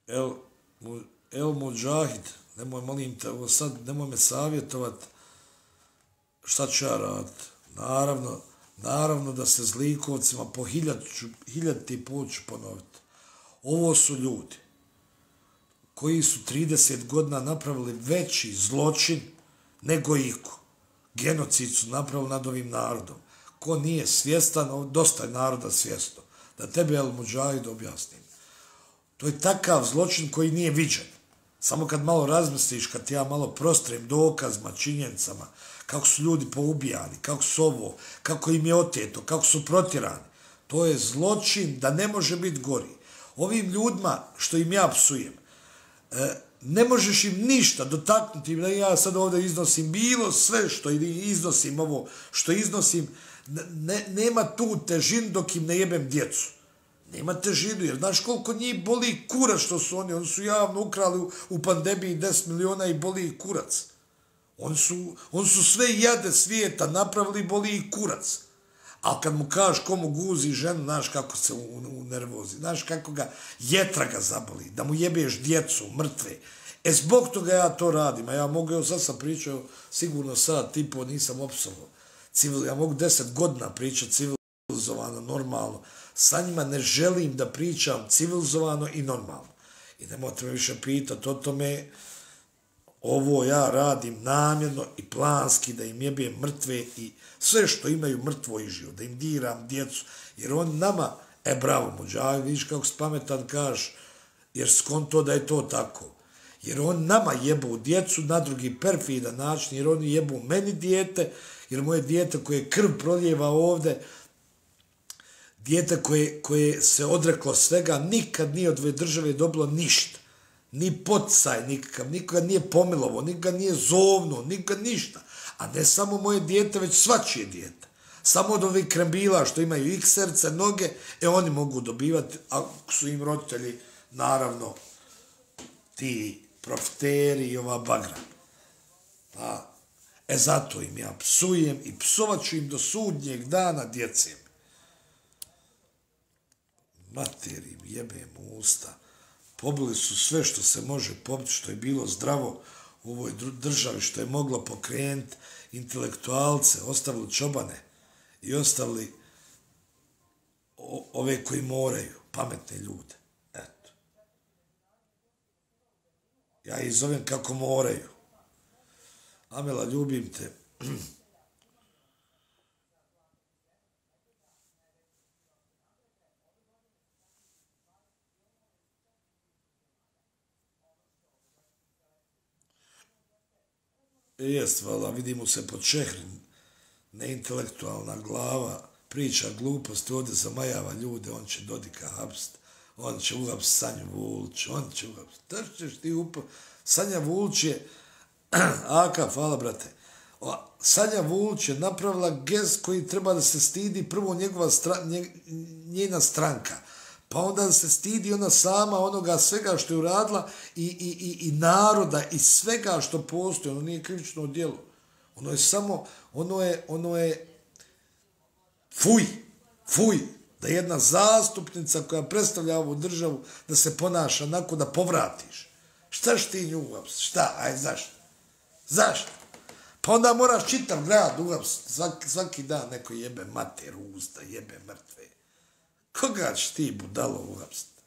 El, El Mudžahid, nemoj, molim te, ovo sad, nemoj me savjetovat šta ću ja raditi. Naravno da se zlikovcima po hiljaditi put ću ponoviti. Ovo su ljudi koji su 30 godina napravili veći zločin nego iko. Genocid su napravili nad ovim narodom. Ko nije svjestan, dosta je naroda svjesno. Da tebi El Mudžahid objasnim. To je takav zločin koji nije viđen. Samo kad malo razmisliš, kad ti ja malo prostrem dokazima, činjenicama, kako su ljudi poubijani, kako su ovo, kako im je oteto, kako su protjerani. To je zločin da ne može biti gori. Ovim ljudima što im ja psujem, ne možeš im ništa dotaknuti, da ja sad ovdje iznosim bilo sve što iznosim, ovo što iznosim, nema tu težinu dok im ne jebem djecu. Nema težinu, jer znaš koliko njih boli kurac što su oni su javno ukrali u pandemiji 10 miliona i boli ih kurac. Oni su sve jade svijeta napravili, boli ih kurac. Ali kad mu kažeš komu guzi ženu, znaš kako se unervozi, znaš kako ga jetra ga zaboli, da mu jebeš djecu, mrtve. Zbog toga ja to radim, a ja mogu, evo sad sam pričao, sigurno sad, tipo nisam opsovao. Ja mogu 10 godina pričati civilizovano, normalno. Sa njima ne želim da pričam civilizovano i normalno. I nemojte me više pitati o tome, ovo ja radim namjerno i planski, da im jebijem mrtve i sve što imaju mrtvo i živo, da im diram djecu, jer on nama, bravo Mudžahid, vidiš kako si pametan kažeš, jer skonto da je to tako. Jer on nama jebu djecu na drugi perfidan način, jer oni jebu meni dijete, jer moje dijete koje krv prolijeva ovde, dijete koje se odreklo svega, nikad nije od ove države dobilo ništa. Ni poticaj nikakav, nikoga nije pomilovo, nikoga nije zovno, nikoga ništa. A ne samo moje dijete, već svačije dijete. Samo od ovih krembila što imaju x srce, noge, oni mogu dobivati, ako su im roditelji, naravno, ti profiteri i ova bagra. Zato im ja psujem i psovat ću im do sudnjeg dana djece. Materim, jebem usta. Pobili su sve što se može pobiti, što je bilo zdravo u ovoj državi, što je moglo pokrenuti intelektualce, ostavili čobane i ostavili ove koji moraju, pametne ljude. Eto. Ja ih zovem kako moraju. Amela, ljubim te. Jest, vala, vidimo se pod Čehrin, neintelektualna glava, priča gluposti, ovdje zamajava ljude, on će Dodika hapst, on će uhapst Sanju Vulić, on će uhapst, trčeš ti Sanja Vulić je, Aka, hvala brate, Sanja Vulić je napravila gest koji treba da se stidi prvo njena stranka, pa onda da se stidi ona sama onoga svega što je uradila i naroda i svega što postoji. Ono nije krivično djelo. Ono je samo, ono je fuj, da jedna zastupnica koja predstavlja ovu državu da se ponaša onako da povratiš. Šta ti nju uhapsiti? Šta? Aj, zašto? Pa onda moraš čitav grad uhapsiti. Svaki dan neko jebe mater usta, jebe mrtve. Koga ćeš ti budalo uhapsiti?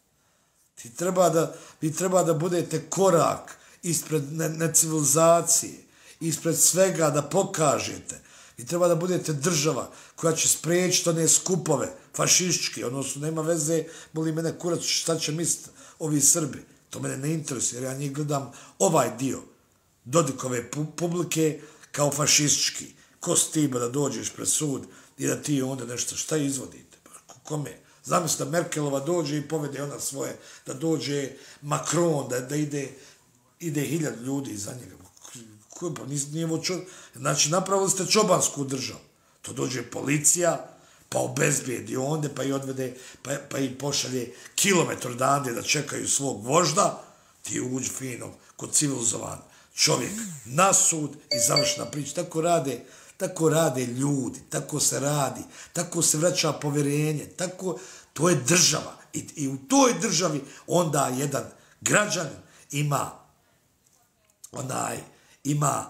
Vi treba da budete korak ispred necivilizacije, ispred svega da pokažete. Vi treba da budete država koja će spriječiti one skupove fašističke, odnosno nema veze, boli mene kurac šta će misliti ovi Srbi. To mene ne interesuje, jer ja njih gledam ovaj dio Dodikove publike kao fašistički. Ko si ti da dođeš pred sud i da ti onda nešto, šta izvodite? Kome? Zamisli da Merkelova dođe i povede ona svoje, da dođe Macron, da ide 1000 ljudi za njega. Znači, napravili ste čobansku državu. To dođe policija, pa obezbijedi onda, pa i odvede, pa i pošalje kilometar odande da čekaju svog vožda, ti uđi fino kod civilizovan čovjek na sud i završna priča. Tako rade ljudi, tako se radi, tako se vraća povjerenje, to je država. I u toj državi onda jedan građanin ima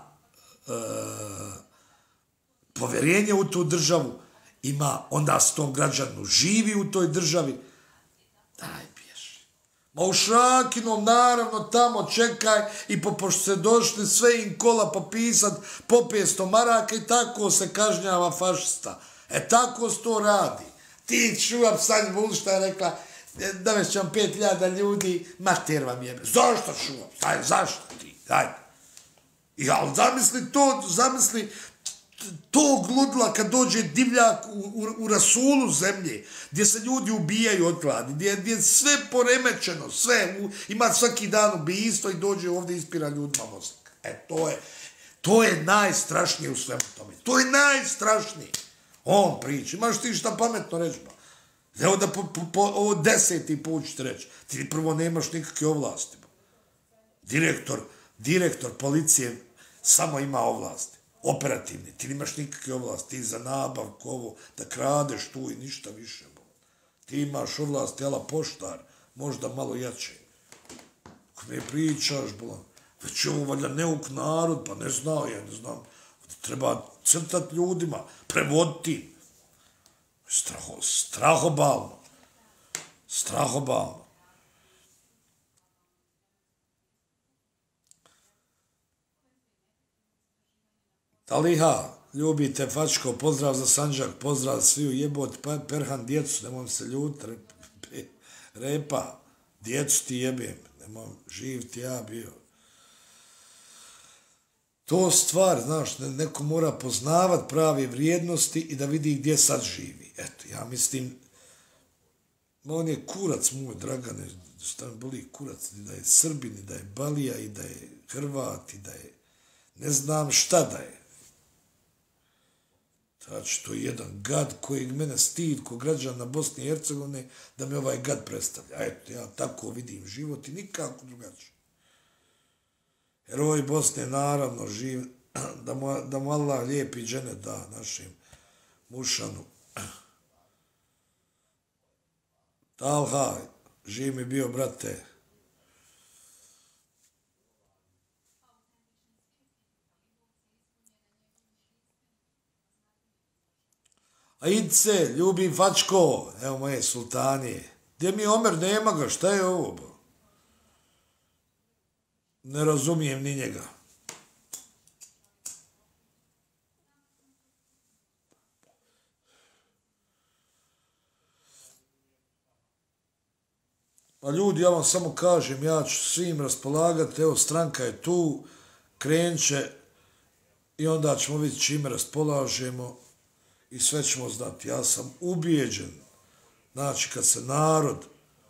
povjerenje u tu državu, onda s tom građaninu živi u toj državi, daj bježi. Ma u Šrakinom naravno tamo čekaj i pošto se došli sve im kola popisat po 500 maraka i tako se kažnjava fašista. Tako se to radi. Ti Šuab Sanj Vulšta je rekla, dovest ćemo 5.000 ljudi, mater vam jebe. Zašto Šuab? Zašto ti? Dajde. Ali zamisli tog ludla kad dođe divljak u rasulu zemlje, gdje se ljudi ubijaju od gladi, gdje je sve poremećeno, sve, ima svaki dan ubijstvo i dođe ovdje i ispira ljudima mozak. To je najstrašnije u svemu tome. To je najstrašnije. On priča. Imaš ti šta pametno reći? Evo da ovo 10. put ću ti reći. Ti prvo nemaš nikakve ovlasti. Direktor policije samo ima ovlasti. Operativni. Ti nemaš nikakve ovlasti. Ti za nabavku ovo, da kradeš tu i ništa više. Ti imaš ovlasti, jela poštar, možda malo jače. Ako ne pričaš, već je ovo valjda neuk narod, pa ne znam. Treba crtati ljudima, prevoditi. Strahobalno. Taliha, ljubite Fačko, pozdrav za Sanđak, pozdrav sviju jebot, perhan djecu, nemoj se ljut, repa, djecu ti jebem, nemoj, živ ti ja bio. To stvar, znaš, neko mora poznavat prave vrijednosti i da vidi gdje sad živi. Eto, ja mislim, on je kurac moj, Dragane, šta mi boli kurac, da je Srbin, i da je Balija, i da je Hrvat, i da je, ne znam šta da je. Znači, to je jedan gad kojeg mene stid, ko građana Bosne i Hercegovine, da me ovaj gad predstavlja. Eto, ja tako vidim život i nikako drugačije. Heroj Bosne, naravno, živ, da mu Allah lijepi džene da našem Mušanu. Talha, živ mi bio, brate. A Ice, ljubim Fačko, evo moje sultanije. Gdje mi Omer, nema ga, šta je ovo? Ne razumijem ni njega. Pa ljudi, ja vam samo kažem, ja ću svim raspolagati, evo stranka je tu, krenče i onda ćemo vidjeti čime raspolažemo i sve ćemo znati. Ja sam ubijeđen, znači kad se narod,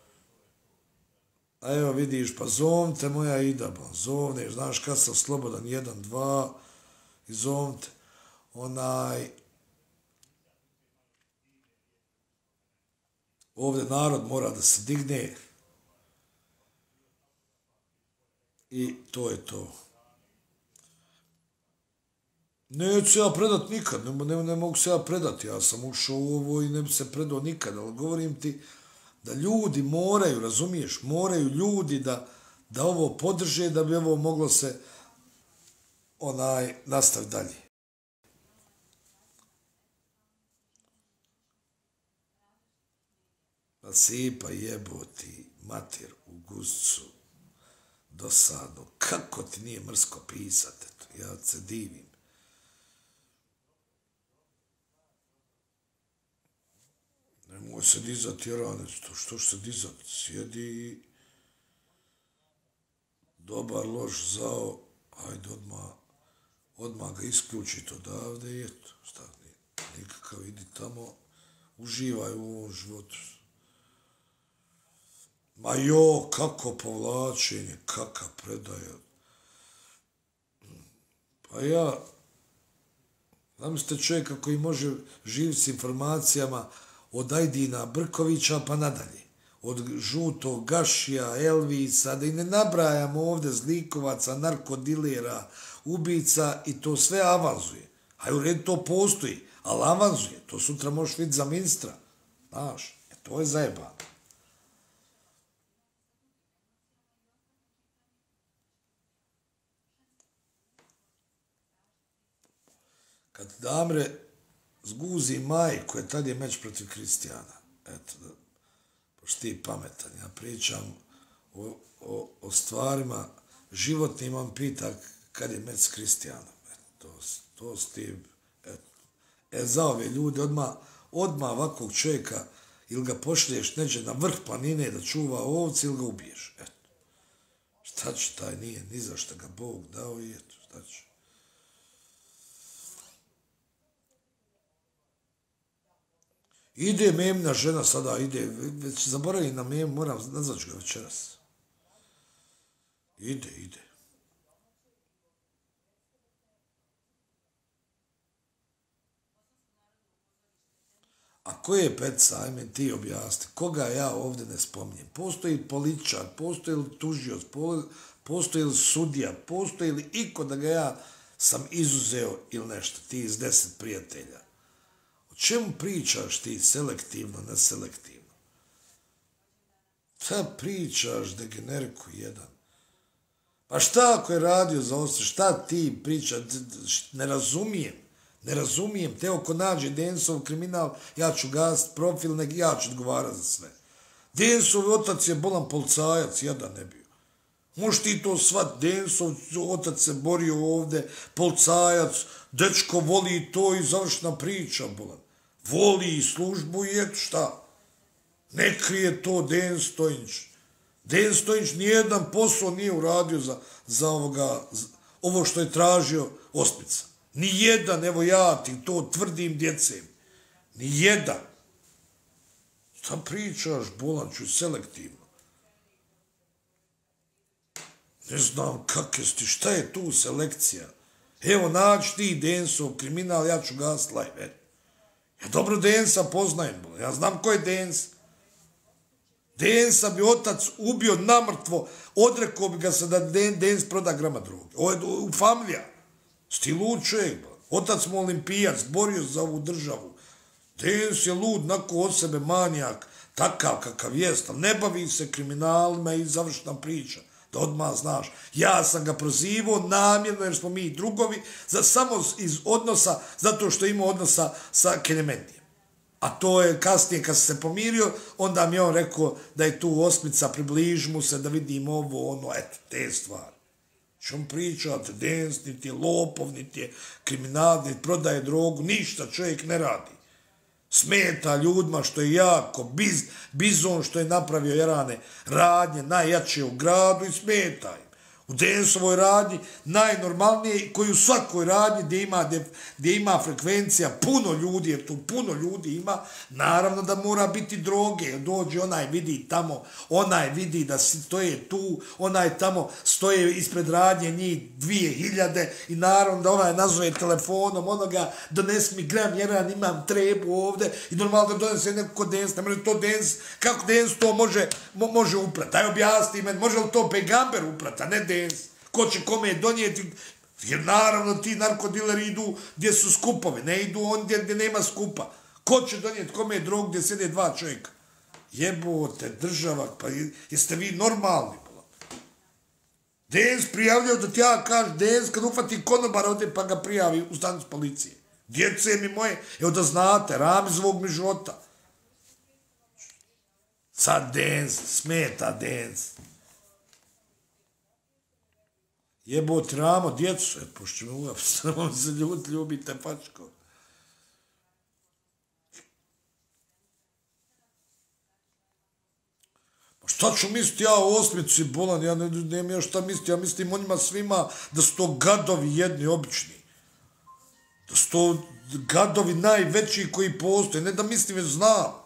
a evo vidiš, pa zovnite moja Idaba, zovne, znaš kad sam slobodan, 1, 2, i zovnite, ovdje narod mora da se digne i to je to. Neću se ja predat nikad, ne mogu se ja predati, ja sam ušao u ovo i ne bi se predao nikad, ali govorim ti da ljudi moraju, razumiješ, moraju ljudi da ovo podrže, da bi ovo moglo se nastaviti dalje. Pa sipa jeboti mater u guscu, dosadno, kako ti nije mrsko pisat, eto, ja se divim. Nemoj se dizati, Jeranec, što se dizati, sjedi, dobar, loš, zao, hajde odmah ga isključiti odavde i eto, šta, nikakav, idi tamo, uživaj u ovom životu. Ma jo, kako povlačenje, kakav predaja. Pa ja, zamislite čovjeka koji može živjeti s informacijama od Ajdina Brkovića pa nadalje. Od žutog Gašija, Elvisa, da i ne nabrajamo ovdje zlikovaca, narkodilera, ubica i to sve avanzuje. A u redu to postoji, ali avanzuje. To sutra možeš vidjeti za ministra. Znaš, to je zajebano. kad Damre zguzi majku, je tad je meč protiv Kristijana. Eto, pošto ti pametan, ja pričam o stvarima životnim, on pita kad je meč s Kristijanom. To s tim, za ove ljude odmah ovakvog čovjeka ili ga pošliješ neđe na vrh planine da čuva ovce ili ga ubiješ. Eto. Šta će taj, nije ni za što ga Bog dao i eto, šta će. Ide Memina žena sada, ide, već zaboravim na Memu, moram nazvaći ga večeras. Ide. A ko je Peca, ajme ti objasni, koga ja ovdje ne spominjem? Postoji političar, postoji li tužioc, postoji li sudija, postoji li iko da ga ja sam izuzeo ili nešto, ti iz 10 prijatelja? O čemu pričaš ti selektivno, neselektivno? Šta pričaš, degeneriku jedan? Pa šta ako je radio za Ostrog, šta ti pričaš, ne razumijem, te ako nađe Densov kriminal, ja ću gasiti profil, ja ću odgovarati za sve. Densov otac je bolan policajac, jedan ne bio. Možeš ti to shvat, Densov otac se borio ovdje, policajac, dečko voli to i završna priča, bolan. Voli službu i eto šta. Ne krije to Den Stojnić. Den Stojnić nijedan posao nije uradio za ovo što je tražio Ospica. Nijedan, evo ja ti to tvrdim djecem. Nijedan. Šta pričaš, bolanču, selektivno? Ne znam kakve sti, šta je tu selekcija? Evo, nađi ti Densov kriminal, ja ću gasiti live. Ja dobro Densa poznajem, ja znam ko je Dens. Densa bi otac ubio namrtvo, odrekao bi ga se da Dens proda grama droge. Ovo je u familija. Sti lud čovjek, otac mu olimpijac, borio za ovu državu. Dens je lud, nakon od sebe manijak, takav kakav jest, ali ne bavi se kriminalima i završna priča. Da odmah znaš, ja sam ga prozivao namjerno jer smo mi drugovi, samo iz odnosa, zato što ima odnosa sa Kelementijem. A to je kasnije kad se pomirio, onda mi je on rekao da je tu Osmica, približi mu se da vidim ovo, ono, eto, te stvari. Čom pričate, Dens, niti je lopov, niti je kriminal, niti prodaje drogu, ništa čovjek ne radi. Smeta ljudima što je jako, bizon što je napravio Jarane radnje, najjače u gradu i smeta im. U Densovoj radnji najnormalnije, koji u svakoj radnji gdje ima frekvencija puno ljudi, jer tu puno ljudi ima, naravno da mora biti droge, dođe onaj vidi tamo, onaj vidi da stoje tu, onaj tamo stoje ispred radnje njih 2000 i naravno da onaj nazove telefonom, onoga donesi mi gram Jaran, imam trebu ovdje i normalno da donese neko kod Dens, ne može to Dens, kako Dens to može uprati, aj objasni meni, može li to Pegamber uprati, a ne Dens? Ko će kome donijeti, jer naravno ti narkodileri idu gdje su skupove, ne idu ondje gdje nema skupa. Ko će donijeti kome drogu gdje sjede 2 čovjeka? Jebote, država, pa jeste vi normalni? Dens prijavljao da ti ja kažem, Dens kad ufati konobara ode pa ga prijavi u stanicu policije. Djece mi moje, evo da znate, Ramizovog mi života. Sad Dens, smeta Dens. Jebot Ramo, djecu, pošće me uopšte, se ljubite pačko. Pa šta ću misliti ja o Osmici, bolan, ja nemam još šta misliti, ja mislim o njima svima da su to gadovi jedni, obični. Da su to gadovi najveći koji postoje, ne da mislim, već znam.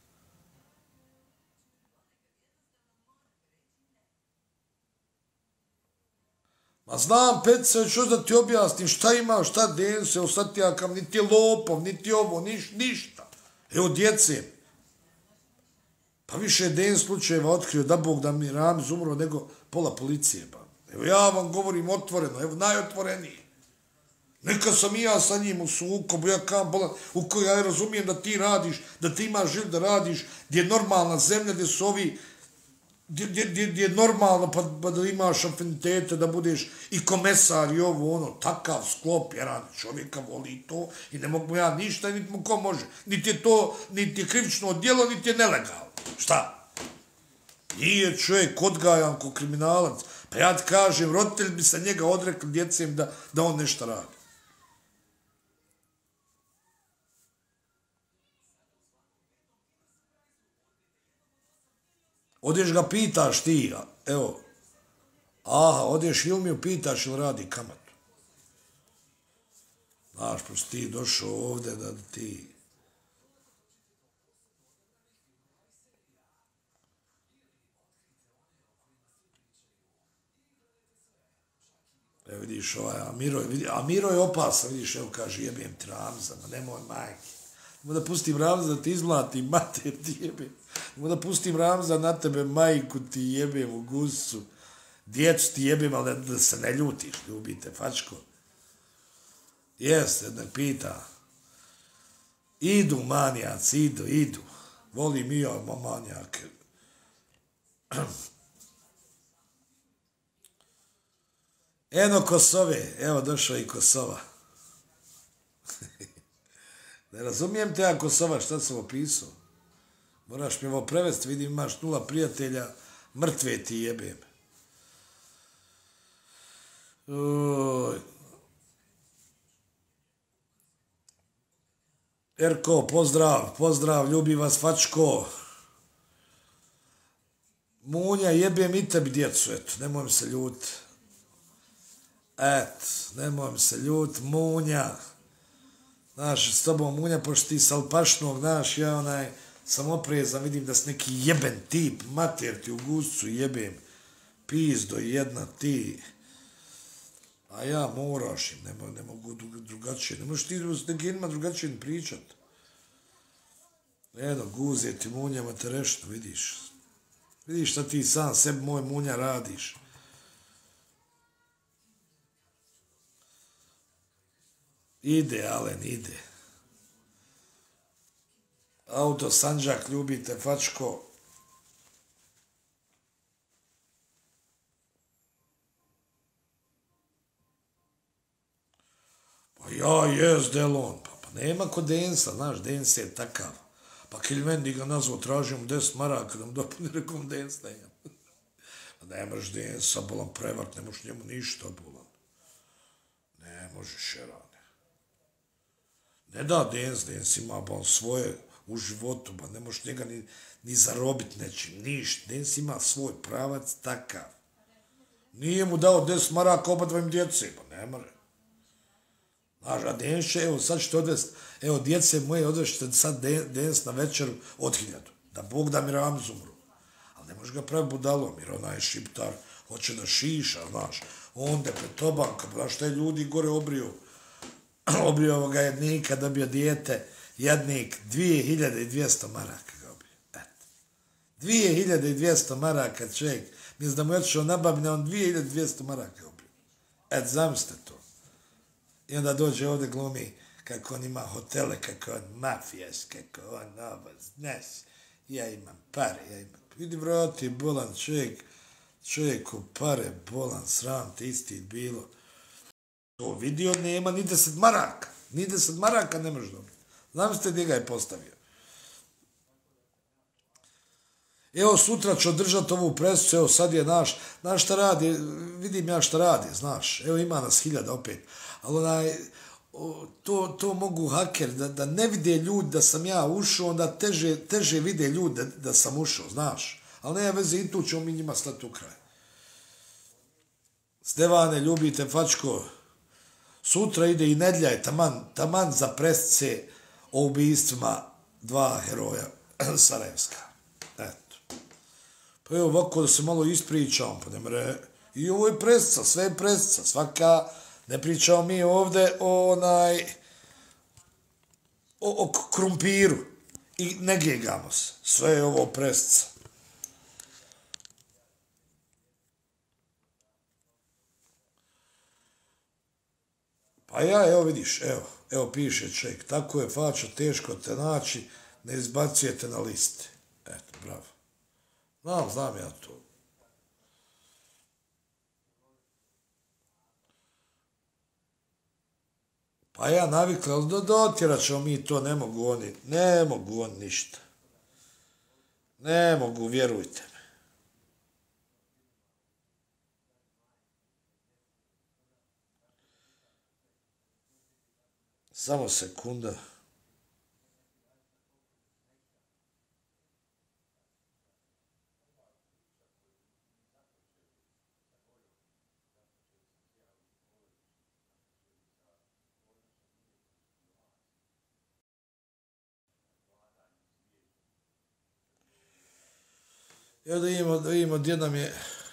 Ma znam, Peca, što da ti objasnim, šta ima, šta Dens, evo sad ti ja kam, niti je lopov, niti ovo, ništa. Evo djece. Pa više je Dens slučajeva otkrio, da Bog da mi Ramiz umro, nego pola policije. Ba. Evo ja vam govorim otvoreno, evo najotvoreniji. Neka sam i ja sa njim u sukobu, ja kam bolan, u kojoj ja razumijem da ti radiš, da ti imaš želju da radiš, gdje je normalna zemlja, gdje su ovi gdje je normalno pa da imaš afinitete, da budeš i komesar i ovo, ono, takav sklop, jedan čovjeka voli to i ne mogu ja ništa, niti mu ko može. Niti je to, niti je krivično djelo, niti je nelegalno. Šta? Nije čovjek odgajan ko kriminalac. Pa ja ti kažem, roditelj bi se njega odrekli djecem da on nešto radi. Odeš ga pitaš ti, evo, aha, odeš Ilmiju pitaš ili radi kamatu. Znaš, prosto ti došao ovdje da ti... Evo vidiš ovaj, a Miro je opasan, vidiš, evo kaže, jebem ti Ramza, ma nemoj majke. Nemo da pustim Ramza da ti izmlatim, mater ti jebem. Nemo da pustim Ramza na tebe, majku ti jebem u gusu. Djecu ti jebem, ali da se ne ljutiš, ljubite, fačko. Jeste, da pita. Idu manijaci, idu. Volim i ja manijake. Eno Kosove, evo došao i Kosova. Ne razumijem te ja Kosova, šta sam opisao? Moraš mi ovo prevesti, vidim imaš 0 prijatelja, mrtve ti jebem. Erko, pozdrav, ljubi vas Fačko. Munja, jebem i tebi djecu, eto, nemoj se ljut. Nemoj se ljut, Munja. Znaš, s tobom Munja, pošto ti salpašnog, znaš, ja sam oprezan, vidim da si neki jeben tip, mater ti u guscu jebem, pizdo jedna ti. A ja moraš im, ne mogu drugačije, ne možeš ti s nekim drugačije pričat. Eno, guze ti Munja matereštno, vidiš. Vidiš šta ti sam sebi moj Munja radiš. Ide, Alen, ide. Auto Sanđak, ljubite, Fačko. Pa ja jes, Delon. Pa nema ko Densa, znaš, Dens je takav. Pa Kilmendi ga nazvao, tražio mu 10 maraka da mu dopuni, rekom Dens ne imam. Ne možeš Densa, bolan prevart, ne možeš njemu ništa, bolan. Ne možeš, Šerane. Ne da Dens ima ba svoje u životu, ba ne možeš njega ni zarobit nečim, ništa. Dens ima svoj pravac takav. Nije mu dao 10 maraka oba dvojim djece, ba ne more. Znaš, a Dens će, evo sad ćete odvesti, evo djece moje odvešćete sad Dens na večeru od 1000. Da Bog da mi Ramzu umru. Ali ne možeš ga pravi budalom, jer onaj šiptar hoće da šiša, znaš. Onda pred tobanka, znaš, te ljudi gore obrio ovoga jednika, dobio dijete, jednik, 2200 maraka ga obrio. Eto. 2200 maraka čovjek, mislim da mu je otišao nabavne, on 2200 maraka obrio. Eto, zamislite to. I onda dođe ovdje glumi kako on ima hotele, kako on mafijaš, kako on ovo, znaš, ja imam pare, vidi vrati, bolan čovjeku pare, bolan, sram te isti bilo. To vidio nema ni 10 maraka. Ni 10 maraka ne možeš dobiti. Znam ste gdje ga je postavio. Evo sutra ću održati ovu presicu, evo sad je znaš šta radi, vidim ja šta radi, znaš. Evo ima nas 1000 opet. Ali to mogu haker, da ne vide ljudi da sam ja ušao, onda teže vide ljudi da sam ušao, znaš. Ali nema veze, i tu ćemo mi njima stati u kraj. Stevane, ljubite, Fačko. Sutra ide i nedjelja je taman za presice o ubijstvima 2 heroja Sarajevska. Eto. Pa evo ovako da se malo ispričam, pa ne mre. I ovo je presica, sve je presica, svaka, ne pričamo mi ovdje o krumpiru i ne gegamo se, sve je ovo presica. Pa ja, evo vidiš, evo piše čovjek, tako je Fačo, teško te naći, ne izbacujete na liste. Eto, bravo. Znam ja to. Pa ja navikla, ali dotjerat ćemo mi to, ne mogu oni ništa. Ne mogu, vjerujte mi. Samo sekunda. Evo da vidimo gdje nam je...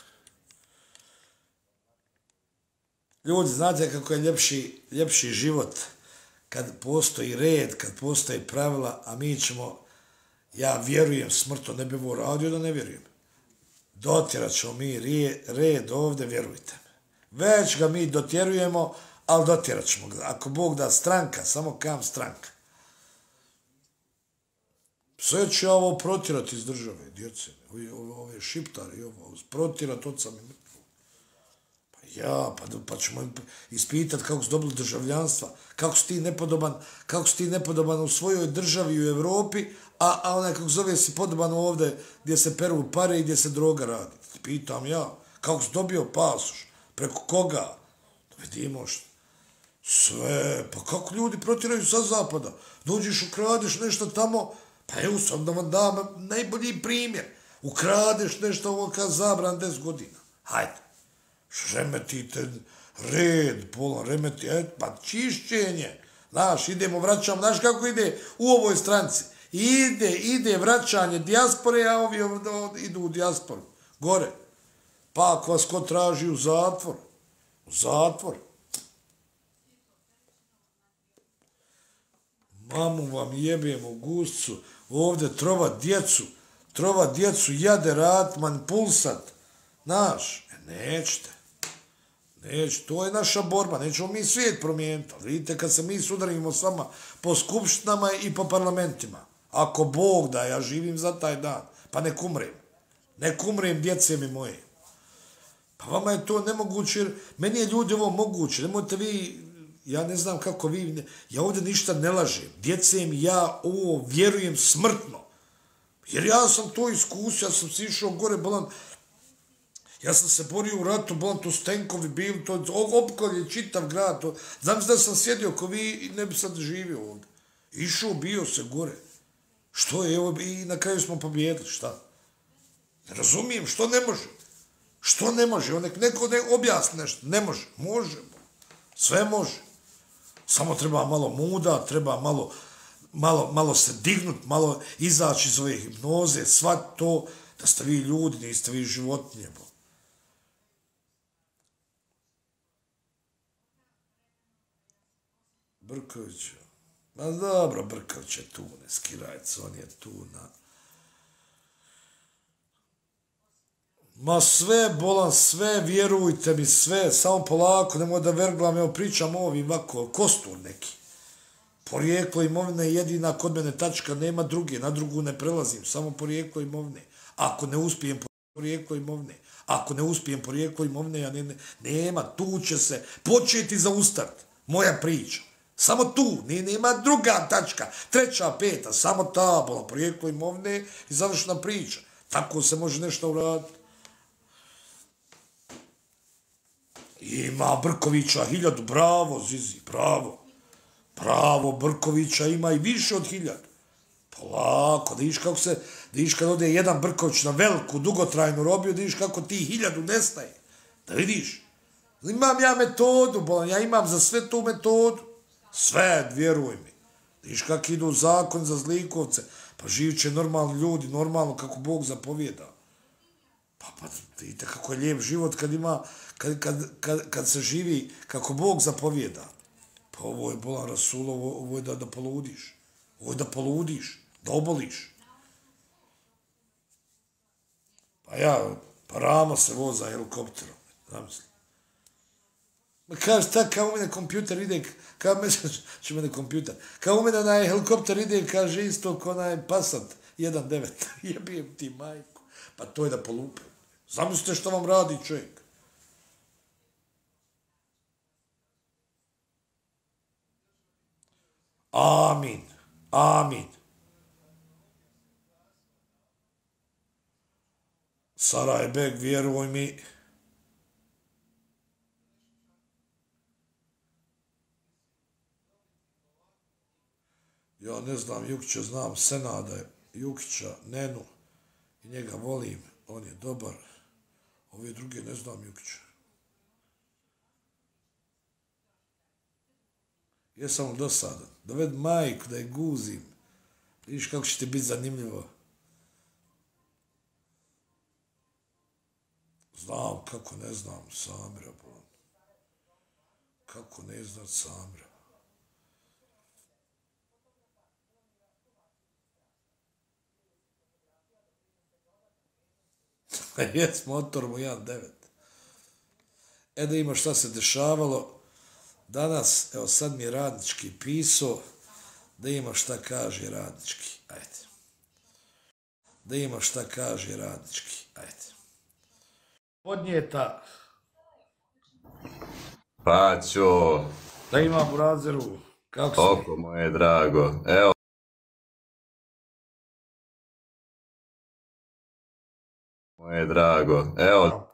Ljudi, znate kako je ljepši život kad postoji red, kad postoji pravila, a mi ćemo, ja vjerujem, smrtno ne bi ovo radio da ne vjerujem. Dotjerat ćemo mi red ovdje, vjerujte me. Već ga mi dotjerujemo, ali dotjerat ćemo ga. Ako Bog da stranka, samo kam stranka. Sve ću ja ovo protjerati iz države, djece, ove šiptari, protjerati od sami mrtvo. Pa ćemo im ispitati kako su dobili državljanstva, kako si ti nepodoban u svojoj državi i u Europi, a onaj kako zove si podoban ovdje gdje se peru pare i gdje se droga radi. Pitam ja, kako si dobio pasoš, preko koga? Da vidimo što. Sve, pa kako ljudi protjeraju sa zapada? Dođeš, ukradeš nešto tamo, pa evo sam da vam dam najbolji primjer. Ukradeš nešto ovo kao zabran 10 godina. Hajde. Remetite red, pa čišćenje. Znaš, vraćam, znaš kako ide u ovoj stranci? Ide vraćanje dijaspore, a ovi idu u dijasporu. Gore. Pa ako vas ko traži u zatvor. Mamu vam jebem u guscu, ovdje trova djecu jade ratman pulsat. Znaš, nećete. To je naša borba, nećemo mi svijet promijeniti. Vidite, kad se mi sudarimo s vama po skupštinama i po parlamentima, ako Bog da, ja živim za taj dan, pa nek umrem, djece mi moje. Pa vama je to nemoguće, jer meni je ljudi ovo moguće, nemojte vi, ja ne znam kako vi, ja ovdje ništa ne lažem, djece mi ja ovo vjerujem smrtno, jer ja sam to iskusio, ja sam si išao gore, ja sam se borio u ratu, tu stenkovi bili, to opkolje čitav grad, znam da sam sjedio ko vi i ne bi sad živio ovdje. Išao, bio se gore. Što je, evo, i na kraju smo pobjedili, šta? Ne razumijem, što ne može, neko ne objasni nešto, ne može, sve može. Samo treba malo muda, treba malo se dignut, malo izaći iz ove hipnoze, sva to, da ste vi ljudi, niste vi životinje, Brković, ma dobro, Brković je tu, ne skirajc, on je tu Ma sve, bolan, sve, vjerujte mi, sve, samo polako, nemoj da verglam, evo pričam ovim ovako, kostur neki. Porijeklo imovine je jedina kod mene tačka, nema druge, na drugu ne prelazim, samo porijeklo imovine. Ako ne uspijem porijeklo imovine, ja nema, tu će se početi zaustaviti moja priča. Samo tu, nema druga tačka, treća, peta, samo tabola, porijeklo imovine i završena priča. Tako se može nešto uraditi. Ima Brkovića 1000, bravo Zizi, bravo. Bravo, Brkovića ima i više od 1000. Polako, da vidiš kad ode jedan Brković na veliku, dugotrajnu robiju, da vidiš kako ti 1000 nestaje. Da vidiš. Imam ja metodu, bolan, ja imam za sve tu metodu. Sve, vjeruj mi. Vidiš kako idu zakon za zlikovce. Pa živit će normalni ljudi, normalno kako Bog zapovjeda. Pa vidite kako je lijep život kad se živi kako Bog zapovjeda. Pa ovo je bolan Rasul, ovo je da poludiš. Ovo je da poludiš, da oboliš. Pa Rama se voza helikopterom, zamisli. Kaže, tako kao u mene kompjuter ide, kao u mene onaj helikopter ide, kaže isto kao onaj Passat 1.9, jebijem ti majku. Pa to je da polupe. Zamislite što vam radi čovjek. Amin. Amin. Sarajbek, vjeruj mi. Ja ne znam Jukića, znam Senada Jukića, Nenu i njega volim, on je dobar. Ove druge ne znam Jukića. Jesam dosadan. Doved majku da je guzim. Vidiš kako će ti biti zanimljivo. Znam kako ne znam Samira. Kako ne znam Samira. Jes, motor mu 1.9. Da ima šta se dešavalo. Danas, evo sad mi je Radnički pisao, da ima šta kaže Radnički. Ajde. Da ima šta kaže Radnički. Ajde. Podnijeta. Paćo. Da ima Burazeru. Kako si? Oko moje drago. Evo. Moje drago. Evo.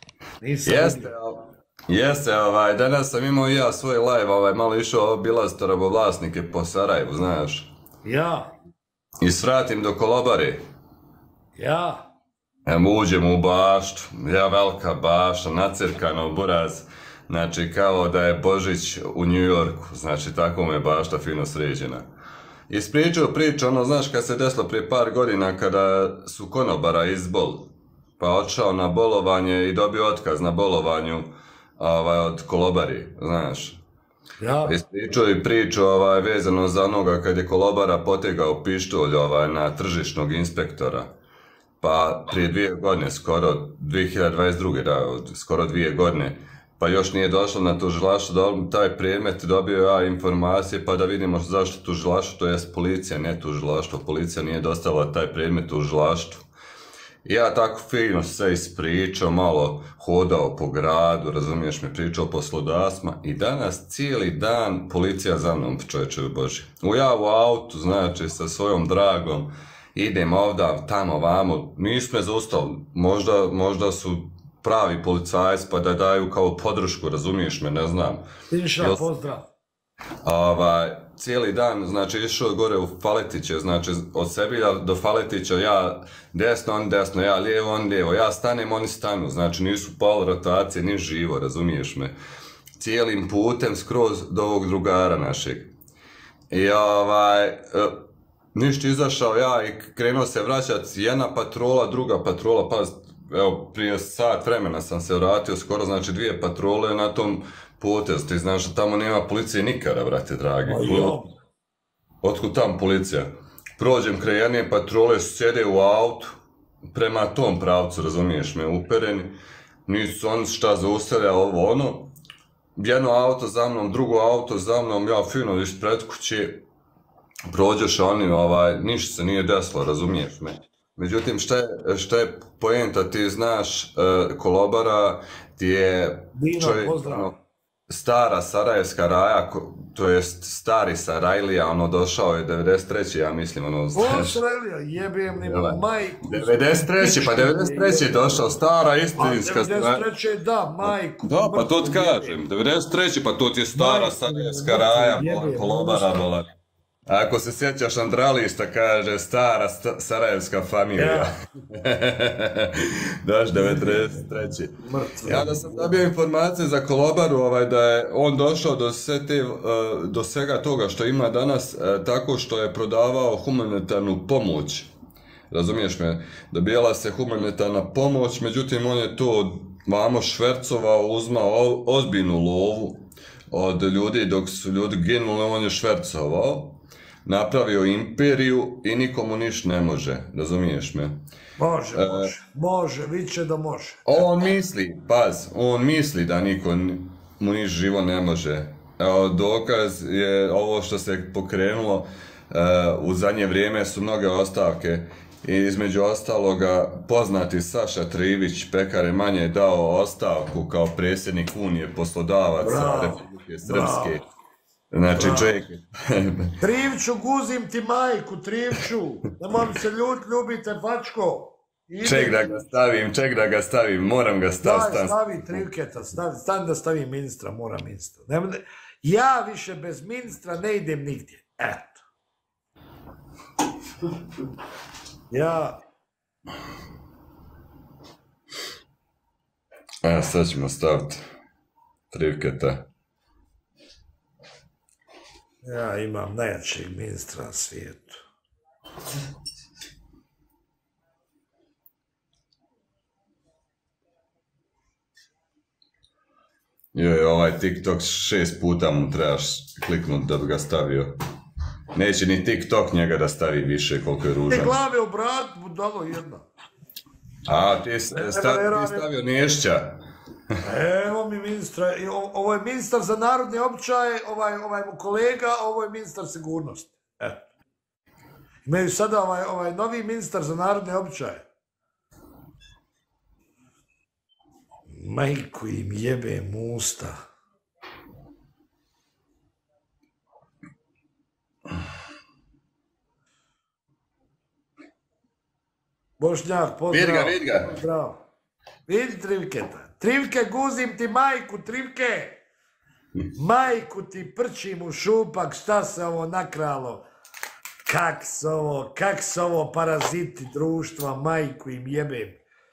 Jeste, danas sam imao i ja svoj live, malo išao obilaziti robovlasnike po Sarajevu, znaš. Ja. I svratim do Kolobare. Ja. Uđem u baštu, ja velika bašta, nacirkano buraz, znači kao da je Božić u New Yorku, znači tako mu je bašta fino sređena. Ispričao priču, znaš kad se desilo prije par godina kada su konobara izbol, pa otišao na bolovanje i dobio otkaz na bolovanju od Kolobari, znaš. Ja. Ispričao i priču vezano za onoga kad je Kolobara potegao pištolj na tržišnog inspektora. Pa prije 2 godine, skoro 2022. da, skoro 2 godine, pa još nije došlo na tužilaštvo, da taj predmet dobio ja informacije pa da vidimo zašto tužilaštvo, to jest policija, ne tužilaštvo, policija nije dostavila taj predmet tužilaštvu. Ja tako fino sve ispričao, malo hodao po gradu, razumiješ me, pričao o poslodavcima i danas cijeli dan policija za mnom, čovječevi Boži. Ja u autu, znači, sa svojom dragom, idem ovdje, tamo, vamo, nisu me zaustavili, možda su pravi policajci pa da daju kao podršku, razumiješ me, ne znam. Inša, pozdrav. Cijeli dan, znači, išao gore u Faletiće, znači, od Sebilja do Faletića, ja desno, on desno, ja lijevo, on lijevo, ja stanem, oni stanu, znači, nisu pol rotacije, ni živo, razumiješ me. Cijelim putem skroz do ovog drugara našeg. I ništa izašao ja i krenuo se vraćati, jedna patrola, druga patrola, pa evo prije sat vremena sam se vratio skoro, znači 2 patrole na tom potezu, ti znaš da tamo nema policije nikada, brate dragi. Otkud tam policija? Prođem kraj jedne patrole, sjede u autu, prema tom pravcu, razumiješ me, upereni, nisu oni šta zaustavlja ovo ono, jedno auto za mnom, drugo auto za mnom, ja fino ispred kuće, prođeš oni, ništa se nije desilo, razumiješ me. Međutim, šta je poenta, ti znaš, Kolobara ti je čovjek, stara Sarajevska raja, to jest stari Sarajlija, došao je 93. ja mislim, znaš. Sarajlija, jebem ni majku. 93. pa 93. je došao, stara istinska Sarajlija. 93. da, majku. Da, pa to ti kažem, 93. pa to ti je stara Sarajevska raja, Kolobara, bola. Ako se sjećaš Andrališta, kaže stara sarajevska familija. Daš 93. Ja da sam dobio informacije za Kolobaru, da je on došao do svega toga što ima danas, tako što je prodavao humanitarnu pomoć. Razumiješ me? Dobijala se humanitarna pomoć, međutim on je to vamo švercovao, uzmao ozbiljnu lovu od ljudi, dok su ljudi ginuli, on je švercovao. Napravio imperiju i nikomu niš ne može, razumiješ me? Može, vidit će da može. On misli da niko mu niš živo ne može. Evo, dokaz je ovo što se pokrenulo, u zadnje vrijeme su mnoge ostavke I između ostaloga, poznati Saša Trivić, pekar je manje dao ostavku kao predsjednik Unije poslodavaca Republike Srpske. Znači, čovjek... Trivču, guzim ti majku, Trivču. Nemoj se ljubite, fačko. Ček da ga stavim, moram ga staviti. Stavi Trivketa, stavi da stavim ministra, mora ministra. Ja više bez ministra ne idem nigdje. Eto. Ja... Sad ćemo staviti Trivketa. Ja imam najjačeg ministra na svijetu. Ovaj TikTok 6 puta mu trebaš kliknuti da bi ga stavio. Neće ni TikTok njega da stavi više koliko je ružan. Te glave u brat, budalo jedna. A, ti stavio Nešća. Evo mi ministra, ovo je ministar za narodne običaje, ovaj mu kolega, ovo je ministar sigurnosti. Imaju sada ovaj novi ministar za narodne običaje. Majku im jebem usta. Bošnjak, pozdrav. Vidi ga. Pozdrav. Vidi Trivketa. Trivke, guzim ti majku, Trivke. Majku ti prčim u šupak, šta se ovo nakralo? Kak se ovo paraziti društva, majku im jebem.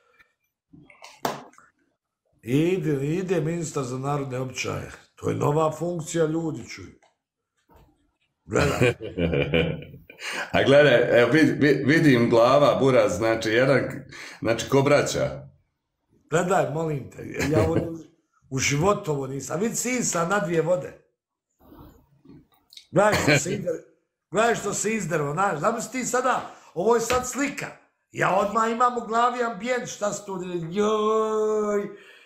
Ide ministar za narodne običaje. To je nova funkcija, ljudi čuju. Gledaj. A gledaj, evo vidim glava, buraz, znači ko braća. Gledaj, molim te, ja u životu ovo nisam. Vidi sisa na 2 vode. Gledaj što se izdervo, znaš, zamisli ti sada, ovo je sad slika. Ja odmah imam u glavi ambijent, šta se tu, joj,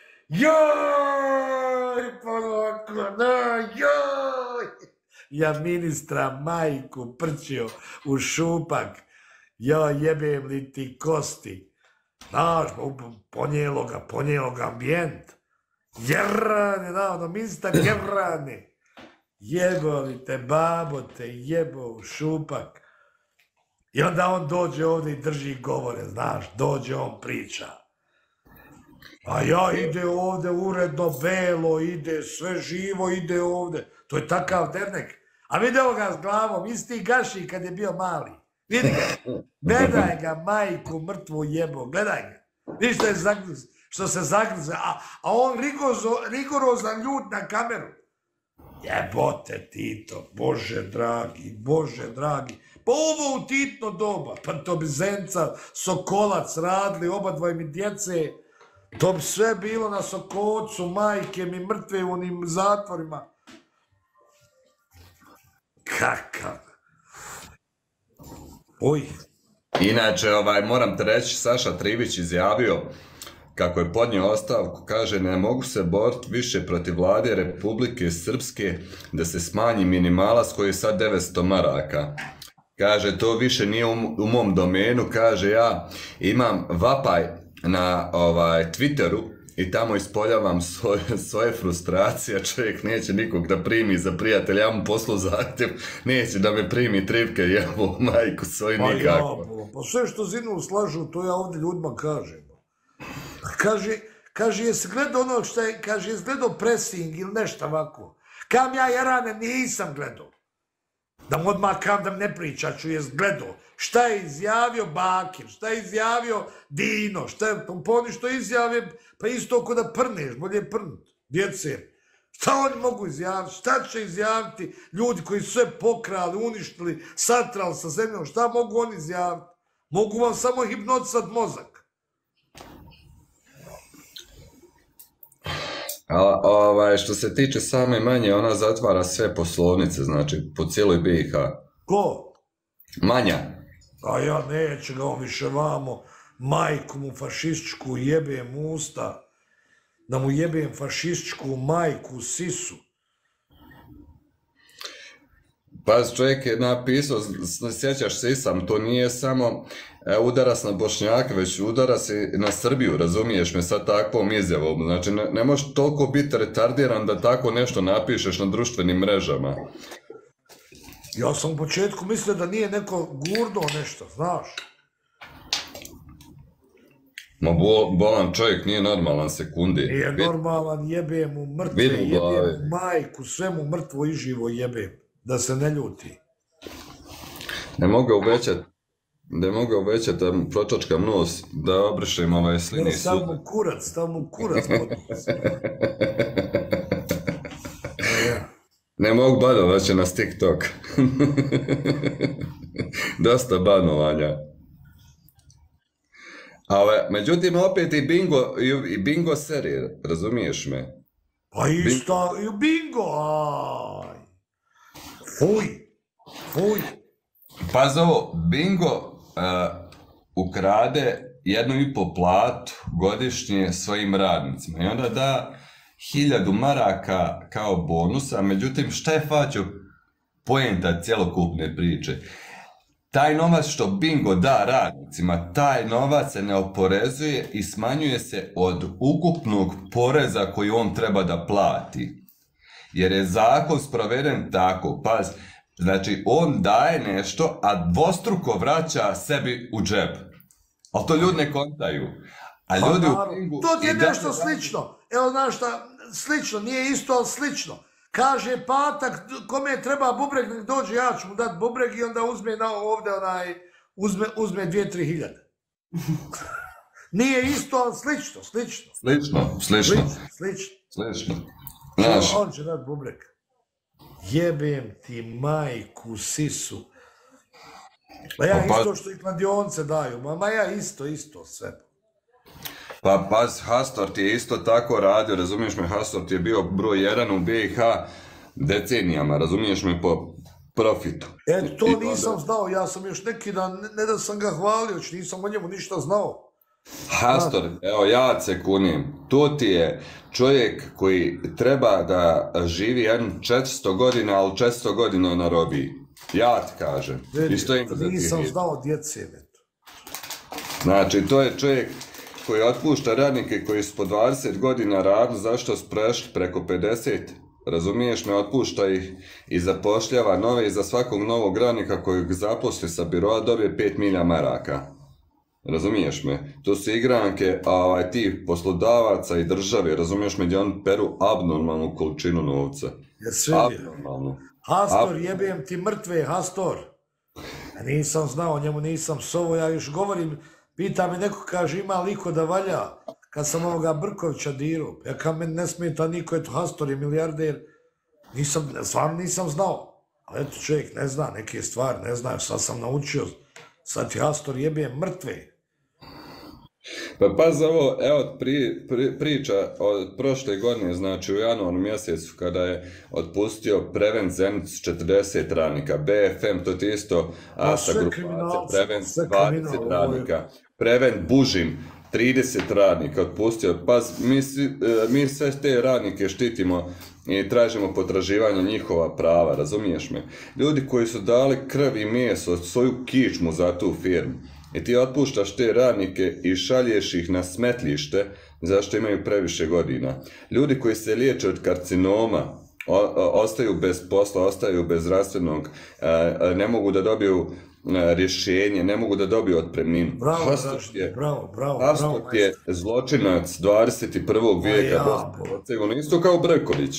ja ministra majku prčio u šupak, ja jebem li ti kosti. Znaš, ponijelo ga ambijent. Jerane, ministar jerane. Jebo li te, babo te jebo u šupak. I onda on dođe ovdje i drži govore, znaš, dođe on priča. A ja ide ovdje uredno, belo, ide sve živo, ide ovdje. To je takav dernek. A video ga s glavom, isti gaši kad je bio mali. Vidi ga. Gledaj ga, majku, mrtvu jebo, gledaj ga. Vidi što se zagrize. A on rigorozan ljut na kameru. Jebote Tito, Bože dragi. Pa ovo u Titno doba, pa to bi Zenca, Sokolac radili, oba mi djece. To bi sve bilo na Sokolcu, majke mi mrtve u onim zatvorima. Kakav. Oj. Inače, moram te reći, Saša Trivić izjavio kako je podnio ostavku, kaže ne mogu se boriti više protiv vlade Republike Srpske da se smanji minimalac koji je sad 900 maraka. Kaže to više nije u mom domenu, kaže ja imam vapaj na Twitteru i tamo ispoljavam svoje frustracije, čovjek neće nikog da primi za prijatelja, ja mu poslu zahtjev, neće da me primi Trivke, jevo majku svoju nikako. Pa sve što zinu slažu, to ja ovdje ljudima kažem. Kaže, jesi gledao ono što je, kaže, jesi gledao pressing ili nešto ovako. Kam ja Jarane nisam gledao. Da mu odmah kam da ne priča, ću jesi gledao. Šta je izjavio Bakir, šta je izjavio Dino, poni što izjave, pa isto ko da prneš, bolje prnut, djece. Šta oni mogu izjaviti, šta će izjaviti ljudi koji su sve pokrali, uništili, satrali sa zemljom, šta mogu oni izjaviti? Mogu vam samo hipnotisati mozak. Što se tiče same Manje, ona zatvara sve poslovnice, znači po cijeloj BiH. Ko? Manja. A ja neće ga on više vamo, majku mu fašističku jebem usta, da mu jebem fašističku majku sisu. Pa čovjek je napisao, sjećaš se i sam, to nije samo udarac na Bošnjake, već udarac i na Srbiju, razumiješ me, sa takvom izjavom. Znači, ne možeš toliko biti retardiran da tako nešto napišeš na društvenim mrežama. Ja sam u početku mislio da nije neko gurno nešto, znaš. Ma bolan čovjek nije normalan sekundi. Nije normalan, jebe mu mrtve, jebe mu majku, sve mu mrtvo i živo jebe, da se ne ljuti. Ne mogu uvećati da mu pročačkam nos, da obrišem ovaj slini sud. Stav mu kurac pod nos. Ne mogu badovat će nas TikTok. Dosta banovanja. Međutim, opet i bingo serije, razumiješ me? Pa isto, i bingo, aj. Fuj. Pazi ovo, bingo ukrade 1,5 platu godišnje svojim radnicima i onda da 1000 maraka kao bonusa, međutim šta je faćo poenta cjelokupne priče? Taj novac što bingo da radnicima, taj novac se ne oporezuje i smanjuje se od ukupnog poreza koji on treba da plati. Jer je zakon sproveden tako, pazi, znači on daje nešto, a dvostruko vraća sebi u džep. Ali to ljudi ne kontaju. A ljudi u bingu... To ti je nešto slično. Evo, znaš šta, slično, nije isto, ali slično. Kaže Patak, kome treba bubreg, nek dođe, ja ću mu dati bubreg i onda uzme ovdje uzme 2-3 hiljade. Nije isto, ali slično. Slično. On će dati bubreg. Jebem ti majku sisu. Ma ja isto što i kladionce daju, ma ja isto sve. Pa paz, Hastort je isto tako radio, razumiješ me, Hastort je bio broj 1 u BiH decenijama, razumiješ me, po profitu. To nisam znao, ja sam još neki dan, ne da sam ga hvalio, nisam o njemu ništa znao. Hastort, evo ja se kunim, to ti je čovjek koji treba da živi 400 godina, ali 400 godina na robiji. Ja ti kažem. Nisam znao djece. Znači, to je čovjek koji otpušta radnike koji su po 20 godina radili, zašto su prešli preko 50, razumiješ me, otpušta ih i zapošljava nove i za svakog novog radnika kojeg zaposli sa biroa dobije 5.000 maraka. Razumiješ me? To su igranke ti poslodavaca i države, razumiješ me, gdje oni peru abnormalnu količinu novca. Abnormalnu. Hastor, jebem ti mrtve, Hastor. Nisam znao, njemu nisam sovo, ja još govorim, pita me neko, kaže, ima liko da valja, kad sam ovoga Brkovića dirao. Ja kao meni ne smeta niko, eto, Hastor je milijarder. Stvarno nisam znao. Ali eto, čovjek ne zna, neke stvari ne znaju, sad sam naučio. Sad ti Hastor jebe mrtve. Pa pazi ovo, evo priča od prošle godine, znači u januaru mjesecu kada je otpustio Prevent Zenicu 40 radnika, BFM to ti isto sa grupacija, Prevent 20 radnika, Prevent Bužim 30 radnika otpustio, pazi, mi sve te radnike štitimo i tražimo potraživanje njihova prava, razumiješ me? Ljudi koji su dali krv i meso, svoju kičmu za tu firmu. I ti otpuštaš te radnike i šalješ ih na smetlište zašto imaju previše godina. Ljudi koji se liječe od karcinoma ostaju bez posla, ostaju bez zdravstvenog, ne mogu da dobiju rješenje, ne mogu da dobiju otpremninu. Hastort je zločinac 21. vijeka. Isto kao Brković.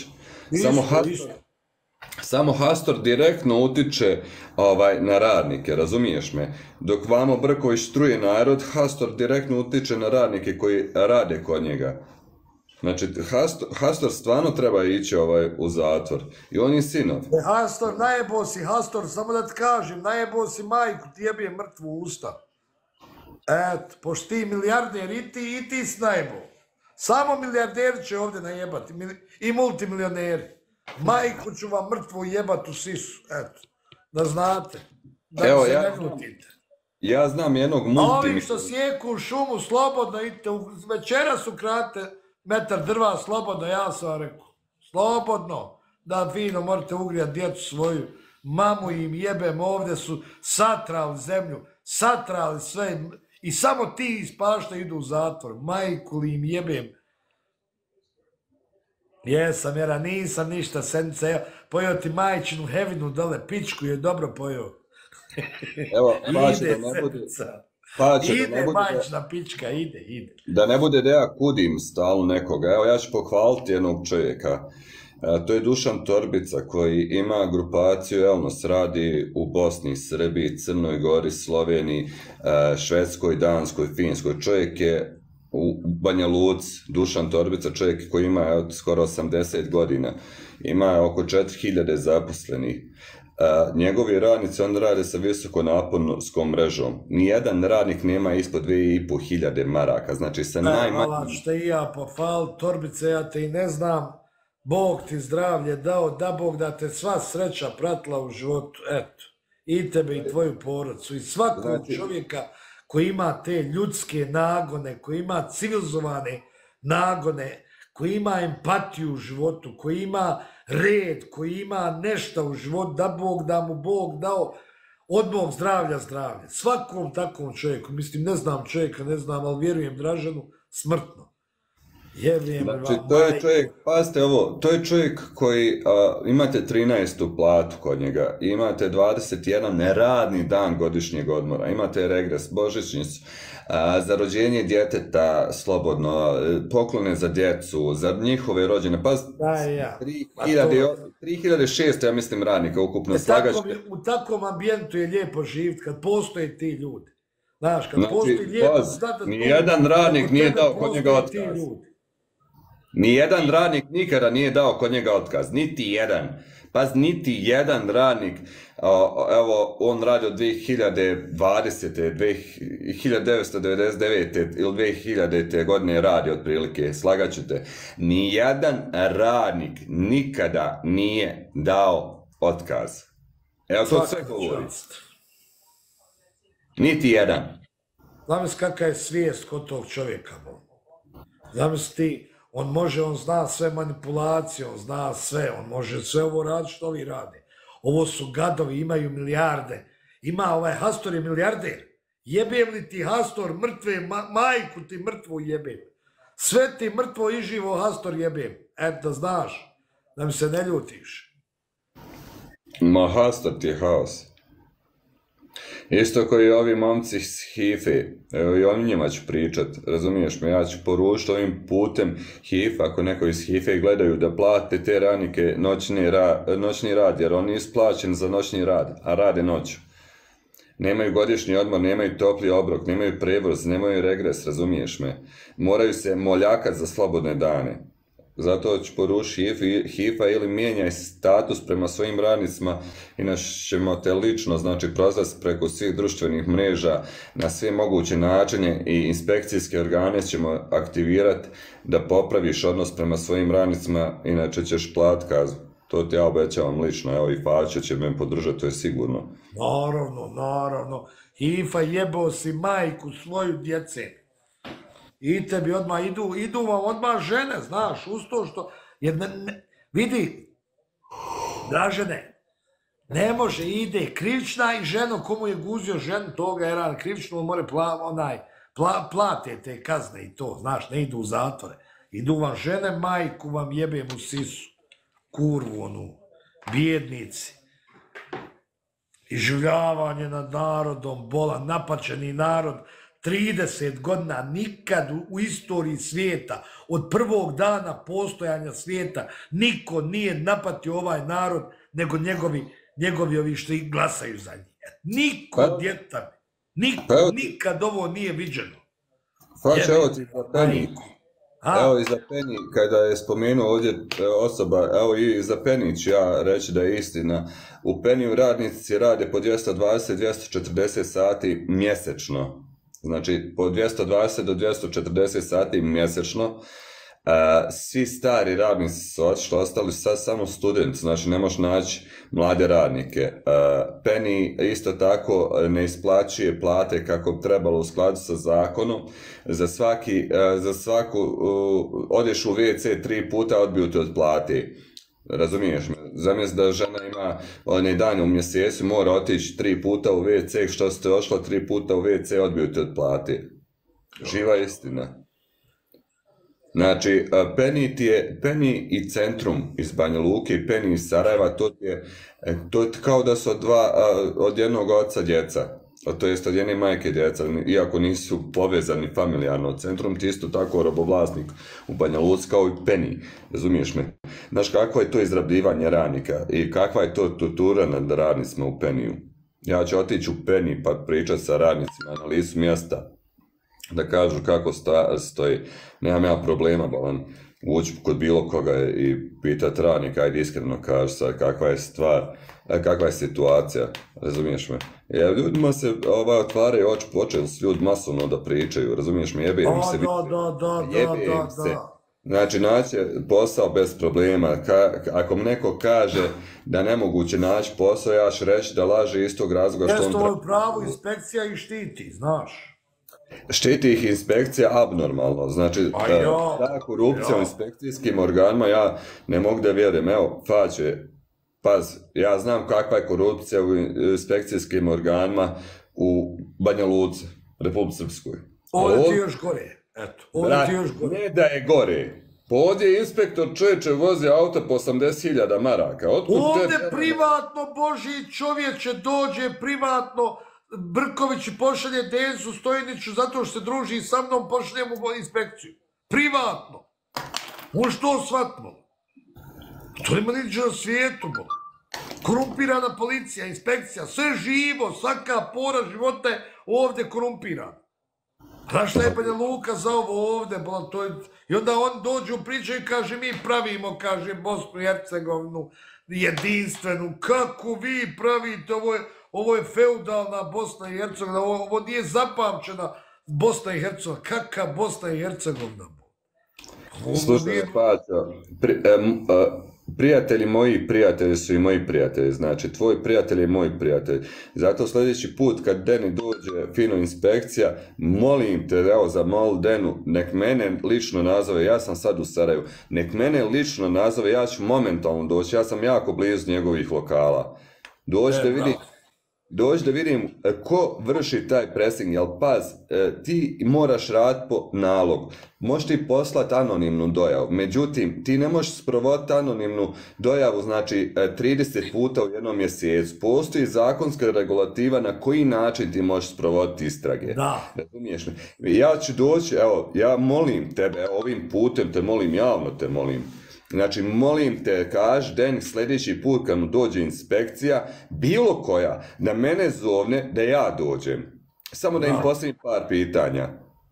Samo Hastort direktno utiče na radnike, razumiješ me? Dok vamo Brković truje narod, Hastort direktno utiče na radnike koji rade kod njega. Znači, Hastort stvarno treba ići u zatvor. I on je sinov. Hastor, najebo si, Hastor, samo da ti kažem, najebo si majku, ti jebije mrtvu u usta. Eto, pošto ti milijarder i ti si najebo. Samo milijarderi će ovdje najebati i multimilioneri. Majku ću vam mrtvo jebat u sisu, eto, da znate, da se ne glutite. Ja znam jednog Ovim što sjeku u šumu, slobodno idite, večeras ukradite metar drva, slobodno, ja sam vam rekao, slobodno, da fino morate ugrijati djecu svoju, mamu im jebem, ovdje su satrali zemlju, satrali sve i samo ti ispašta idu u zatvor. Majku li im jebem. Jesam, jer nisam ništa, sedmice, pojeo ti majčinu hevinu dole, pičku je dobro pojeo. Evo, Ide majčina pička, ide. Da ne bude da ja kudim stalno nekoga, evo ja ću pohvaliti jednog čovjeka. To je Dušan Torbica koji ima grupaciju, Elnos radi u Bosni, Srbiji, Crnoj Gori, Sloveniji, Švedskoj, Danskoj, Finskoj. Čovjek je u Banja Luci, Dušan Torbica, čovjek koji ima skoro 80 godina, ima oko 4000 zaposlenih. Njegovi radnici onda rade sa visokonaporskom mrežom. Nijedan radnik nema ispod 2500 maraka, znači sa najmanjim... Hvala što i ja pohval, Torbice, ja te i ne znam. Bog ti zdravlje dao, da Bog da te sva sreća pratila u životu, eto, i tebe i tvoju porodcu i svakog čovjeka koji ima te ljudske nagone, koji ima civilizovane nagone, koji ima empatiju u životu, koji ima red, koji ima nešto u životu, da mu Bog dao od mog zdravlja. Svakom takvom čovjeku, mislim, ne znam čovjeka, ne znam, ali vjerujem Draženu, smrtno. Znači, to je čovjek, pazite ovo, to je čovjek koji, imate 13. platu kod njega, imate 21 radni dan godišnjeg odmora, imate regres, božićnicu, za rođenje djeteta slobodno, poklone za djecu, za njihove rođene, pazite, 3600, ja mislim, radnika ukupno slagačke. U takvom ambijentu je lijepo živjeti kad postoje ti ljudi. Znaš, kad postoji lijepo znati da... Nijedan radnik nije dao kod njega otkaz. Nijedan radnik nikada nije dao kod njega otkaz, niti jedan. Paz, niti jedan radnik, evo, on radi od 2020. 1999. ili 2000. godine radi otprilike, slagat ću te. Nijedan radnik nikada nije dao otkaz. Evo, to sve govori. Niti jedan. Zamisli kakva je svijest kod tog čovjeka. Zamisli ti, on zna sve manipulacije, on zna sve, on može sve ovo raditi što ovi rade. Ovo su gadovi, imaju milijarde. Ima ovaj Hastor je milijarder. Jebem li ti Hastor mrtve, majku ti mrtvu jebem. Sve ti mrtvo i živo Hastor jebem. Eto, znaš, da mi se ne ljutiš. Ma Hastor ti je haos. Isto koji ovi momci s HIFE, evo i o njima ću pričat, razumiješ me, ja ću poručiti ovim putem HIFE, ako neko iz HIFE gledaju da plate te radnike noćni rad, jer oni nisu plaćeni za noćni rad, a rade noću. Nemaju godišnji odmor, nemaju topli obrok, nemaju prevoz, nemaju regres, razumiješ me. Moraju se moljakat za slobodne dane. Zato ću poručiti HIFA ili mijenjaj status prema svojim radnicima, inače ćemo te lično, znači, prozvati preko svih društvenih mreža na sve moguće načine i inspekcijske organe ćemo aktivirati da popraviš odnos prema svojim radnicima, inače ćeš platiti kaznu. To ti ja obećavam lično, evo i Faća će me podržati, to je sigurno. Naravno. HIFA jebao si majku svoju djece. I tebi odmah idu vam odmah žene, znaš, uz to što... Vidi, Dražene, ne može, ide krivična i ženo, komu je guzio ženu toga, jer krivično mora plate te kazne i to, znaš, ne idu u zatvore. Idu vam žene, majku vam jebem u sisu, kurvu onu, bijednici. Iživljavanje nad narodom, bolan, napačeni narod, 30 godina, nikad u istoriji svijeta, od prvog dana postojanja svijeta, niko nije napatio ovaj narod, nego njegovi ovi što ih glasaju za njih. Niko, djetan, nikad ovo nije viđeno. Fač, evo ti za Penny. Evo i za Penny, kada je spomenuo ovdje osoba, evo i za Penny ću ja reći da je istina. U Penny radnici rade po 220-240 sati mjesečno. Znači, po 220 do 240 sati mjesečno. Svi stari radnici su otišli, ostali sad samo studenti, znači ne možeš naći mlade radnike. Penny isto tako ne isplaćuje plate kako bi trebalo u skladu sa zakonom. Za svaku odeš u WC 3 puta, odbiju te od plate. Razumiješ me? Zamisli da žena ima onaj dan u mjesecu, mora otići 3 puta u WC, što ste ošla 3 puta u WC, odbiju te od plate. Živa istina. Znači, Penny i Centrum iz Banja Luke i Penny iz Sarajeva, to je kao da su od jednog oca djeca. To jest od jedne majke djeca, iako nisu povezani familijarno. Centrum ti isto tako robovlasnik u Banja Luci kao i Penny, razumiješ me? Znaš, kakvo je to izrabljivanje radnika i kakva je to tortura nad radnicima u Penny-u? Ja ću otići u Penny pa pričati sa radnicima na licu mjesta, da kažu kako stoji. Nemam ja problema, bolan, ući kod bilo koga i pitati radnika, ajde iskreno kaži sad kakva je stvar, kakva je situacija, razumiješ me? Jer ljudima se otvaraju oči, počeli su ljudi masovno da pričaju, razumiješ me? Jebe im se, jebe im se. Znači, naći posao bez problema. Ako mi neko kaže da nemoguće naći posao, ja ću reći da laže istog razloga što on... Jesto je pravo, inspekcija ih štiti, znaš. Štiti ih inspekcija abnormalno, znači ta korupcija u inspekcijskim organima, ja ne mogu da vjerujem, evo, Faće, paz, ja znam kakva je korupcija u inspekcijskim organima u Banja Luci, Republici Srpskoj. Ovdje ti još gore, eto, ovdje ti još gore. Ne da je gore, ovdje je inspektor čovječe vozi auto po 80.000 maraka. Ovdje privatno, Boži čovječe, dođe privatno, Brković pošalje Dezu Stojniću zato što se druži sa mnom, pošalje mu inspekciju. Privatno. Možeš to shvatimo. To nema niđe na svijetu. Korumpirana policija, inspekcija, sve živo, svaka pora života je ovdje korumpirana. Znaš šta je Banja Luka za ovo ovdje? I onda on dođe u priču i kaže mi pravimo, kaže, Bosnu i Hercegovinu jedinstvenu. Kako vi pravite? Ovo je feudalna Bosna i Hercegovina, ovo nije zapamćena Bosna i Hercegovina. Kakva Bosna i Hercegovina? Slušaj, Pačo, prijatelji moji prijatelji su i moji prijatelji, znači tvoj prijatelj je moj prijatelj. Zato sljedeći put kad Deni dođe fino inspekcija, molim te, evo zamoli Denu, nek mene lično nazove, ja sam sad u Sarajevu, nek mene lično nazove, ja ću momentalno doći, ja sam jako blizu njegovih lokala. Dođi da vidim ko vrši taj pressing, jel paz, ti moraš raditi po nalogu. Možeš ti poslati anonimnu dojavu, međutim, ti ne možeš sprovoditi anonimnu dojavu, znači 30 puta u jednom mjesecu. Postoji zakonska regulativa na koji način ti možeš sprovoditi istrage. Da. Razumiješ me? Ja ću doći, evo, ja molim tebe, ovim putem te molim, javno te molim. Znači, molim te, kaži Den sljedeći put kad mu dođe inspekcija, bilo koja, da mene zovne da ja dođem. Samo da im postavim par pitanja.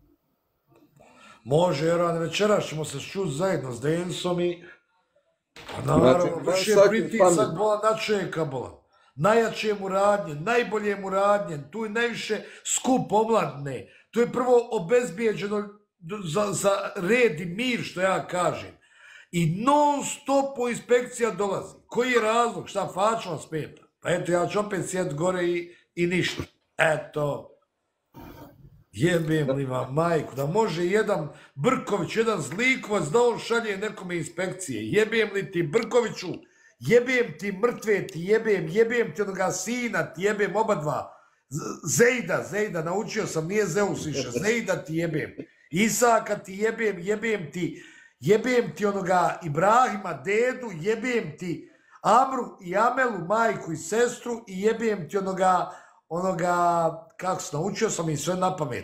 Može, jer večeras ćemo se čuti zajedno s Densom i... Naravno, vrši je pritisak, bola načeka, bola. Najjače mu radnje, najbolje mu radnje, tu je najviše skup omladne. Tu je prvo obezbijeđeno za red i mir, što ja kažem. I non stop inspekcija dolazi. Koji je razlog? Šta Fačo vam smeta? Pa eto, ja ću opet sjeti gore i ništa. Eto. Jebem li vam majku, da može jedan Brković, jedan zlikovac, da on šalje nekome inspekcije. Jebem li ti Brkoviću, jebem ti mrtve, ti jebem ti onoga sina, ti jebem oba dva. Zejda, naučio sam, nije Zeus više, Zejda ti jebem. Isaka ti jebem ti onoga Ibrahima, dedu, jebem ti Amru i Amelu, majku i sestru i jebem ti onoga, kako se naučio sam i sve na pamet,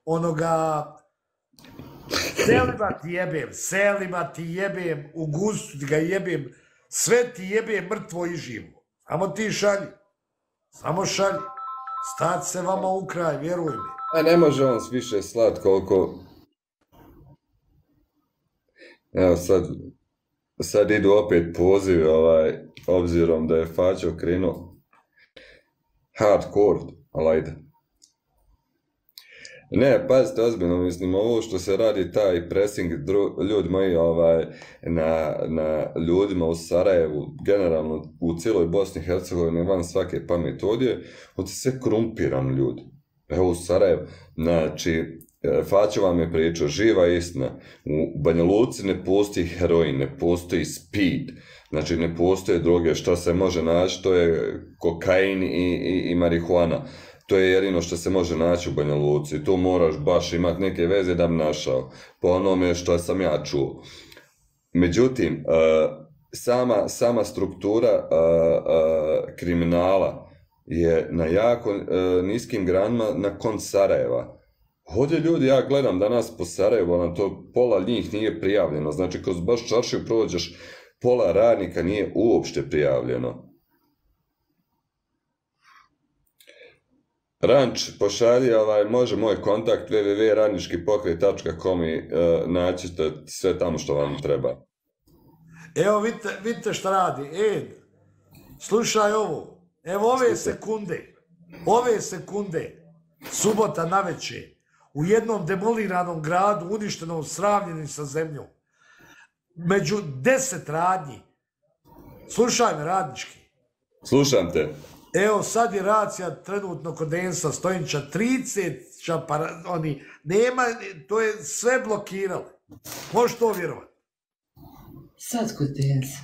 Selima ti jebem, u gustu ga jebem, sve ti jebem mrtvo i živo. Samo ti šalji, samo šalji, stati se vama u kraj, vjeruj mi. A ne može on više slat koliko... Evo sad idu opet pozivi, obzirom da je Fačo krenuo hardcore, ali ajde. Ne, pazite ozbiljno, mislim, ovo što se radi taj pressing, ljudi moji, na ljudima u Sarajevu, generalno u cijeloj Bosni i Hercegovini, van svake pameti ovdje, sve korumpirani ljudi. Evo u Sarajevu, znači, Faćo vam je pričao, živa istina, u Banja Luci ne postoji heroin, ne postoji speed, znači ne postoje droge, što se može naći, to je kokain i marihuana. To je jedino što se može naći u Banja Luci. Tu moraš baš imati neke veze da bi našao, po onome što sam ja čuo. Međutim, sama struktura kriminala je na jako niskim granama nakon Sarajeva. Ovdje ljudi, ja gledam danas po Sarajevu, nam to pola njih nije prijavljeno. Znači, kroz baš čaršiju prođeš, pola radnika nije uopšte prijavljeno. Ranč, pošalji, može moj kontakt www.radničkipokret.com i naći sve tamo što vam treba. Evo, vidite šta radi. Slušaj ovo. Evo ove sekunde, subota navečer, u jednom demoliranom gradu, uništenom, sravnjenim sa zemljom, među 10 radnji. Slušaj me, Radnički. Slušam te. Evo, sad je racija trenutno kod Densa Stojnića, 30 čapara, nema, to je sve blokiralo. Možeš to vjerovati? Sad kod Densa.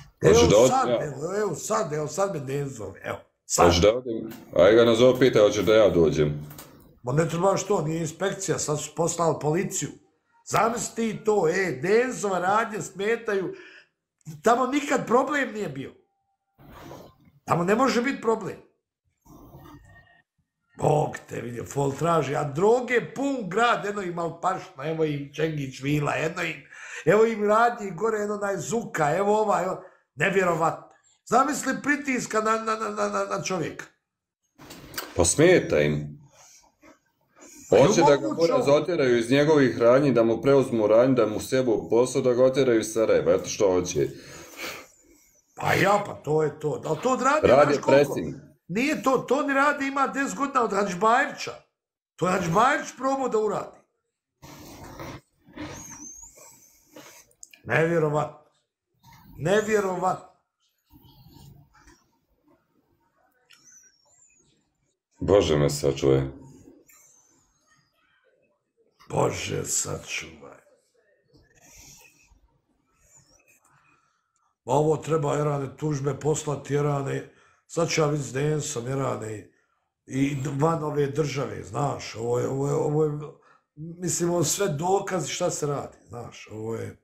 Evo sad me Denso, evo. Hoćeš da odim? Ajde ga nazovu pitaj, hoćeš da ja dođem. Ma ne treba što, nije inspekcija, sad su poslali policiju. Zamisli ti to, Densova radnje smetaju, tamo nikad problem nije bio. Tamo ne može biti problem. Bog te vidio, fol traži, a droge pun grad, eno im Alpašna, evo im Čengić Vila, evo im radnji gore, eno Zuka, evo nevjerovatno. Zamisli pritiska na čovjeka. Pa smeta im. Hoće da ga zotjeraju iz njegovih radnji, da mu preuzmu radnji, da mu sebu posao, da ga otjeraju iz Sarajeva, eto što hoće. Pa to je to. Ali to odradi, radi pressing. Nije to ne radi, ima 10 godina od Hadžbajevića. To je Hadžbajević probao da uradi. Nevjerovatno. Bože me sačuvaj. Bože sačuvaj. Ovo treba Erane tužbe poslati, Erane, sad ću ja vidjeti s Densom, Erane, i van ove države, znaš, ovo je, mislim, ovo sve dokazi šta se radi, znaš, ovo je.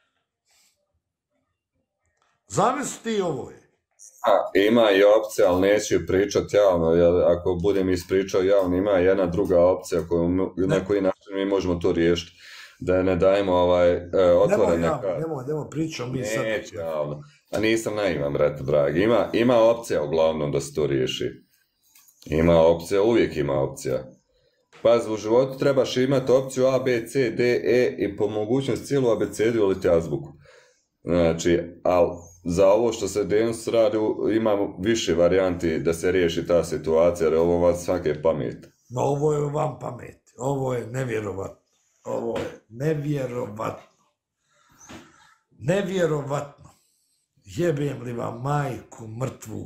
Zamisli ti ovo je. Ima i opcija, ali neću pričati javno, jer ako budem ispričao javno, ima jedna druga opcija na koji način mi možemo to riješiti. Da ne dajemo otvorene karte. Nemoj pričao mi sad. Neće javno. A nisam naivan, brate, dragi. Ima opcija uglavnom da se to riješi. Ima opcija, uvijek ima opcija. Pazi, u životu trebaš imati opciju A, B, C, D, E i po mogućnosti cijelu abecedu ili te azbuku. Znači, ali za ovo što se danas radi imamo više varijanti da se riješi ta situacija, jer ovo van svake pameti. No, ovo je van pameti. Ovo je nevjerovatno. Ovo je nevjerovatno. Jebem li vam majku mrtvu?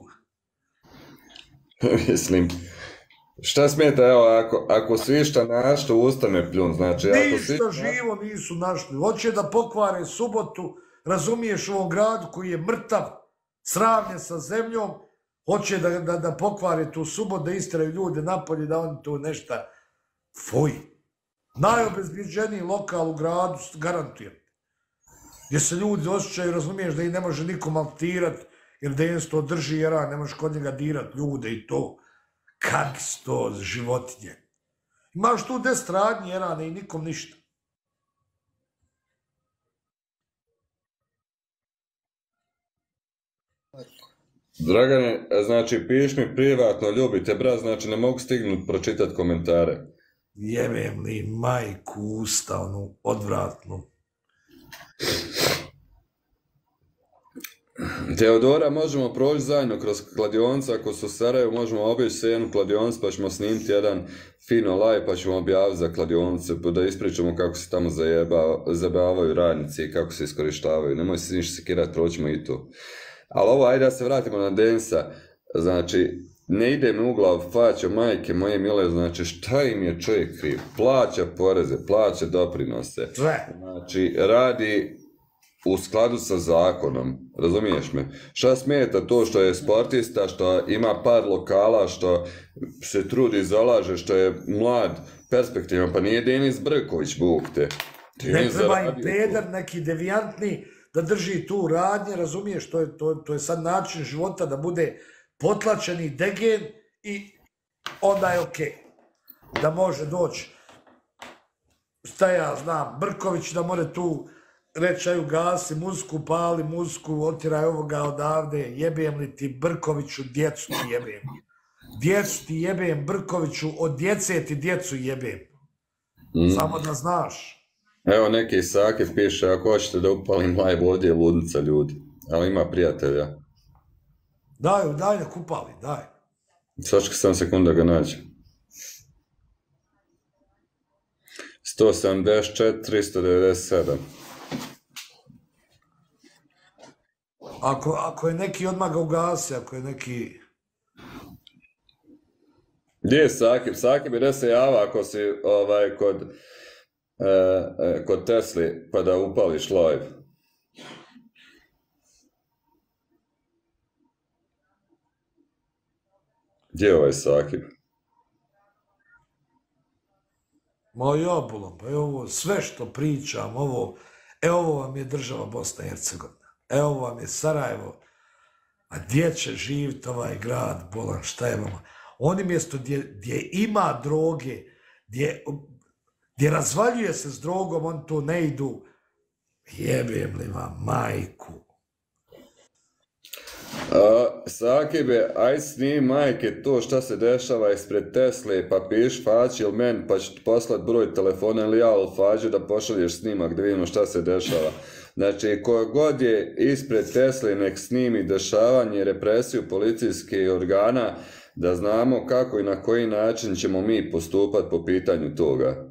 Mislim, šta smeta, evo, ako svi šta našli, ustane pljun, znači... Ništa živo nisu našli. Hoće da pokvare subotu, razumiješ, u ovom gradu koji je mrtav, sravnjen sa zemljom, hoće da pokvare tu subotu, da istiraju ljude napolje, da oni tu nešta... Fuj! Najobezbjeđeniji lokal u gradu, garantujem. Gdje se ljudi osjećaju, razumiješ, da ih ne može niko maltirati, jer Dens to drži, jer ne može kod njega dirati ljude i to. Kak su to životinje? Imaš tu 10 radnji, Erane, i nikom ništa. Dragane, znači, piš mi privatno, ljubite, brat, znači ne mogu stignuti pročitati komentare. Jebem li majku usta, onu odvratnu. Teodora, možemo proći zajedno kroz kladioncu, ako su u Sarajevu, možemo obići se jednu kladionicu, pa ćemo snimiti jedan fino live, pa ćemo objaviti za kladionicu, pa da ispričamo kako se tamo zabavaju radnici i kako se iskorištavaju. Nemoj se ništa sekirati, proćemo i to. Ali ovo, ajde da se vratimo na Densa. Znači, ne ide mi u glavu, faćo, majke moje mile, znači šta im je čovjek kriv? Plaća poreze, plaća doprinose, znači radi u skladu sa zakonom, razumiješ me? Šta smeta to što je sportista, što ima par lokala, što se trudi, zalaže, što je mlad, perspektivan, pa nije Denis Brković, Bog te. Ne treba im peder, neki devijantni, da drži tu radnje, razumiješ, to je sad način života da bude potlačeni degen i onda je okej. Da može doći, šta ja znam, Brković da more tu reći, aju gasi muziku, pali muziku, otjeraj ovoga odavde, jebem li ti Brkoviću, djecu ti jebem. Djecu ti jebem, Brkoviću, od djece ti djecu jebem. Samo da znaš. Evo neki Sakif piše, ako hoćete da upalim live, ovdje je ludnica ljudi, ali ima prijatelja. Daj nek upali, daj. Sačka sam sekunda ga nađem. 174, 397. Ako je neki odmah ga ugasi, ako je neki... Gdje je Sakif? Sakif bi da se java ako si kod Tesli pa da upališ live. Gdje je ovaj Sakif? Ma jabulam, pa ovo sve što pričam, ovo vam je država Bosna i Hercegovina, evo vam je Sarajevo, a gdje će živjeti ovaj grad, bolan, šta je vama? Oni mjesto gdje ima droge, gdje razvaljuje se s drogom, oni to ne idu, jebem li vam majku. Sakibe, aj snim majke to šta se dešava ispred Tesle, pa piš Fađi ili men, pa ću ti poslat broj telefona ili ja ili Fađu da pošalješ snimak da vidimo šta se dešava. Znači, ko god je ispred Tesle nek snimi dešavanje, represiju policijskih organa, da znamo kako i na koji način ćemo mi postupati po pitanju toga.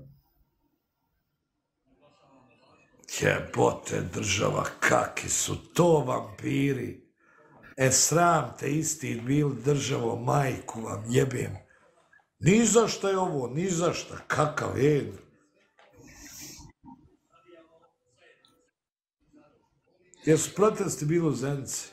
Jebote država, kakvi su to vampiri. Sram te isti bili državo, majku vam jebem. Ni zašto je ovo, ni zašto, kakav je. Jesu protesti bili u Zenici?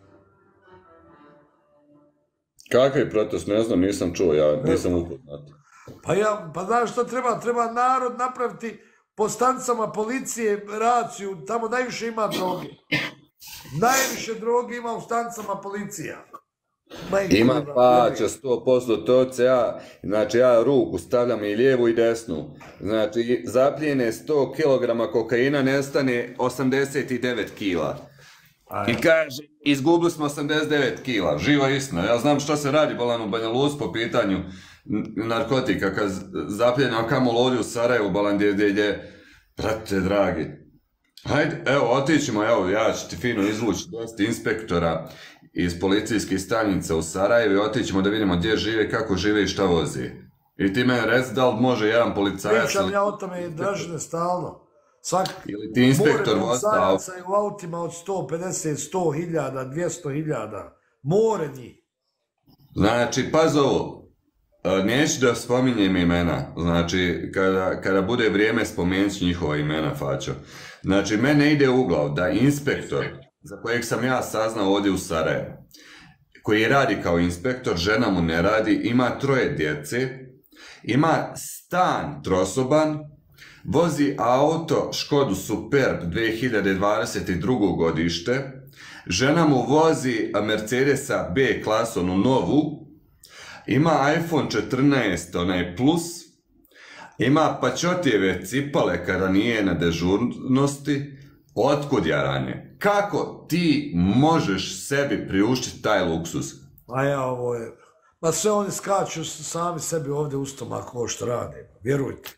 Kakvi protest, ne znam, nisam čuo, ja nisam upoznat. Pa znaš što treba? Treba narod napraviti po stanicama policije raciju, tamo najviše ima droge. Najviše droge ima u stanicama policija. Ima paća 100%, to se ja ruku stavljam i lijevu i desnu. Znači, zapljene 100 kg kokaina nestane 89 kila. I kaže, izgubili smo 89 kila, živa istina. Ja znam šta se radi bolan u Banja Luci po pitanju narkotika, kad zapljena kamo lodi u Sarajevu, bolan gdje, brate dragi. Hajde, evo, otićemo, evo, ja ću ti fino izvući 10 inspektora iz policijskih stanica u Sarajevu i otićemo da vidimo gdje žive, kako žive i šta vozi. I ti meni reci da li može jedan policajac... Pričam ja o tome i Dražene stalno. Ili ti inspektor vozi auto. More u autima od 150, 100.000, 200.000. More njih. Znači, paz ovo. Neću da spominjem imena. Znači, kada bude vrijeme spomenut ću njihova imena, faćo. Znači, mene ide u glavu da inspektor, za kojeg sam ja saznao ovdje u Sarajevu, koji radi kao inspektor, žena mu ne radi, ima 3 djece, ima stan trosoban, vozi auto Škodu Superb 2022. godište, žena mu vozi Mercedesa B klasu, onu novu, ima iPhone 14, onaj plus, ima pačotijeve cipale kada nije na dežurnosti. Otkud jaranje? Kako ti možeš sebi priuštiti taj luksus? A ja ovo je... Ma sve oni skaču sami sebi ovdje u stomak ovo što rade, vjerujte.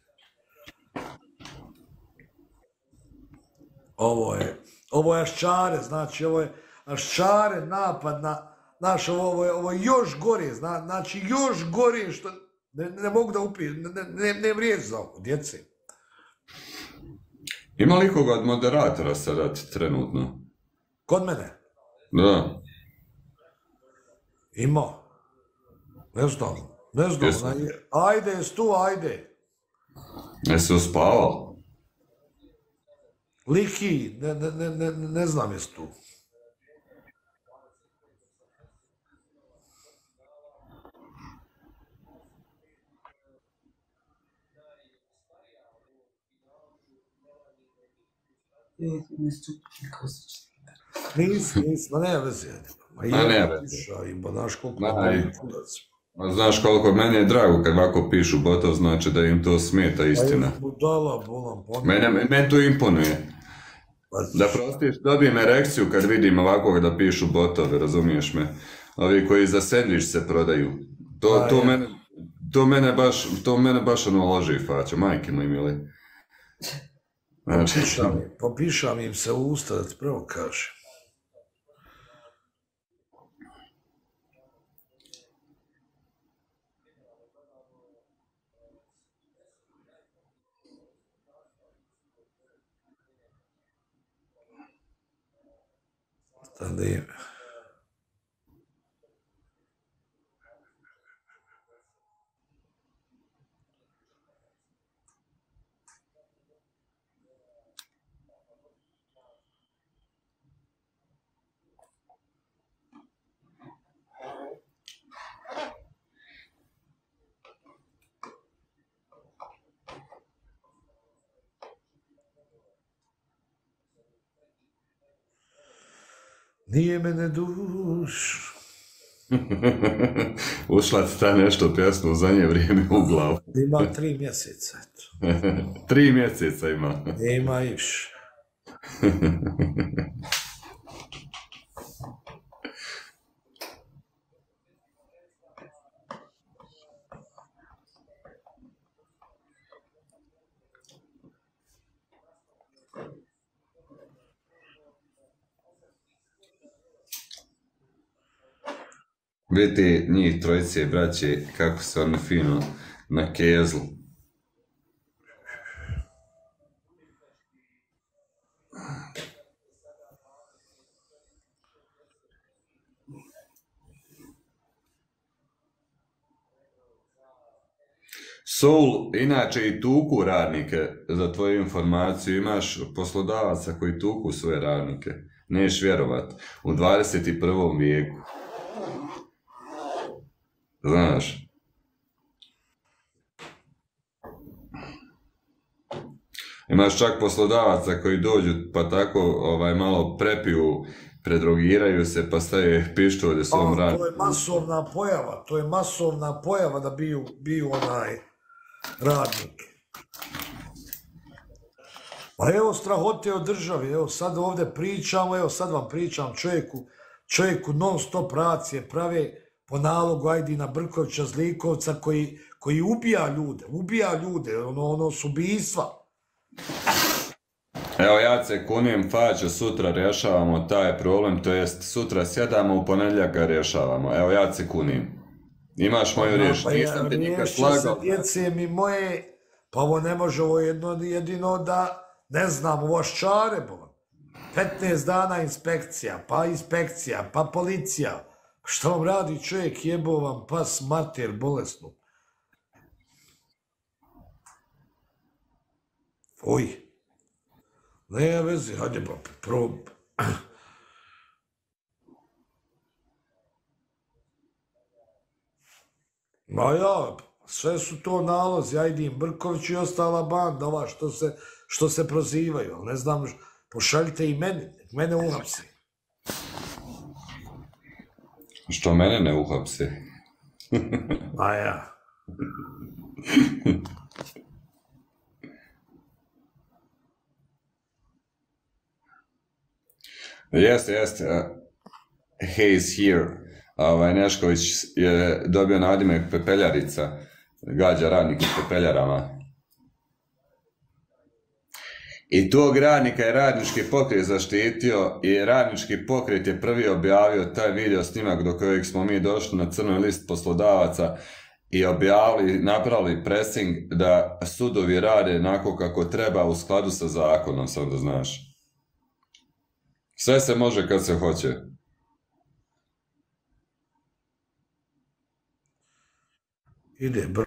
Ovo je Aščare, znači ovo je Aščare napad na... Znaš, ovo je još gore, znači još gore što... Ne mogu da upijem, ne vrijeđi za ovo, djece. Ima li koga od moderatora sada trenutno? Kod mene? Da. Imao. Ne znam, ne znam. Jesmo. Ajde, jes tu, ajde. Jesi uspavao? Liki, ne znam jes tu. Nis, ma nema veze. Ma nema je, veze. piša, ima, znaš koliko Ma, boli aj. kurac. A znaš koliko meni je drago kad ovako pišu botov, znači da im to smeta istina. A je budala, bolam, Mene to imponuje. Da prostiš, dobijem erekciju kad vidim ovako da pišu botove, razumiješ me? Ovi koji za sendvič se prodaju. To mene baš ono loži faća, majke moj mili. Znači, Popišam im se u usta, da ti prvo kažem. Da im... Nije mene duš. Ušla ti ta nešto pjesmu u zadnje vrijeme u glavu. Ima 3 mjeseca, eto. 3 mjeseca ima. Nema više. Vidite njih trojice, braće, kako se oni fino na kezlu. Soul, inače i tuku radnike, za tvoju informaciju, imaš poslodavaca koji tuku svoje radnike. Neš vjerovat, u 21. vijeku. Znaš. Imaš čak poslodavaca koji dođu pa tako malo prepiju, predrogiraju se pa stave pištolje svom radniku. To je masovna pojava da biju onaj radnik. Pa evo strahote od državi, evo sad ovdje pričamo, evo sad vam pričam čovjeku non stop racije prave po nalogu Ajdina Brkovića Zlikovca koji ubija ljude, ono su ubijstva. Evo ja se kunim, faću, sutra rješavamo taj problem, to jest sutra sjedamo, u ponedjeljak ga rješavamo, evo ja se kunim. Imaš moju riječ, nisam te nikad slagao. Riješće se djece mi moje, pa ovo ne može ovo jedino da, ne znam, ovo ščare, 15 dana inspekcija, pa policija. Šta vam radi čovjek, jebo vam pas mater bolesnu. Oj. Ne vezi, hajde pa prob. Ma ja, sve su to nalozi, Ajdin Brković i ostala banda, ova što se prozivaju, ali ne znam, pošaljite i mene uhapsi. Što mene ne uhapsi? A ja. Jeste. He is here. Nešković je dobio nadimak Pepeljarica. Gađa radnik u pepeljarama. I tog radnika je radnički pokret zaštitio i radnički pokret je prvi objavio taj video snimak do kojeg smo mi došli na crnoj list poslodavaca i objavili, napravili pressing da sudovi rade onako kako treba u skladu sa zakonom, samo da znaš. Sve se može kad se hoće. Ide brzo.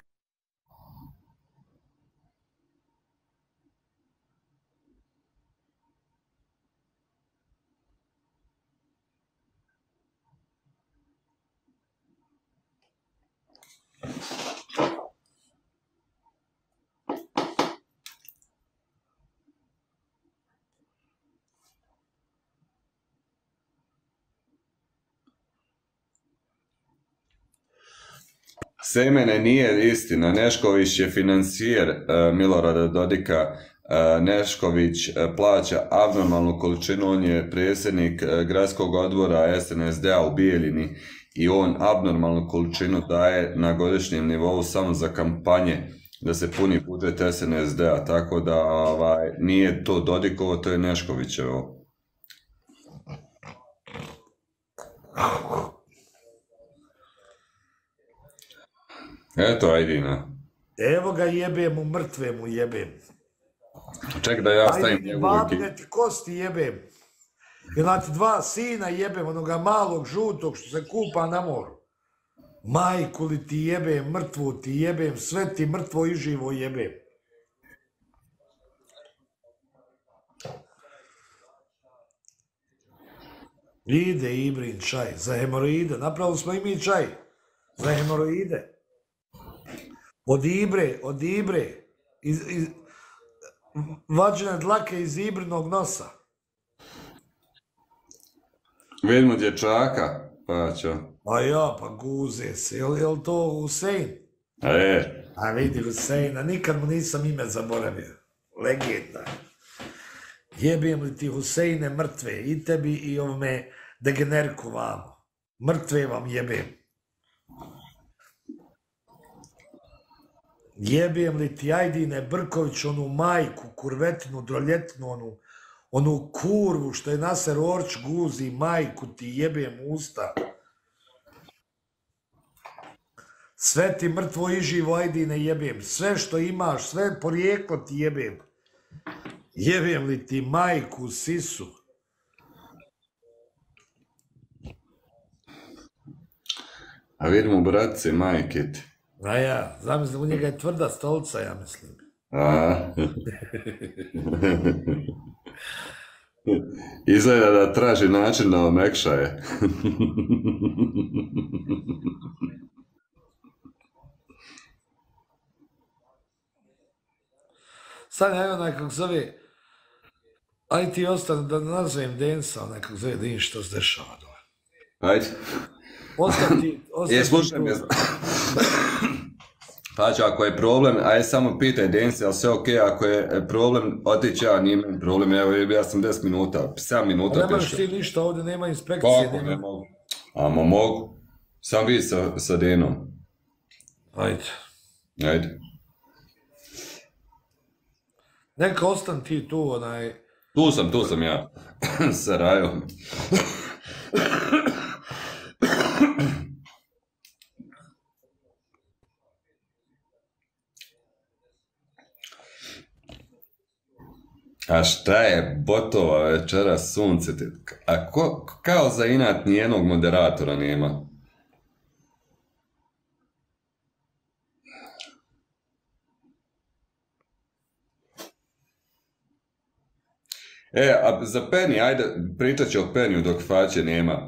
Semene nije istina, Nešković je financijer Milorada Dodika, Nešković plaća abnormalnu količinu, on je predsjednik gradskog odbora SNSD-a u Bijeljini i on abnormalnu količinu daje na godišnjem nivou samo za kampanje da se puni budžet SNSD-a, tako da nije to Dodikovo, to je Neškovićevo. Eto, Ajdina. Evo ga jebem, u mrtve mu jebem. Ček da ja stavim Ajde, njegovu ekipu. babne ti kosti jebem. I znači 2 sina jebem, onoga malog žutog što se kupa na moru. Majku li ti jebem, mrtvu ti jebem, sve ti mrtvo i živo jebem. Ide Ibrin čaj, za hemoroide, napravili smo i mi čaj, za hemoroide. Od ibre, vađene dlake iz ibrinog nosa. Vidimo dječaka, pa ću. A ja, pa guze se, jel to Husein? A vidi Huseina, nikad mu nisam ime zaboravio. Legenda. Jebim li ti Huseine mrtve, i tebi i ovome degenerku vamo. Mrtve vam jebem. Jebim li ti Ajdine Brković, onu majku, kurvetinu, droljetinu, onu kurvu što je Naser Orć guzi, majku ti jebem usta. Sve ti mrtvo i živo Ajdine jebem, sve što imaš, sve porijeklo ti jebem. Jebem li ti majku, sisu. A vidimo bratci, majke ti. A ja, zamislim, u njega je tvrda stolica, ja mislim. Izgleda da traži način da omekšaje. Sad je onaj kako zove, aj ti ostane da nazovem Densa, onaj kako zove, da vidim što se dešava dole. Ajde. Ostati slušaj me. Pađa, ako je problem, aj samo pitaj Densi, ali sve ok, ako je problem, otići ja, nije imam problem, evo ja sam 10 minuta, 7 minuta pešao. Ne možeš pešao. ti ništa, ovdje nema inspekcije. Kako ne mogu? Amo mogu. Sam vi sa Denom. Ajde. Neka ostan ti tu, onaj... Tu sam ja. Sa Rajom. A šta je botova večera sunce? A kao za inat nijednog moderatora nema. A za Penny, ajde, pričat ću o Penny dok Faće nema.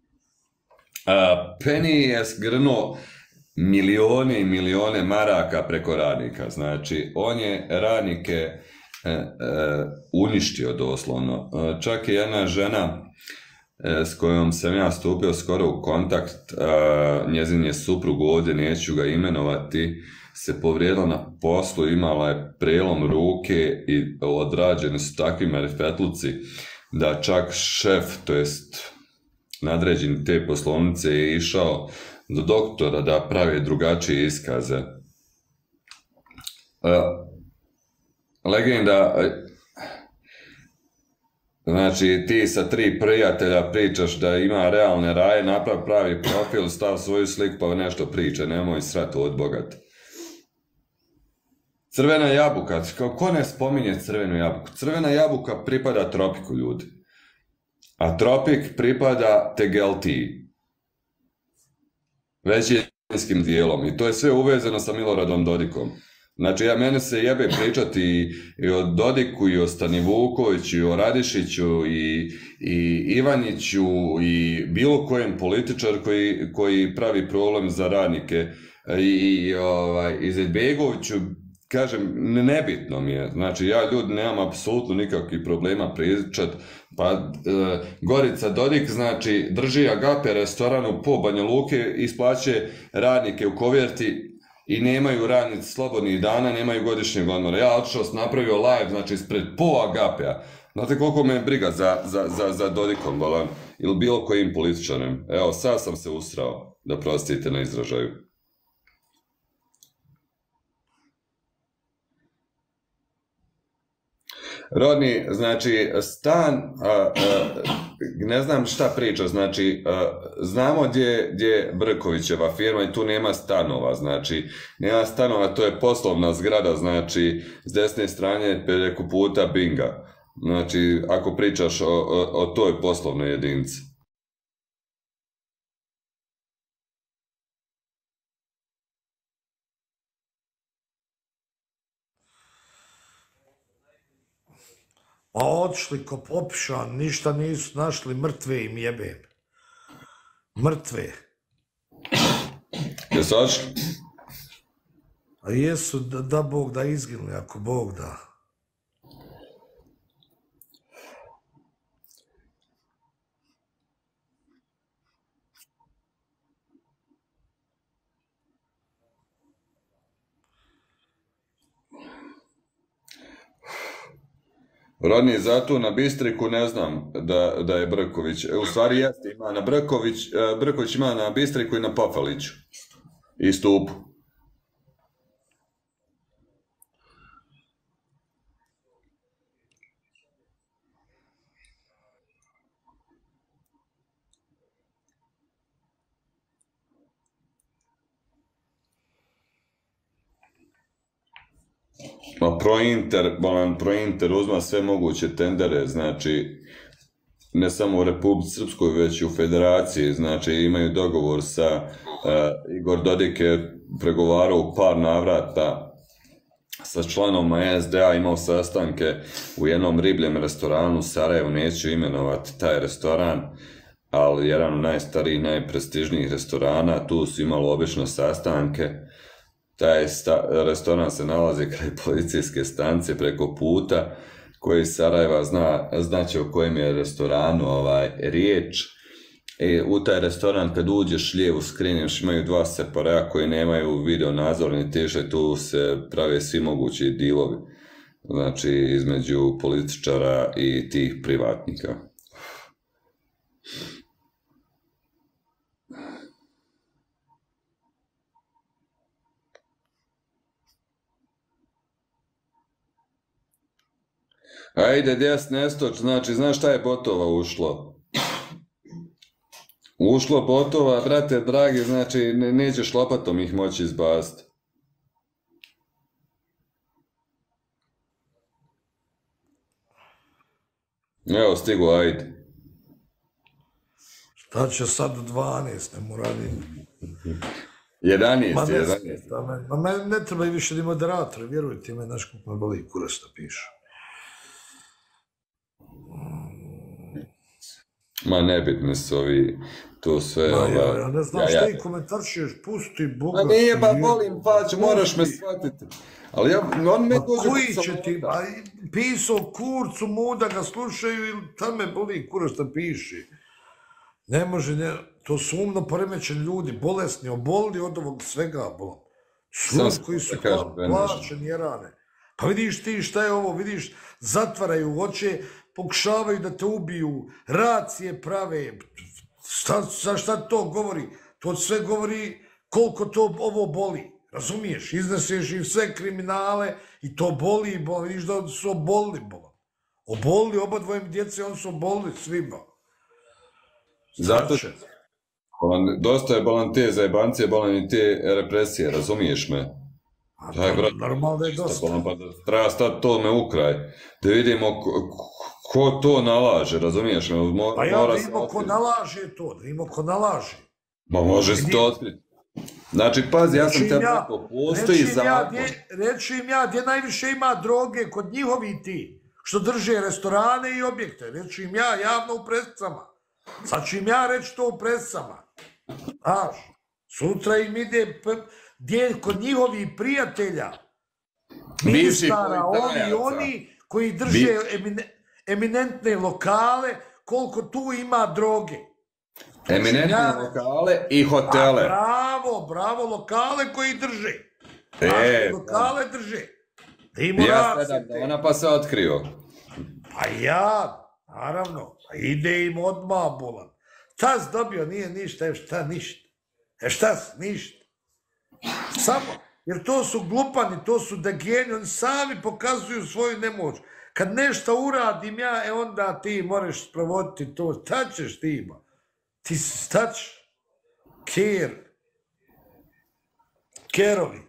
Penny je zgrnuo milijone i milijone maraka preko radnika. Znači, on je radnike uništio doslovno. Čak i jedna žena s kojom sam ja stupio skoro u kontakt, njezin je suprug ovdje, neću ga imenovati, se povrijedila na poslu, imala je prelom ruke i odrađeni su takvi marifetluci da čak šef, to jest nadređeni te poslovnice, je išao do doktora da pravi drugačije iskaze. Legenda, znači ti sa 3 prijatelja pričaš da ima realne raje, napravi pravi profil, stav svoju sliku pa nešto priča, nemoj sratu od bogat. Crvena jabuka, ko ne spominje crvenu jabuku? Crvena jabuka pripada tropiku, ljudi. A tropik pripada Tegeltiji. Već je manjinskim dijelom i to je sve uvezano sa Miloradom Dodikom. Znači, mene se jebe pričati i o Dodiku, i o Stanivukoviću, i o Radišiću, i Ivaniću, i bilo kojem političar koji pravi problem za radnike, i Izetbegoviću, kažem, nebitno mi je. Znači, ja ljudi nemam apsolutno nikakvih problema pričat. Pa, Gorica Dodik, znači, drži Agape restoran u po Banja Luke, isplaćuje radnike u koverti i nemaju radnici slobodnih dana, nemaju godišnjeg odmora. Ja otišao sam napravio live, znači, ispred po Agapea. Znate koliko me je briga za Dodikom, balan, ili bilo kojim političarem. Evo, sad sam se usrao, da prostite na izražaju. Rodni, znači, stan, ne znam šta priča, znači, znamo gdje je Brkovićeva firma i tu nema stanova, znači, nema stanova, to je poslovna zgrada, znači, s desne strane preko puta Binga, znači, ako pričaš o toj poslovnoj jedinici. A otišli ko popiša, ništa nisu našli, mrtve im jebem. Mrtve. Jesu otišli? A jesu, da Bog da izginuli, ako Bog da. Rodni, zato na Bistriku ne znam da je Brković. U stvari jeste, ima na Brković ima na Bistriku i na Pafaliću. I Stupu. Prointer uzma sve moguće tendere, znači ne samo u Republici Srpskoj, već i u Federaciji, znači imaju dogovor sa Igor Dodik je pregovarao u par navrata sa članovima SDA, imao sastanke u jednom ribljem restoranu u Sarajevu, neću imenovati taj restoran, ali jedan od najstarijih, najprestižnijih restorana, tu su imali obično sastanke. Taj restoran se nalazi kraj policijske stanice preko puta, koji iz Sarajeva znaće o kojem je restoranu riječ. U taj restoran kad uđeš lijevo skreneš, imaju dva separaja koji nemaju video nadzor ni teže, tu se prave svi mogući dilovi, znači između političara i tih privatnika. Ajde, djes nestoč, znači, znaš šta je Botova ušlo? Ušlo Botova, brate dragi, znači, nećeš lopatom ih moći izbasti. Evo, stigu, ajde. Šta će sad u 12, ne mora ni... 11. Ma meni ne treba i više ni moderator, vjerujte me, znaš kako me boli kurac da piše. Ma nebitni su ovi, to sve... Ja ne znam šta i komentaršeš, pusti Boga... Ma nije, pa volim pać, moraš me shvatiti. Ali on me dođe... Koji će ti, pisao kurcu mu da ga slušaju ili tam me boli kurac da piše. Ne može, to su umno poremećeni ljudi, bolesni, obolili od ovog svega, bolam. Ljudi koji su plaćeni jerane. Pa vidiš ti šta je ovo, vidiš, zatvaraju oči, pokušavaju da te ubiju, racije prave, šta to govori? To sve govori koliko to ovo boli, razumiješ? Izneseš i sve kriminale i to boli, vidiš da su obolili, obolili oba dvojem djece, oni su obolili svima. Zato dosta je bolan te zajebancije, bolan i te represije, razumiješ me? Normalno da je dosta. Treba stati tome u kraj, da vidimo ko to nalaže, razumiješ me? Pa ja da vidimo ko nalaže to, da vidimo ko nalaže. Ma može se to otkriti. Znači, pazi, ja sam te rekao, postoji zakon. Reći im ja, gdje najviše ima droge kod njihovi ti, što drže restorane i objekte. Reći im ja javno u presicama. Sad ću im ja reći to u presicama. Znaš, sutra im ide gdje kod njihovih prijatelja, ministara, oni koji drže eminentne lokale, koliko tu ima droge. Eminentne lokale i hotele. Bravo, lokale koji drže. Lokale drže. Ja 7 dana pa se otkrio. Pa ja, naravno, ide im odmah bolan. Šta si dobio, nije ništa, šta si, ništa. Samo, jer to su glupani, to su degeni, oni sami pokazuju svoju nemoć. Kad nešto uradim ja, onda ti moraš sprovoditi to. Šta ćeš ti ima? Ti staćeš. Kerovi.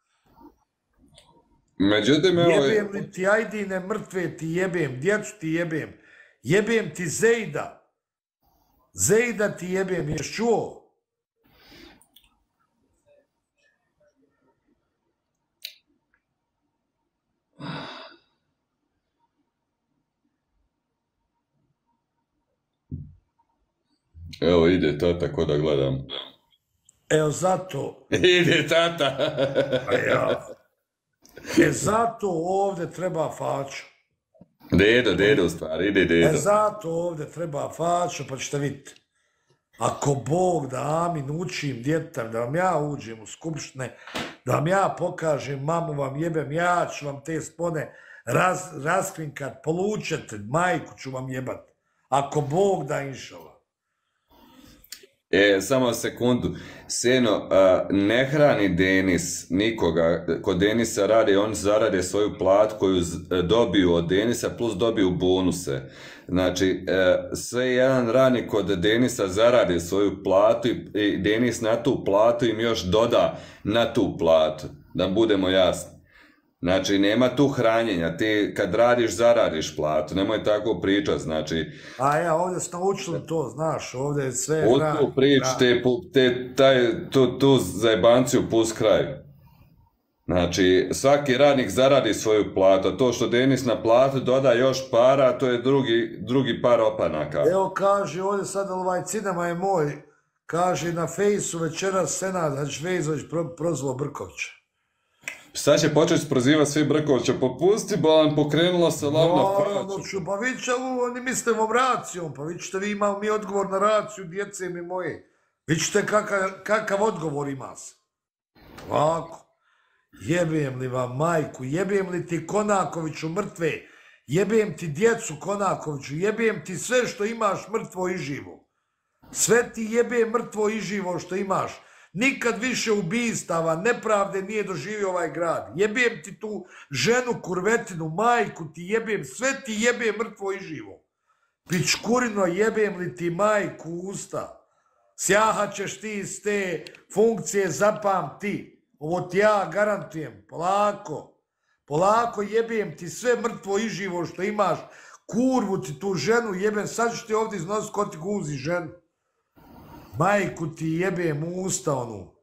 Međutim, evo... Jebem li ti Ajdine mrtve, ti jebem, djecu ti jebem. Jebem ti Zejda. Zejda ti jebem, ješ čuo? Evo, ide tata ko da gledam. Evo zato... Ide tata! Zato ovdje treba faču. Dedo, u stvari, ide dedo. Zato ovdje treba faču, pa ćete vidjeti. Ako Bog da Amin učim djetam, da vam ja uđem u skupštine, da vam ja pokažem, mamu vam jebem, ja ću vam te spone raskrinkat, polučete, majku ću vam jebat. Ako Bog da inšala. Samo sekundu. Seno, ne hrani Denis nikoga. Kod Denisa rade, oni zarade svoju platu koju dobiju od Denisa plus dobiju bonuse. Znači, sve jedan radnik kod Denisa zarade svoju platu i Denis na tu platu im još doda na tu platu. Da budemo jasni. Znači, nema tu hranjenja, ti kad radiš, zaradiš platu, nemoj tako pričat, znači... A ja, ovdje smo naučili to, znaš, ovdje je sve... U tu prič, tu zajebanciju pust kraj. Znači, svaki radnik zaradi svoju platu, a to što Denis na platu doda još para, to je drugi par opanaka. Evo kaže, ovdje sad ovaj cinema je moj, kaže na fejsu večeras Senad Hadžvezović prozvao Brkovića. Sad će početi prozivati svi Brkovića, popusti, bolan, pokrenula se lavna fraća. Pa vi će, oni mislite vam racijom, pa vi ćete, vi imali mi odgovor na raciju, djece mi moje. Vi ćete kakav odgovor ima se. Ovako, jebem li vam majku, jebem li ti Konakoviću mrtve, jebem ti djecu Konakoviću, jebem ti sve što imaš mrtvo i živo. Sve ti jebem mrtvo i živo što imaš. Nikad više ubistava, nepravde nije doživio ovaj grad. Jebem ti tu ženu, kurvetinu, majku ti jebem, sve ti jebem mrtvo i živo. Pičkurino, jebem li ti majku usta. Sjahat ćeš ti iz te funkcije, zapamti. Ovo ti ja garantujem, polako jebem ti sve mrtvo i živo što imaš. Kurvu ti tu ženu jebem, sad ću ti ovdje iznositi ko ti guzi ženu. Majku ti jebem usta onu.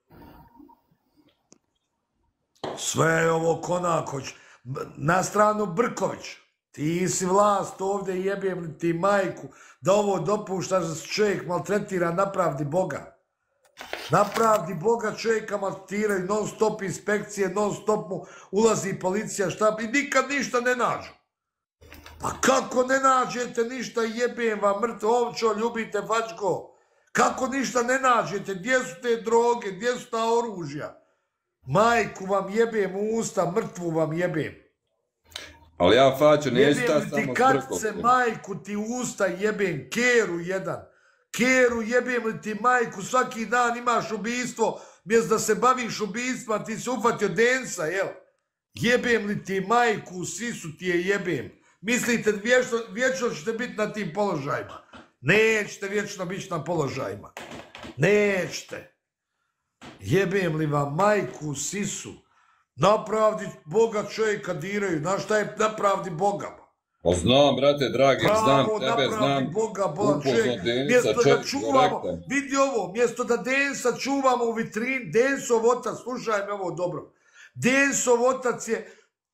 Sve je ovo Konaković. Na stranu Brković. Ti si vlast ovdje, jebem ti majku. Da ovo dopuštaš da se čovjek maltretira na pravdi Boga. Na pravdi Boga čovjeka maltretiraju, non stop inspekcije, non stop mu ulazi policija, štab i nikad ništa ne nađu. Pa kako ne nađete ništa, jebem vam mrtvo, ovčo, ljubite fačko. Kako ništa ne nađete, gdje su te droge, gdje su ta oružja? Majku vam jebem u usta, mrtvu vam jebem. Ali ja faću, neću ta samo s Brkovcem. Jebem ti kartice, majku ti u usta jebem, keru jedan. Keru jebem li ti majku, svaki dan imaš ubistvo, mjesto da se baviš ubistvima, ti se ufatio Densa, jel? Jebem li ti majku, u sisu ti je jebem. Mislite, vječno ćete biti na tim položajima. Nećete vječno biti na položajima. Nećete. Jebem li vam majku u sisu. Napravdi Boga čovjeka diraju. Znaš šta je napravdi Bogama? Pa znam, brate, dragi, znam Pravo tebe, znam napravdi Boga, bolan upoznao čovjek, Denisa, mjesto da čovjek čuvamo, korektan. vidi ovo, mjesto da Denisa čuvamo u vitrini, Denisov otac, slušaj me ovo dobro, Denisov otac je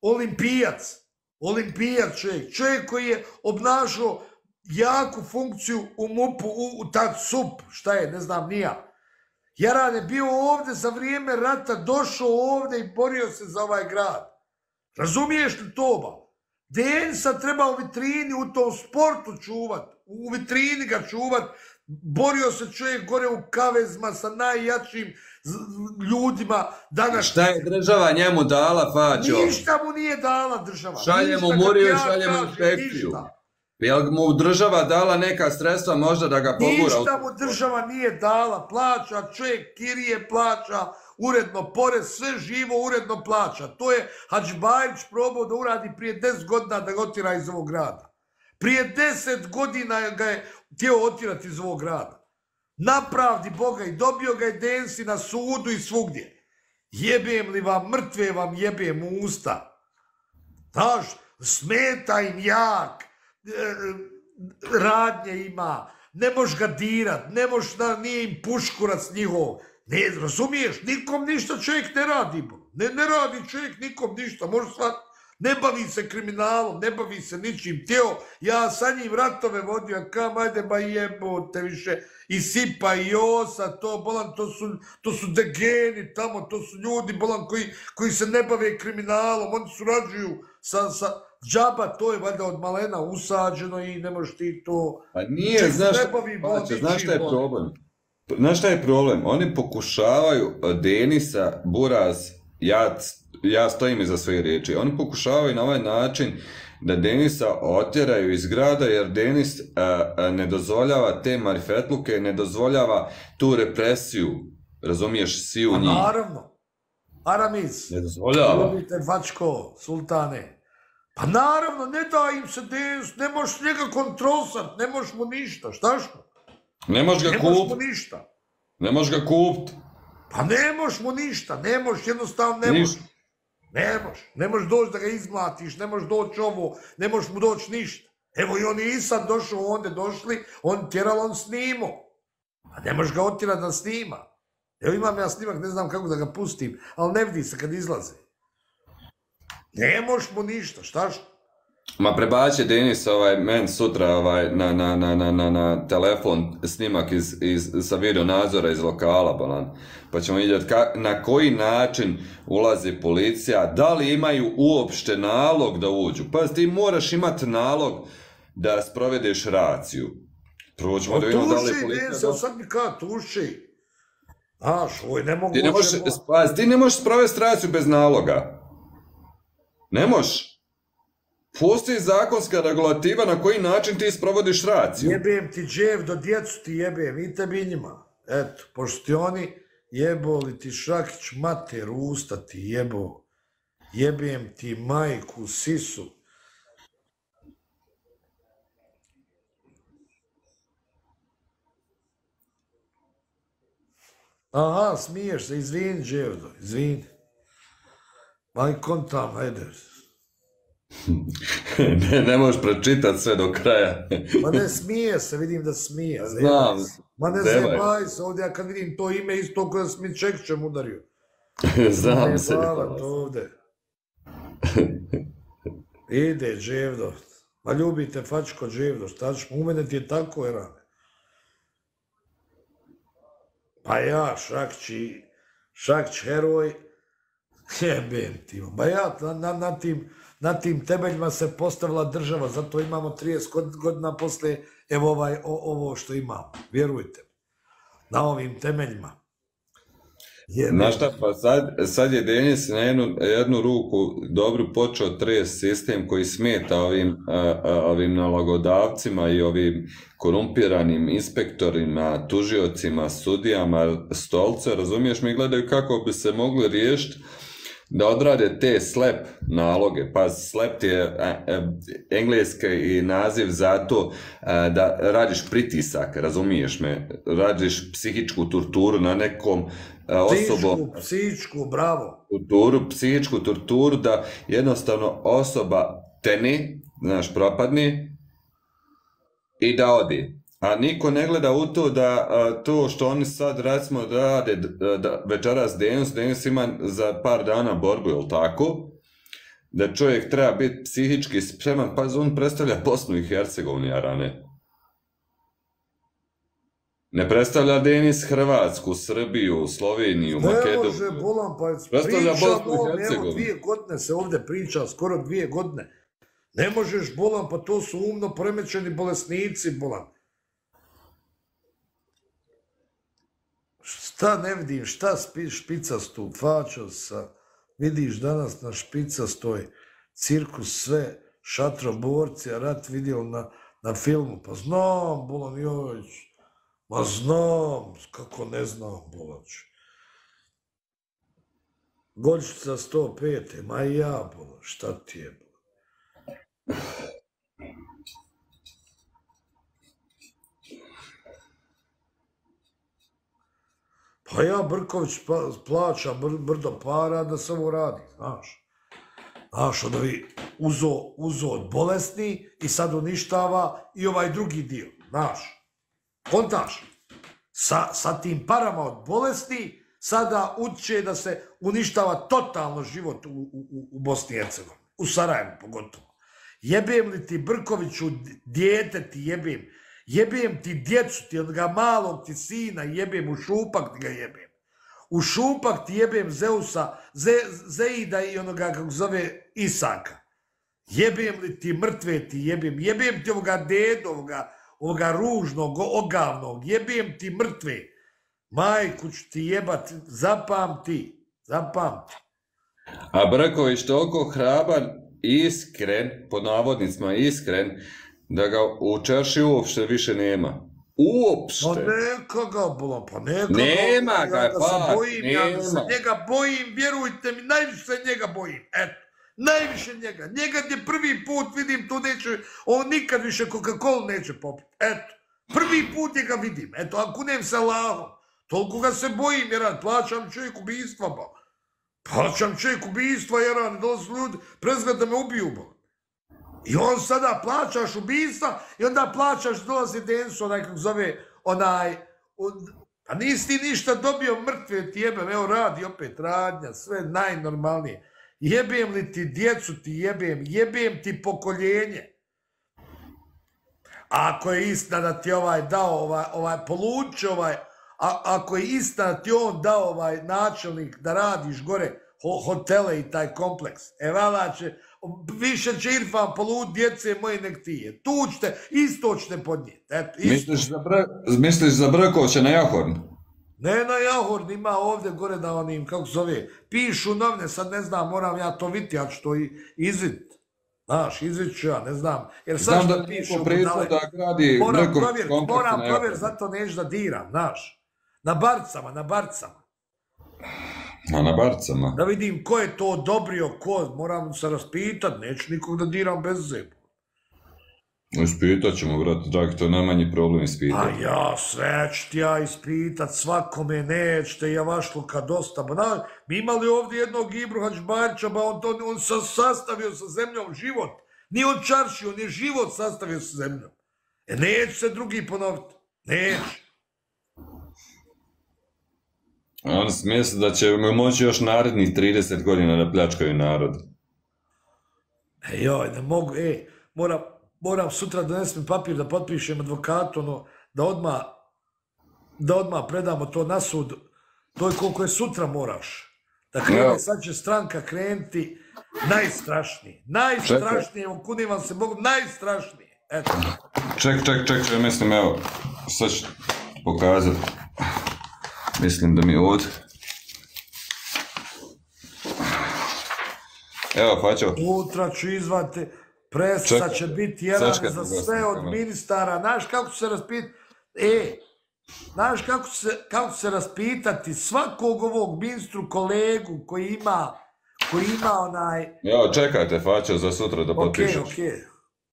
olimpijac čovjek koji je obnašao jaku funkciju u MUP-u, u tad SUP, šta je, ne znam ni ja. Jaran je bio ovdje za vrijeme rata, došao ovdje i borio se za ovaj grad. Razumiješ li to, ba? Denisa treba u vitrini, u tom sportu čuvat, u vitrini ga čuvat, borio se čovjek gore u kavezma sa najjačim ljudima danas. Šta je država njemu dala, Faćo? Ništa mu nije dala država. Šaljemo Muriju i šaljemo inspekciju. Jel mu država dala neka sredstva možda da ga pogura? Ništa mu država nije dala, plaća čovjek, kirije plaća, uredno porez, sve živo uredno plaća. To je Hadžibajić probao da uradi prije 10 godina da ga otira iz ovog grada. Prije 10 godina ga je htio otirati iz ovog grada. Napravdi Boga i dobio ga je Densi na sudu i svugdje. Jebem li vam, mrtve vam jebem u usta. Znaš, smeta im jak, radnje ima, ne moš ga dirat, ne moš da nije im puškurac njihov. Ne, razumiješ, nikom ništa čovjek ne radi. Ne radi čovjek nikom ništa, može svat, ne bavi se kriminalom, ne bavi se ničim. Teo, ja sa njim ratove vodio, kam, ajde ba jebote više, i Sipa, i Josa, to, bolan, to su degeni tamo, to su ljudi, bolan, koji se ne bave kriminalom, oni surađuju sa džaba, to je valjda od malena usađeno i ne možeš ti to... Pa nije, znaš šta je problem? Znaš šta je problem? Oni pokušavaju Denisa, Buraz, ja stojim iza svojih riječi, oni pokušavaju na ovaj način da Denisa otjeraju iz grada jer Denis ne dozvoljava te marifetluke, ne dozvoljava tu represiju, razumiješ, svi u njih. Naravno, Aramis, ne dozvoljava. Ljubite Vačko, sultane. Pa naravno, ne da im se Denis, ne možeš njega kontrolsat, ne možeš mu ništa, štaš mu? Ne možeš ga kupit. Ne možeš mu ništa. Ne možeš ga kupit. Pa ne možeš mu ništa, ne možeš, jednostavno ne možeš. Ne možeš doći da ga izmlatiš, ne možeš doći ovo, ne možeš mu doći ništa. Evo i oni i sad došao, onda došli, on tjeral, on snimao. A ne možeš ga otjerati da snima. Evo imam ja snimak, ne znam kako da ga pustim, ali ne vidi se kad izlaze. Ne možeš mu ništa, štaš? Ma prebaci Denis men sutra na telefon snimak sa video nadzora iz lokala, balan. Pa ćemo vidjeti na koji način ulazi policija, da li imaju uopšte nalog da uđu. Pa ti moraš imati nalog da sprovedeš raciju. Prvo ćemo da vidimo da li je policija... Tuši, sad mi kada tuši. Znaš, ovo je nemoguće... Ti ne možeš sprovesti raciju bez naloga. Ne možeš. Postoji zakonska regulativa na koji način ti sprovodiš raciju. Jebem ti džev, do djecu ti jebem, i tebi njima. Eto, pošto ti oni jeboli ti Šakić mater, usta ti jebo. Jebem ti majku, sisu. Aha, smiješ se, izvini dževdo, izvini. Maj kontam, ajde. Ne možeš pročitati sve do kraja. Ma ne smije se, vidim da smije. Znam. Ma ne zajebaj se ovdje, ja kad vidim to ime isto koja sam mi Čekićem udario. Znam se. Ne bavat ovdje. Ide, dževdo. Ma ljubite Fačko dževdo, šta ćeš, u mene ti je tako, Erane. Pa ja, Šakć heroj, jebem ti. Ba ja, na tim temeljima se postavila država, zato imamo 30 godina poslije, evo ovo što imamo, vjerujte. Na ovim temeljima. Znaš šta, pa sad je Denis na jednu ruku dobro počeo trest sistem koji smeta ovim nalogodavcima i ovim korumpiranim inspektorima, tužiocima, sudijama, stolce, razumiješ, mi gledaju kako bi se mogli riješiti da odrade te slep naloge. Pa slep je engleski naziv za to da radiš pritisak, razumiješ me, radiš psihičku torturu na nekom osobom. Psihičku, bravo. Psihičku torturu da jednostavno osoba teni, znaš, propadni i da odi. A niko ne gleda u to da to što oni sad recimo rade večeras Denis ima za par dana borbu, jel tako? Da čovjek treba biti psihički spreman, pa on predstavlja Bosnu i Hercegovinu, Jarane. Ne predstavlja Denis Hrvatsku, Srbiju, Sloveniju, Makedoniju. Ne može, bolan, pa predstavlja pričam Bosnu i evo, Hercegovinu. 2 godine se ovdje priča, skoro 2 godine. Ne možeš, bolan, pa to su umno poremećeni bolesnici, bolan. Šta ne vidim, šta špicastu, fačo sa, vidiš danas na špicastoj cirkus sve, šatroborci, a rat vidio na filmu, pa znam, bolan, joj, ma znam, kako ne znam, bolan. Godišnjica 105. Ma i ja, bolan, šta ti je, bolan. Pa ja, Brković, plaća brdo para da se ovo radi, znaš. Znaš, onda vi uzo od bolesni i sad uništava i ovaj drugi dio, znaš. Kontaš? Sa tim parama od bolesni sada utječe da se uništava totalno život u Bosni i Hercegovini, u Sarajevu pogotovo. Jebem li ti, Brkoviću, dijete ti jebem. Jebem ti djecu, ti onoga malog ti sina jebem, u šupak ti ga jebem. U šupak ti jebem Zeusa, Zeida i onoga kako zove Isaka. Jebem li ti, mrtve ti jebem. Jebem ti ovoga dedo, ovoga ružnog, ogavnog. Jebem ti, mrtve. Majku ću ti jebat, zapamti. A Brković toliko hrabar, iskren, pod navodnicima iskren, da ga u čarši uopšte više nema. Uopšte. Pa neka ga, bolan, pa neka ga. Nema ga, ja da se pa, bojim, nema. ja da se njega bojim, vjerujte mi, najviše se njega bojim, eto. Najviše njega. Njega gdje prvi put vidim, tu neće, on nikad više Coca-Cola neće popiti, eto. Prvi put njega vidim, eto, a kunem se Allahom. Toliko ga se bojim, jer plaćam čovjek ubistva, ba. Plaćam čovjek ubistva, jer dolaze ljudi, prezgled da me ubiju, ba. I on sada plaćaš ubistva i onda plaćaš, dolazi Densu, onaj kako zove, a nisi ti ništa dobio, mrtve ti jebem, evo radi opet radnja, sve najnormalnije. Jebem li ti djecu ti jebem ti pokoljenje. A ako je istina da ti dao poluči ako je istina da ti on dao načelnik da radiš gore hotele i taj kompleks, vala će, više će Irfan polud djece moje nek ti je. Tu ćete, isto ćete podnijeti. Misliš za Brkovića na Jahorn? Ne na Jahorn, ima ovdje gore da onim, kako zove, pišu novine, sad ne znam, moram ja to vidjeti, ja ću to izvidjeti. Znaš, izvidit ću ja, ne znam. Jer sad znam da pišu, da gradi moram provjeriti, zato neću da diram, znaš. Na barcama. A na barcama? Da vidim ko je to odobrio, moram se raspitat, neću nikog da diram bez zebu. Ispitat ćemo, brate, dragi, to je najmanji problem ispitat. A ja, sve ću ti ja ispitat, svakome nećete, javašluka dosta. Mi imali ovdje jednog Ibru Hadžbarića, on se sastavio sa zemljom život. Nije on čaršio, on je život sastavio sa zemljom. Neće se drugi ponoviti, neće. On misli da će moći još narednih 30 godina da pljačkaju narod. Joj, ne mogu, moram sutra donesem papir da potpišem advokatu, da odmah predamo to na sud, to je koliko je sutra moraš. Da krene, sad će stranka krenuti najstrašnije, kunim vam se Bogu, najstrašnije, eto. Ček, mislim, evo, sad ću pokazati. Mislim da mi ovdje. Evo, Faćo. Utra ću izvati, presa će biti jedan za sve od ministara. Znaš kako će se raspitati? Znaš kako će se raspitati svakog ovog ministru, kolegu koji ima onaj... Evo, čekajte, Faćo, za sutra da potpišeš. Okej.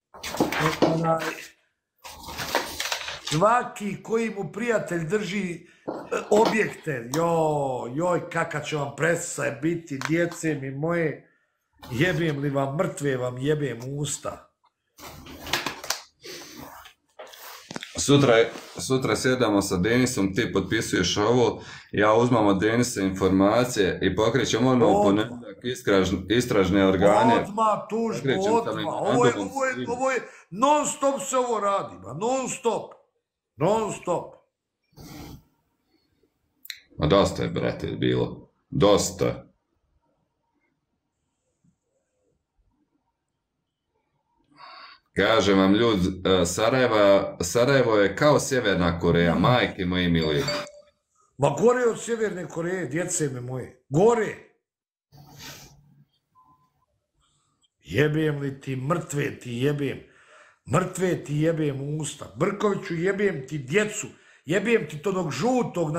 Svaki koji mu prijatelj drži objekte, joj, kaka će vam presa biti, djece mi moje, jebem li vam, mrtve vam jebem usta. Sutra sjedamo sa Denisom, ti potpisuješ ovo, ja uzmam od Denisa informacije i pokrećem ono u ponedjeljak istražne organe. Odmah, tužbu, odmah. Ovo je, non stop se ovo radi, non stop. Non stop. Ma dosta je, brate, bilo. Dosta. Kažem vam, ljud, Sarajevo je kao Sjeverna Koreja, majke moje milije. Ma gore od Sjeverne Koreje, djece me moje. Gore. Jebem li ti mrtve, ti jebem. Mrtve ti jebem u usta. Brkoviću, jebem ti djecu. Jebem ti tonog žutog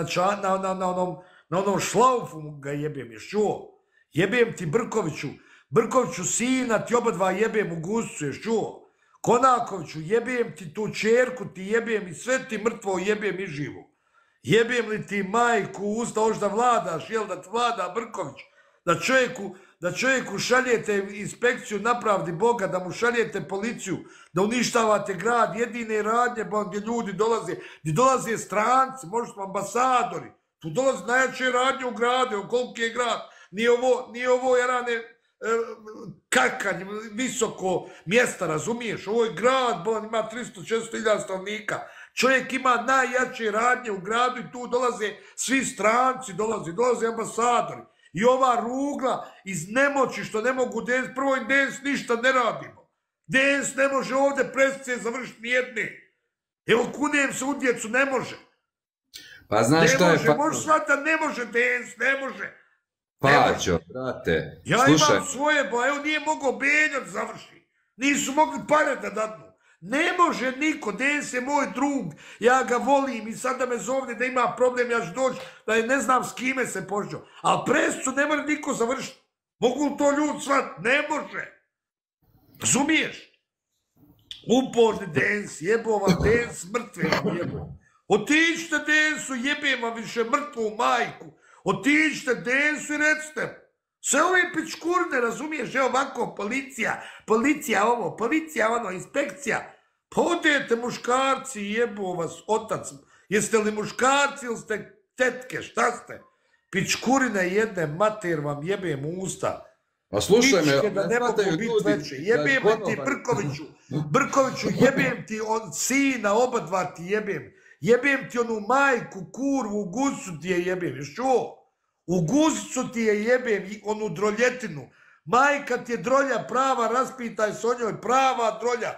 na onom šlaufu ga jebem. Ješ čuo? Jebem ti Brkoviću. Brkoviću, sina ti oba dva jebem u guscu. Ješ čuo? Konakoviću, jebem ti tu čerku, ti jebem i sve ti mrtvo jebem i živo. Jebem li ti majku u usta, hoš da vladaš, jel da ti vlada Brković, da čovjeku šaljete inspekciju na pravdi Boga, da mu šaljete policiju, da uništavate grad, jedine radnje gdje ljudi dolaze, gdje dolaze stranci, možda su ambasadori, tu dolaze najjače radnje u gradu, koliki je grad, nije ovo jarane kakanj, visoko mjesta, razumiješ, ovo je grad, ima 300-400 stanovnika, čovjek ima najjače radnje u gradu i tu dolaze svi stranci, dolaze ambasadori. I ova rugla iz nemoći što ne mogu DNS, prvo i DNS ništa ne radimo. DNS ne može ovdje presice završiti nijedne. Evo kunem se u djecu, ne može. Pa znaš šta je... Možeš shvatiti da ne može DNS, ne može. Paćo, brate, ja slušaj. Imam svoje, evo nije mogao Benjac završiti. Nisu mogli pare da dadnu. Ne može niko, DNS je moj drug, ja ga volim i sad da me zovne da ima problem, ja ću doći, da ne znam s kime se požđao. Ali presicu ne može niko završiti. Mogu to ljudi shvatiti? Ne može. Razumiješ? Uporni DNS, jebo vam DNS, mrtve vam jebo. Otiđite DNS-u, jebem vam više mrtvu majku. Otiđite DNS-u i recite. Sve ove pičkurne, razumiješ, evo ovako, policija ovo, policija ono, inspekcija. Pa odete muškarci, jebo vas otac. Jeste li muškarci ili ste tetke, šta ste? Pičkurine jedne, mater vam jebem u usta. A slušaj me, da ne mogu biti veće. Jebem ti Brkoviću, jebem ti on sina, oba dva ti jebem. Jebem ti onu majku, kurvu, u gusu ti je jebem, još čuo? U guzicu ti je jebem onu droljetinu. Majka ti je drolja prava, raspitaj se o njoj, prava drolja.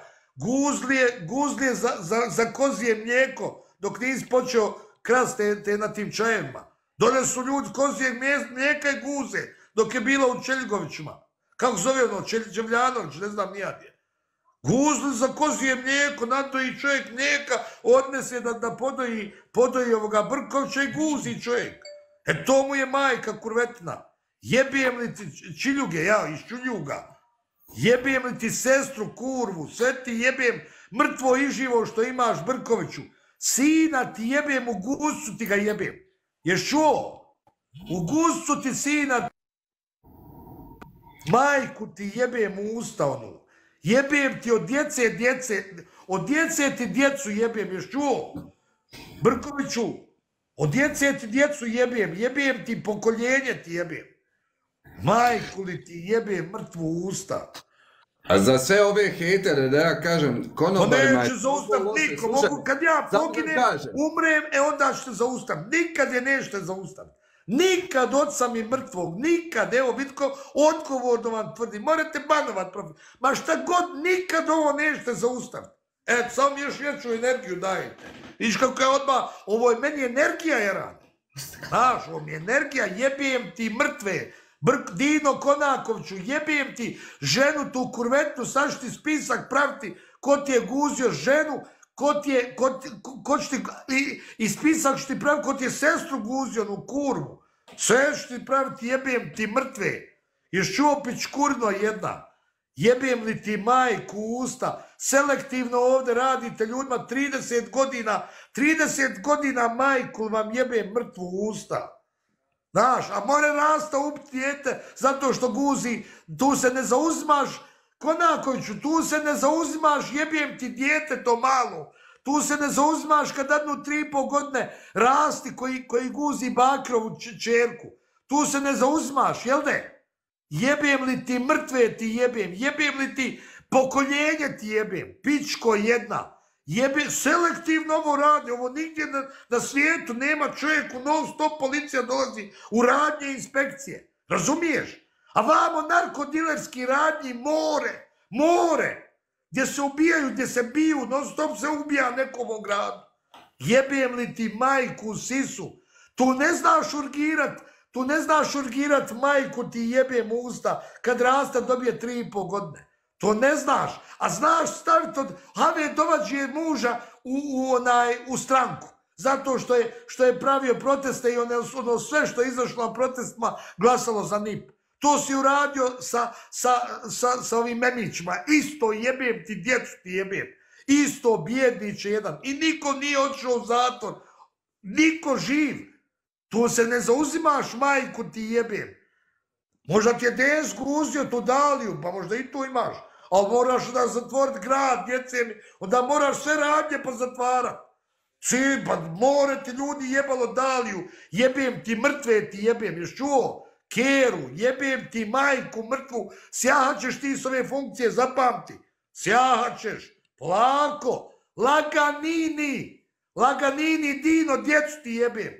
Guzlije za kozije mlijeko, dok nisi počeo krasti te na tim čajevima. Dole su ljudi kozije mlijeka i guze, dok je bilo u Čeljigovićima. Kako zove ono, Čevljanović, ne znam nijadje. Guzli za kozije mlijeko, nadoji čovjek mlijeka, odnese da podoji ovoga Brkovića i guzi čovjek. E to mu je majka kurvetina. Jebijem li ti čiljuge, ja iz čuljuga. Jebijem li ti sestru kurvu, sve ti jebijem mrtvo i živo što imaš Brkoviću. Sina ti jebijem, u gusu ti ga jebijem. Ješ čuo? U gusu ti sina, majku ti jebijem u usta onu. Jebijem ti od djece ti djecu jebijem, ješ čuo? Brkoviću, od djece ti djecu jebijem ti pokoljenje ti jebijem. Majku li ti jebe mrtvu u usta. A za sve ove hejtere, da ja kažem, konobarima... Pa neću zaustaviti niko, mogu kad ja poginem, umrem, onda ćete zaustaviti. Nikad je nećete zaustaviti. Nikad od sami mrtvog, nikad, evo vidko, odgovorno vam tvrdim, morate banovat profit. Ma šta god, nikad ovo nećete zaustaviti. Eto, samo još veću energiju dajete. Viš kako je odmah, ovo je meni energija je rad. Znaš, ovo mi je energija, jebijem ti mrtve. Dino Konakoviću, jebijem ti ženu tu kurvetnu, sad ću ti spisak praviti ko ti je guzio ženu, ko će ti, i spisak ću ti praviti ko ti je sestru guzio, onu kurvu. Sve ću ti praviti, jebijem ti mrtve. Još čuo pičkurno jedna. Jebijem li ti majku u usta, selektivno ovdje radite ljudima 30 godina majku vam jebem mrtvu u usta. Znaš, a more rasta ubiti dijete zato što guzi, tu se ne zauzmaš Konakoviću, tu se ne zauzimaš, jebem ti dijete to malo. Tu se ne zauzimaš kad dadnu 3,5 godine rasti koji guzi Bakrovu čerku. Tu se ne zauzimaš, jel ne? Jebem li ti mrtve ti jebem, jebem li ti pokoljenje ti jebem, pičko jedna. Jebem, selektivno ovo radi, ovo nigdje na svijetu nema čovjeku, non stop policija dolazi u radnje inspekcije. Razumiješ? A vamo narkodilerski radnji more, gdje se ubijaju, gdje se biju, non stop se ubija nekom u gradu. Jebem li ti majku sisu, tu ne znaš urgirat majku ti jebem usta, kad rasta dobije 3,5 godine. To ne znaš, a znaš staviti od Have domaćije muža u stranku. Zato što je pravio proteste i ono sve što je izašlo na protestima glasalo za NIP. To si uradio sa ovim memićima. Isto jebem ti, djecu ti jebem. Isto bjedniče jedan. I niko nije otišao u zatvor. Niko živ. Tu se ne zauzimaš, majku ti jebem. Možda ti je Densku uzio tu Daliju, pa možda i tu imaš. Ali moraš da zatvoriti grad, djece mi. Onda moraš sve radnje pozatvarati. Pa more ti ljudi jebalo Daliju. Jebem ti mrtve ti jebem. Još čuo? Keru, jebem ti majku mrtvu, sjahat ćeš ti s ove funkcije, zapamti, sjahat ćeš, polako, laganini Dino, djecu ti jebem,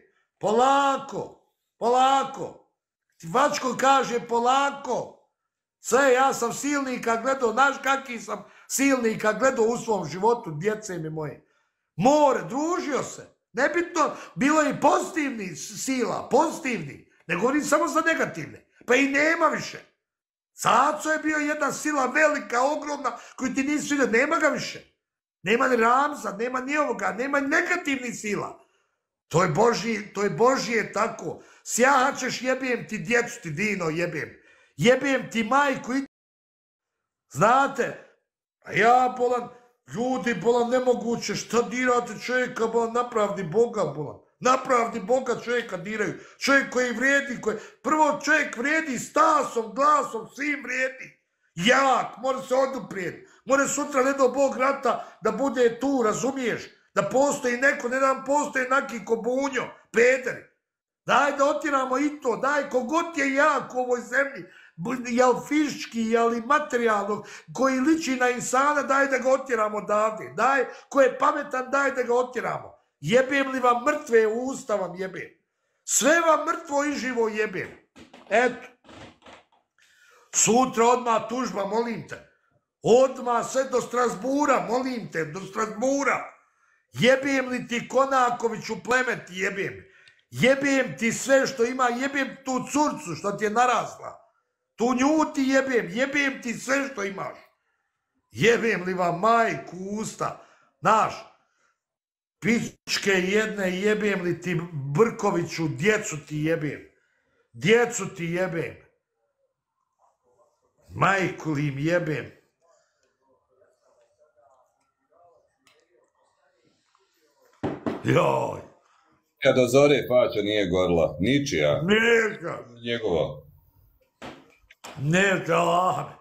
polako, ti Vačko kaže polako, sve, ja sam silnika gledao, znaš kakvi sam silnika gledao u svom životu, djece mi moje, more, družio se, nebitno, bilo je i pozitivnih sila, pozitivnih, ne govorim samo za negativne, pa i nema više. Caco je bio jedna sila velika, ogromna, koju ti nisi vidio, nema ga više. Nema ni Ramza, nema ni ovoga, nema negativnih sila. To je Božje tako. Sjahat ćeš, jebem ti djecu ti, Dino, jebem. Jebem ti majku i... Znate, a ja bolan, ljudi bolan nemoguće, šta dirate čovjeka bolan, napravdi Boga bolan. Napravdi Boga čovjeka diraju. Čovjek koji vrijedi, prvo čovjek vrijedi stasom, glasom, svim vrijedi. Jak, mora se oduprijeti. Mora sutra, ne do Bog rata, da bude tu, razumiješ? Da postoji neko, ne da nam postoji neki ko Bunjo, pederi. Daj da otiramo i to, daj, kogod je jak u ovoj zemlji, jel fizički, jel i materijalno, koji liči na insana, daj da ga otiramo odavde. Daj, ko je pametan, daj da ga otiramo. Jebem li vam mrtve u usta vam jebem. Sve vam mrtvo i živo jebem. Eto. Sutra odmah tužba, molim te. Odmah sve do Strasbura, molim te, do Strasbura. Jebem li ti Konakoviću plemet jebem. Jebem ti sve što ima, jebem tu curcu što ti je narasla. Tu nju ti jebem ti sve što imaš. Jebem li vam majku u usta. Znaš, pičke jedne, jebem li ti Brkoviću, djecu ti jebem. Djecu ti jebem. Majku li im jebem. Joj. Ja do zore faća nije gorla, ničija. Neka. Njegova. Neka, lahme.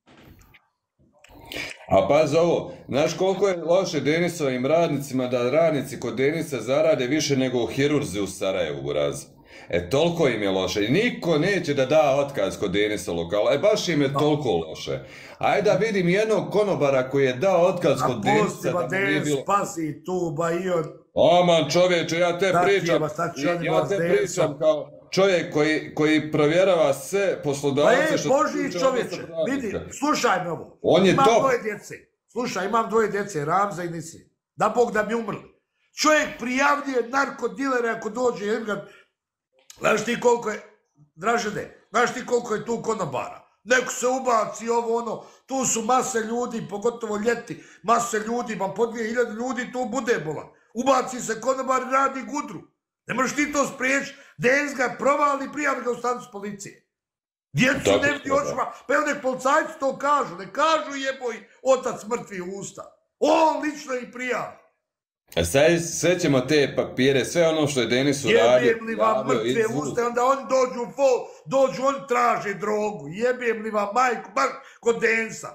A pazi ovo, znaš koliko je loše Denisovim radnicima da radnici kod Denisa zarade više nego u Hirurzi u Sarajevu, raz. Toliko im je loše. I niko neće da da otkaz kod Denisa lokala. Baš im je toliko loše. Ajde da vidim jednog konobara koji je dao otkaz kod Denisa. A pusti, Denis, spasi tu, ba i on. Aman čovječe, ja te pričam kao čovjek koji provjerava sve poslodavce što... Božji čovječe, vidi, slušaj me ovo. On je top. Imam 2 djece. Slušaj, imam 2 djece, Ramza i Nisi. Da Bog da mi umrli. Čovjek prijavljuje narkodilere ako dođe. Znaš ti koliko je, Dražene, znaš ti koliko je tu konobara? Neko se ubaci ovo ono, tu su mase ljudi, pogotovo ljeti, mase ljudi, pa po 2000 ljudi tu bude bolan. Ubaci se konobar i radi gudru. Ne možeš ti to spriječiti, Dens ga provali, prijavi ga u stanicu policije. Djecu ne vidi očima, pa evo nek policajci to kažu, ne kažu jeboj otac mrtvi u usta. On lično i prijavi. A sve ćemo te papire, sve ono što je Denis uradio. Jebem li vam mrtve usta, onda oni dođu oni traže drogu, jebem li vam majku, baš kod Densa.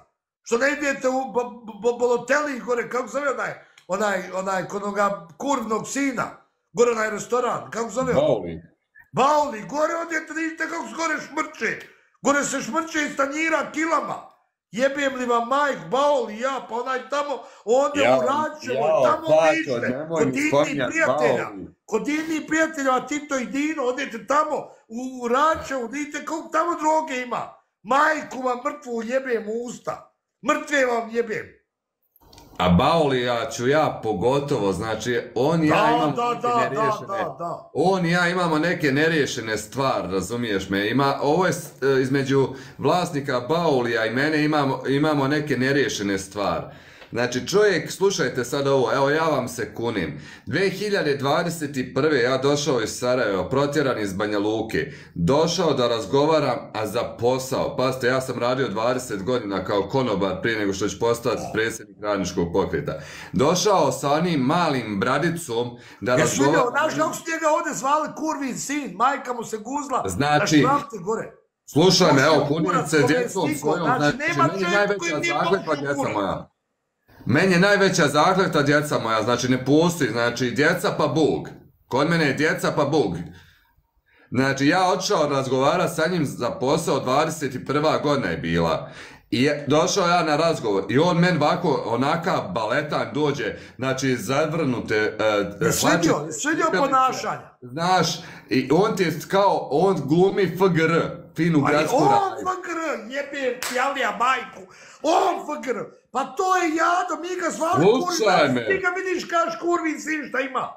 Što ne idete u Boloteli gore, kako zove onaj kod onoga kurvnog sina, gore onaj restoran, kako zove? Bauli, gore odete, vidite kako se gore šmrče. Gore se šmrče iz tanjira kilama. Jebem li vam majk, Bauli, ja, pa onaj tamo, ondje u Račevo, tamo više, kod divnih prijatelja, Tito i Dino, odete tamo u Račevo, vidite kako tamo droge ima. Majku vam mrtvu jebem u usta. Mrtve vam jebem. A Baulija ću ja pogotovo, znači, on i ja imamo neke neriješene... On i ja imamo neke neriješene stvari, razumiješ me? Ovo je između vlasnika Baulija i mene imamo neke neriješene stvari. Znači čovjek, slušajte sad ovo, evo ja vam se kunim. 2021. ja došao iz Sarajeva, protjeran iz Banja Luke. Došao da razgovaram, a za posao. Pazite, ja sam radio 20 godina kao konobar prije nego što ću postati predsjednik radničkog pokreta. Došao sa onim malim bradicom da razgovaram... Znaš kako su njega ovdje zvali kurvin sin, majka mu se guzla na šrafte gore. Slušaj me, evo, kunim se djecom svojom, znači meni je najveća zakletva djeca moja. Meni je najveća zakletva djeca moja, znači ne postoji, znači djeca pa Bog. Kod mene je djeca pa Bog. Znači ja odšao razgovarati sa njim za posao, 21. godina je bila. I došao ja na razgovor i on meni ovako, onaka baletan dođe, znači zavrnute... Svidio ponašanja. Znaš, i on ti je kao, on glumi FGR, finu gradsku radnju. On FGR, jebem pjalija majku, on FGR, pa to je jado, mi ga zvali kurvin, ti ga vidiš kaš kurvin sin šta ima.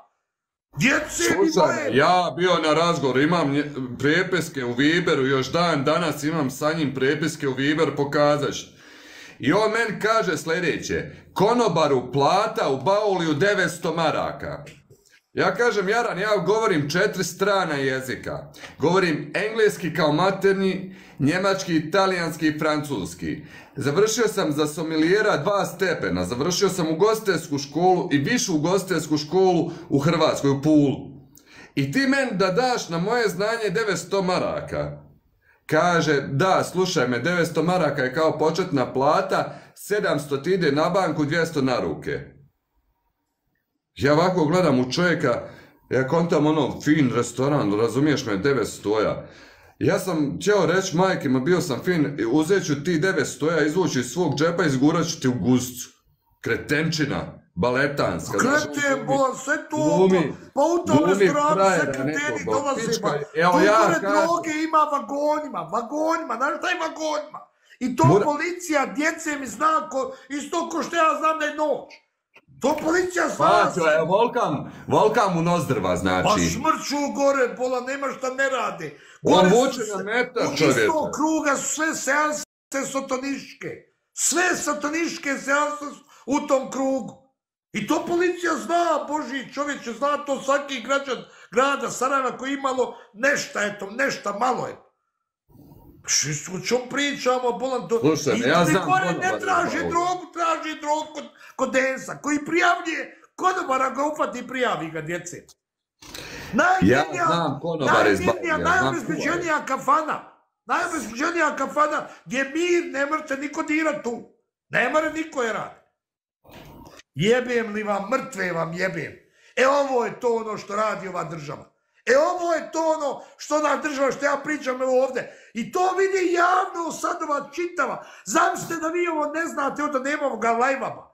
Ja bio na razgovor, imam prepiske u Viberu, još dan danas imam sa njim prepiske u Viberu, pokazaš. I on meni kaže sljedeće, konobaru plata u Bauliju 900 maraka. Ja kažem, Jaran, ja govorim 4 strana jezika. Govorim engleski kao maternji, njemački, italijanski i francuski. Završio sam za somilijera 2 stepena, završio sam ugostiteljsku školu i višu ugostiteljsku školu u Hrvatskoj, u Pulu. I ti meni da daš na moje znanje 900 maraka. Kaže, da, slušaj me, 900 maraka je kao početna plata, 700 ti ide na banku, 200 na ruke. Ja ovako gledam u čovjeka, ja kontam ono fin restoran, razumiješ me, 900. Ja sam htio reći majkima, bio sam fin, uzet ću ti 900, izvući iz svog džepa i izgurat ću ti u guscu. Kretenčina, baletanska. Kreten, bolan, sve to, pa u tom restoranu sve kreteni dolaze, tu gore droge ima vagonima, znaš šta je vagonima? I to policija, djece mi zna, isto ko što ja znam da je noć. To policija spasi. Pa, volkan mu nozdrva, znači. Pa šmrču gore, bola, nema šta ne rade. On vuče na metak, čovječe. U istog kruga su sve seanse sataniške. Sve sataniške seanse u tom krugu. I to policija zna, Boži čovječe, zna to svaki građan grada Sarajeva koji imalo nešta, eto, nešta malo je. O čom pričamo, bolan, to... Slušaj, ja znam konobara. Ne traže drogu kod Densa, koji prijavljuje konobara, ga ufati i prijavi ga, djece. Ja znam konobara iz Baulija. Najobezbeđenija kafana gdje mir, ne morate niko dirat tu. Ne more niko je radi. Jebem li vam, mrtve vam jebem. Ovo je to ono što radi ova država. Ovo je to ono što ona država, što ja pričam ovdje. I to vidi javno sad ova čitava. Zamislite da vi ovo ne znate, onda nemamo ga lajvama.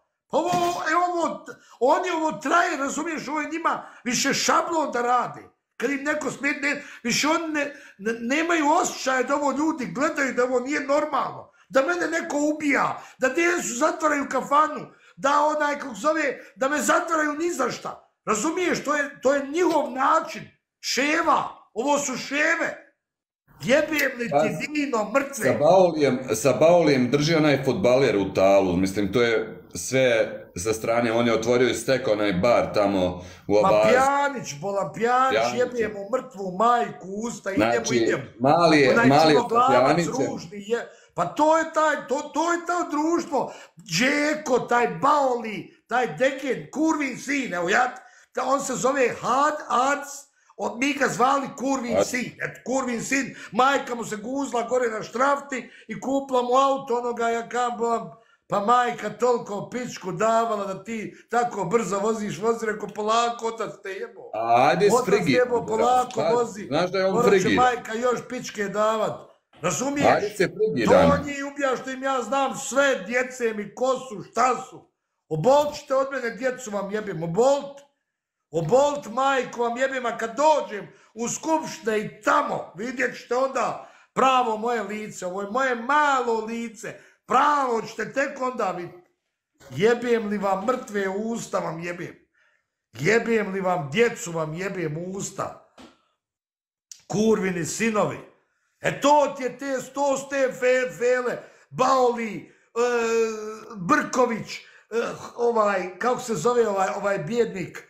Oni ovo traje, razumiješ, ovo je njima više šablon da rade. Kad im neko smije, više oni nemaju osjećaja da ovo ljudi gledaju, da ovo nije normalno. Da mene neko ubija, da djecu zatvaraju kafanu, da onaj, kako zove, da me zatvaraju ni za šta. Razumiješ, to je njihov način. Ševa, ovo su ševe. Jebem li ti Dino, mrtve. Sa Baulijem drži onaj fudbaler u Talu, mislim, to je sve sa strane, on je otvorio i stekao onaj bar tamo u Abazi. Ma Pjanić, jebem mu mrtvu majku, usta, idemo. Mali je Pjanice. Pa to je to društvo. Džeko, taj Bauli, taj Deken, kurvin sin, evo on se zove Had Arts, mi ga zvali kurvin sin. Kurvin sin, majka mu se guzla gore na štrafti i kupla mu auto onoga, ja kam, Pa majka toliko pičku davala da ti tako brzo voziš, reko polako, otac te jebo. Ajde s frigid. Otac jebo, polako vozi. Znaš da je on Morat će frigid. majka još pičke davat. Razumiješ? Ajde se frigidan. To njih ubija što im ja znam sve, djece mi, ko su, šta su. Obolt ćete od mene, djecu vam jebim, obolt majku vam jebim, a kad dođem u skupštine i tamo, vidjet ćete onda pravo moje lice, ovo je moje malo lice, pravo ćete tek onda vidjeti. Jebem li vam mrtve usta vam jebem. Jebem li vam djecu vam jebem usta. Kurvini sinovi. To ti je te fele, Baoli, Brković, kako se zove ovaj bjednik,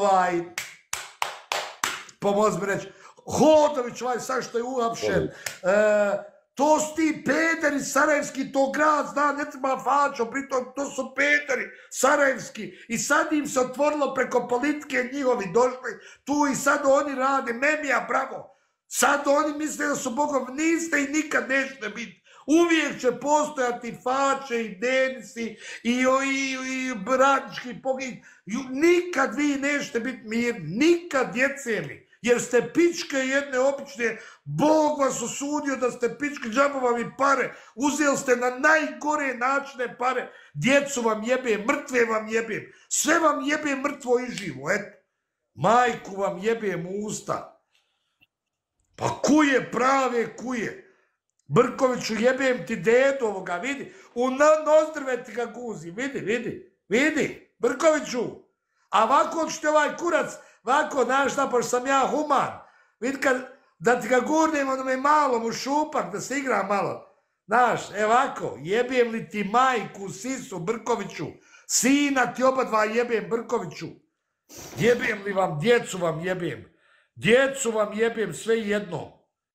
pomoz mi reći, Hodović, sad što je uhapšen. To su ti pederi sarajevski, to grad zna, ne treba fačo, pritom to su pederi sarajevski i sad im se otvorilo preko politike njihovi došli tu i sad oni rade, memija, bravo. Sad oni misle da su bogom, niste i nikad nećete biti. Uvijek će postojati fače i denisi i radnički pogin. Nikad vi nećete biti mirni, nikad djece mi. Jer ste pičke jedne obične, Bog vas osudio da ste pičke, džaba vam i pare. Uzeli ste na najgore načine pare, djecu vam jebem, mrtve vam jebem, sve vam jebem mrtvo i živo, eto. Majku vam jebem u usta. Pa kuje prave, kuje. Brkoviću jebem ti dedu ovoga, vidi. U nozdrve ti ga guzi, vidi. Brkoviću. A ovako ćete ovaj kurac, ovako, znaš šta, pošto sam ja human. Vidi da ti ga gurnem onome malom u šupak, da se igra malo. Znaš, ovako, jebem li ti majku, sisu, Brkoviću. Sina ti oba dva jebem, Brkoviću. Jebem li vam, djecu vam jebem. Djecu vam jebem sve jedno.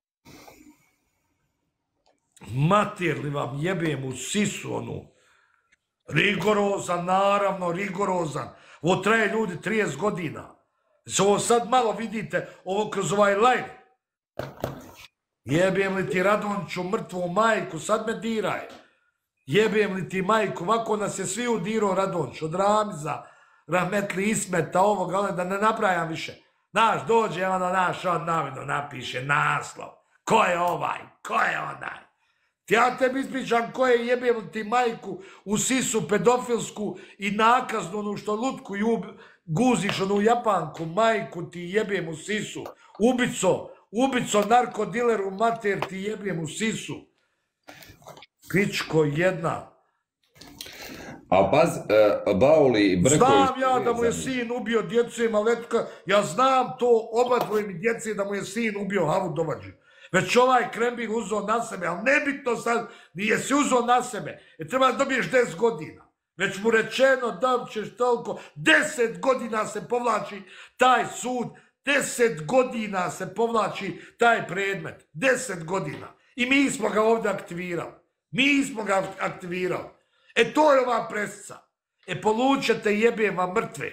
Mater li vam jebem u sisu onu. Rigorozan, naravno, rigorozan. Ovo traje ljudi 30 godina. Ovo sad malo vidite, ovo kroz ovaj live. Jebem li ti Radonjiću mrtvu majku, sad me diraj. Jebem li ti majku, ovako nas je svi udirao Radonjić, od Ramiza, Rahmetli Ismeta, ovoga, ali da ne nabrajam više. Znaš, dođe ono, naš, on navidno napiše naslov. Ko je ovaj, ko je onaj? Ja tebi ispričam ko je jebem ti majku u sisu pedofilsku i nakaznu onu što lutku guziš onu Japanku, majku ti jebem u sisu. Ubico, narkodileru, mater ti jebem u sisu. Pičko jedna. A Baoli i Brković... Znam ja da mu je sin ubio djecu i maletka, ja znam to, oba dvoje mi djece da mu je sin ubio Havu Domađu. Već ovaj Krembil uzeo na sebe, ali nebitno sad, nije si uzeo na sebe, jer treba da dobiješ 10 godina. Već mu rečeno da ćeš toliko, 10 godina se povlači taj sud, 10 godina se povlači taj predmet, 10 godina. I mi smo ga ovdje aktivirali. To je ova presica. Polučete jebem vam mrtve.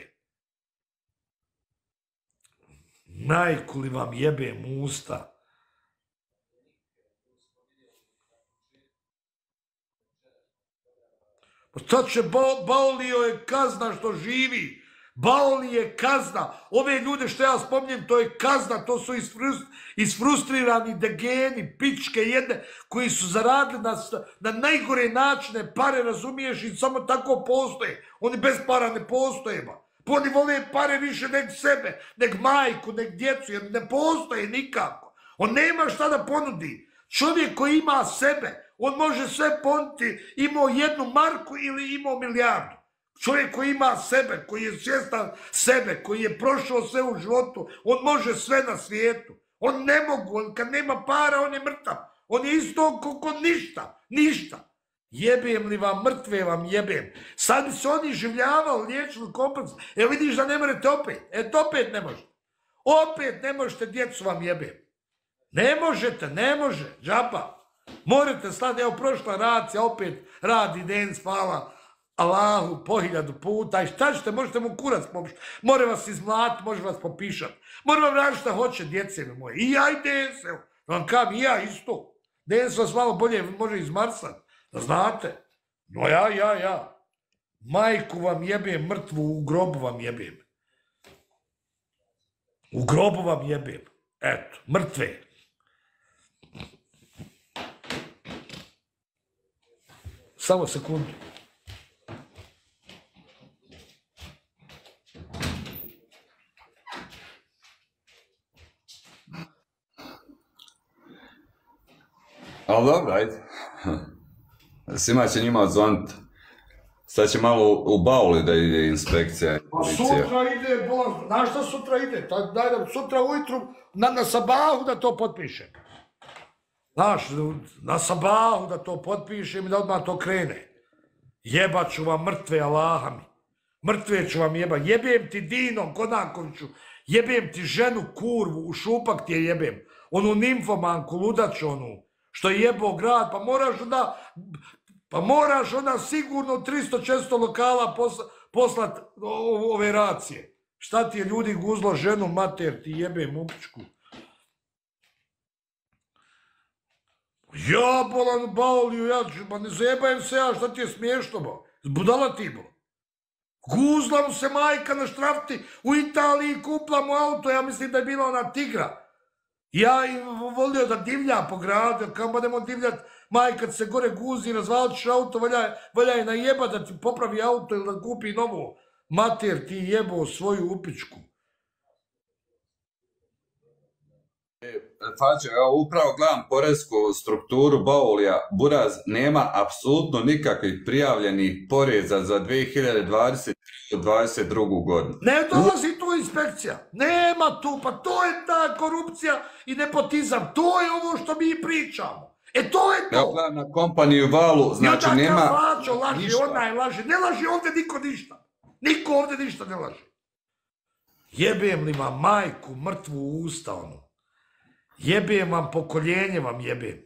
Majku li vam jebem usta. Šta će, Baolio je kazna što živi. Baoli je kazna. Ove ljude što ja spominjem, to je kazna, to su isfrustrirani degeni, pičke jedne, koji su zaradili na najgore načine pare, razumiješ, i samo tako postoje. Oni bez para ne postoje. Oni vole pare više nek sebe, nek majku, nek djecu, jer ne postoje nikako. On nema šta da ponudi. Čovjek koji ima sebe, on može sve ponuditi, imao 1 marku ili imao milijardu. Čovjek koji ima sebe, koji je svjestan sebe, koji je prošao sve u životu, on može sve na svijetu. On ne mogu, on kad nema para, on je mrtav. On je isto koliko ništa. Jebem li vam, mrtve vam jebem. Sad bi se oni življavali, liječili kompleks. Vidiš da ne morate opet. Opet ne možete. Opet ne možete, djecu vam jebem. Ne može, džaba. Morate slati, prošla racija, opet radi dens, hvala Allahu po 1000 puta. I šta ćete, možete mu kurac pomoći. More vas izmlati, može vas popišati. More vam raditi šta hoće, djece mi moje. I ja i Dens, evo. Vam kam, i ja isto. Dens vas malo bolje može izmarsati, da znate. No ja. Majku vam jebem, mrtvu u grobu vam jebem. U grobu vam jebem. Eto, mrtve. Samo sekundu. Ali dobro, ajde. Svima će njima odzvoniti. Sad će malo u Bauli da ide inspekcija. Sutra ide, znaš šta sutra ide? Daj da sutra ujutru na sabahu da to potpišem. Znaš, na sabahu da to potpišem i da odmah to krene. Jebat ću vam mrtve, Allaha mi. Mrtve ću vam jebat. Jebem ti Dino Konakoviću. Jebem ti ženu kurvu, u šupak ti je jebem. Onu nimfomanku, ludaču onu, što je jebao grad, pa moraš onda sigurno 300-400 lokala poslat ove racije. Šta ti je ljudi guzlo ženu, mater, ti jebem u pičku. Ja bolan Bauliju, pa ne zajebajem se ja, šta ti je smiješno, bo? Zbudala ti, bo. Guzla mu se majka na štrafti, u Italiji kupla mu auto, ja mislim da je bila ona Tigra. Ja im volio da divlja po gradu, kao budemo divljati, majka se gore guzi, razvalit ćeš auto, valja je najeba da ti popravi auto ili da kupi novo. Mater, ti jebao svoju upičku. Fađe, evo upravo gledam poresku strukturu Baulija. Buraz nema apsolutno nikakvih prijavljenih poreza za 2020-2022 godinu. Ne dolazi tu inspekcija, nema tu, pa to je ta korupcija i nepotizam, to je ovo što mi pričamo. To je to. Evo gledam na kompaniju Valu, znači nema ništa. Onaj laži, ne laži ovdje niko ništa. Niko ovdje ništa ne laži. Jebem li vam majku mrtvu u usta onu. Jebem vam, pokoljenje vam jebem.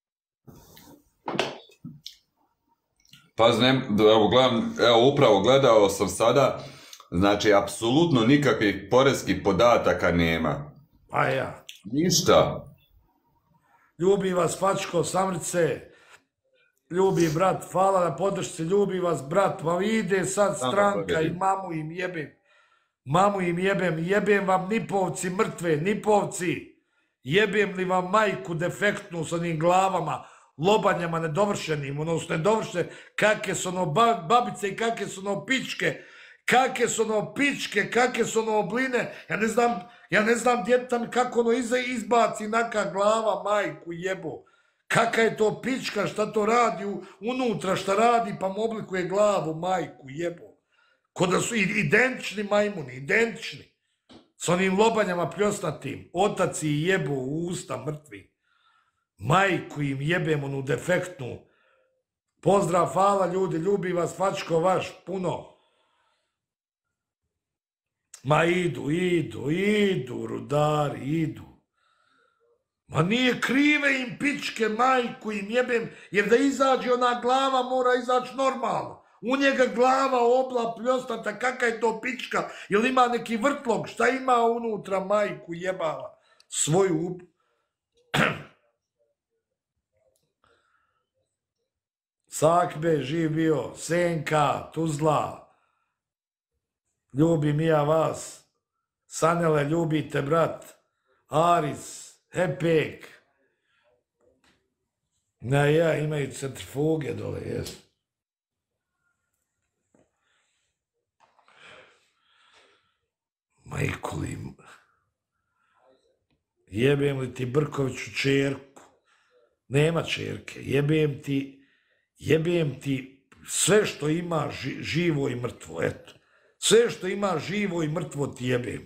Pa evo upravo gledao sam sada, znači apsolutno nikakvih poreskih podataka nema. Pa ja. Ništa. Ljubi vas Fačko Samrice, ljubi brat, hvala na podršci, ljubi vas brat, vam ide sad stranka i mamu im jebem. Mamu im jebem vam nipovci mrtve, nipovci. Jebem li vam majku defektnu s onim glavama, lobanjama nedovršenim, odnosno nedovršene, kakve su ono babice i kakve su ono pičke, kakve su ono obline, ja ne znam djetan kako ono izbaci naka glava, majku jebo. Kaka je to pička, šta to radi unutra, šta radi, pa mu oblikuje glavu, majku jebo. Ko da su identični majmuni, identični. S onim lobanjama pljosnatim, otaci jebo u usta mrtvi. Majku im jebem onu defektnu. Pozdrav, hvala ljudi, ljubi vas Fačko vaš puno. Ma idu, rudari, idu. Ma nije krive im pičke, majku im jebem, jer da izađe ona glava mora izaći normalno. U njega glava obla pljosnata, kakva je to pička, jel ima neki vrtlog, šta ima unutra, majku jebala, svoju Sakbe, živ bio, Senka, Tuzla, ljubim i ja vas, Sanele, ljubite brat, Aris, Hepek, imaju centrifuge dole, jesu. Majkuli, jebem li ti Brkoviću čerku, nema čerke, jebem ti sve što ima živo i mrtvo, eto, sve što ima živo i mrtvo ti jebem.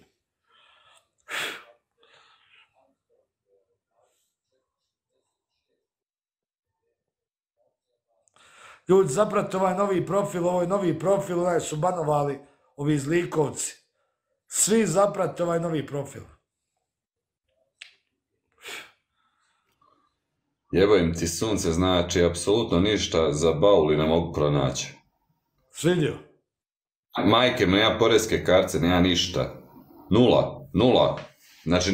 Ljudi, zapratite ovaj novi profil, onaj su banovali ovi zlikovci. Svi zapratite ovaj novi profil. Jebojim ti sunce, znači, apsolutno ništa za Bauli ne mogu pronaći. Svidio? Majke, nema poreske karce, nema ništa. Nula. Znači,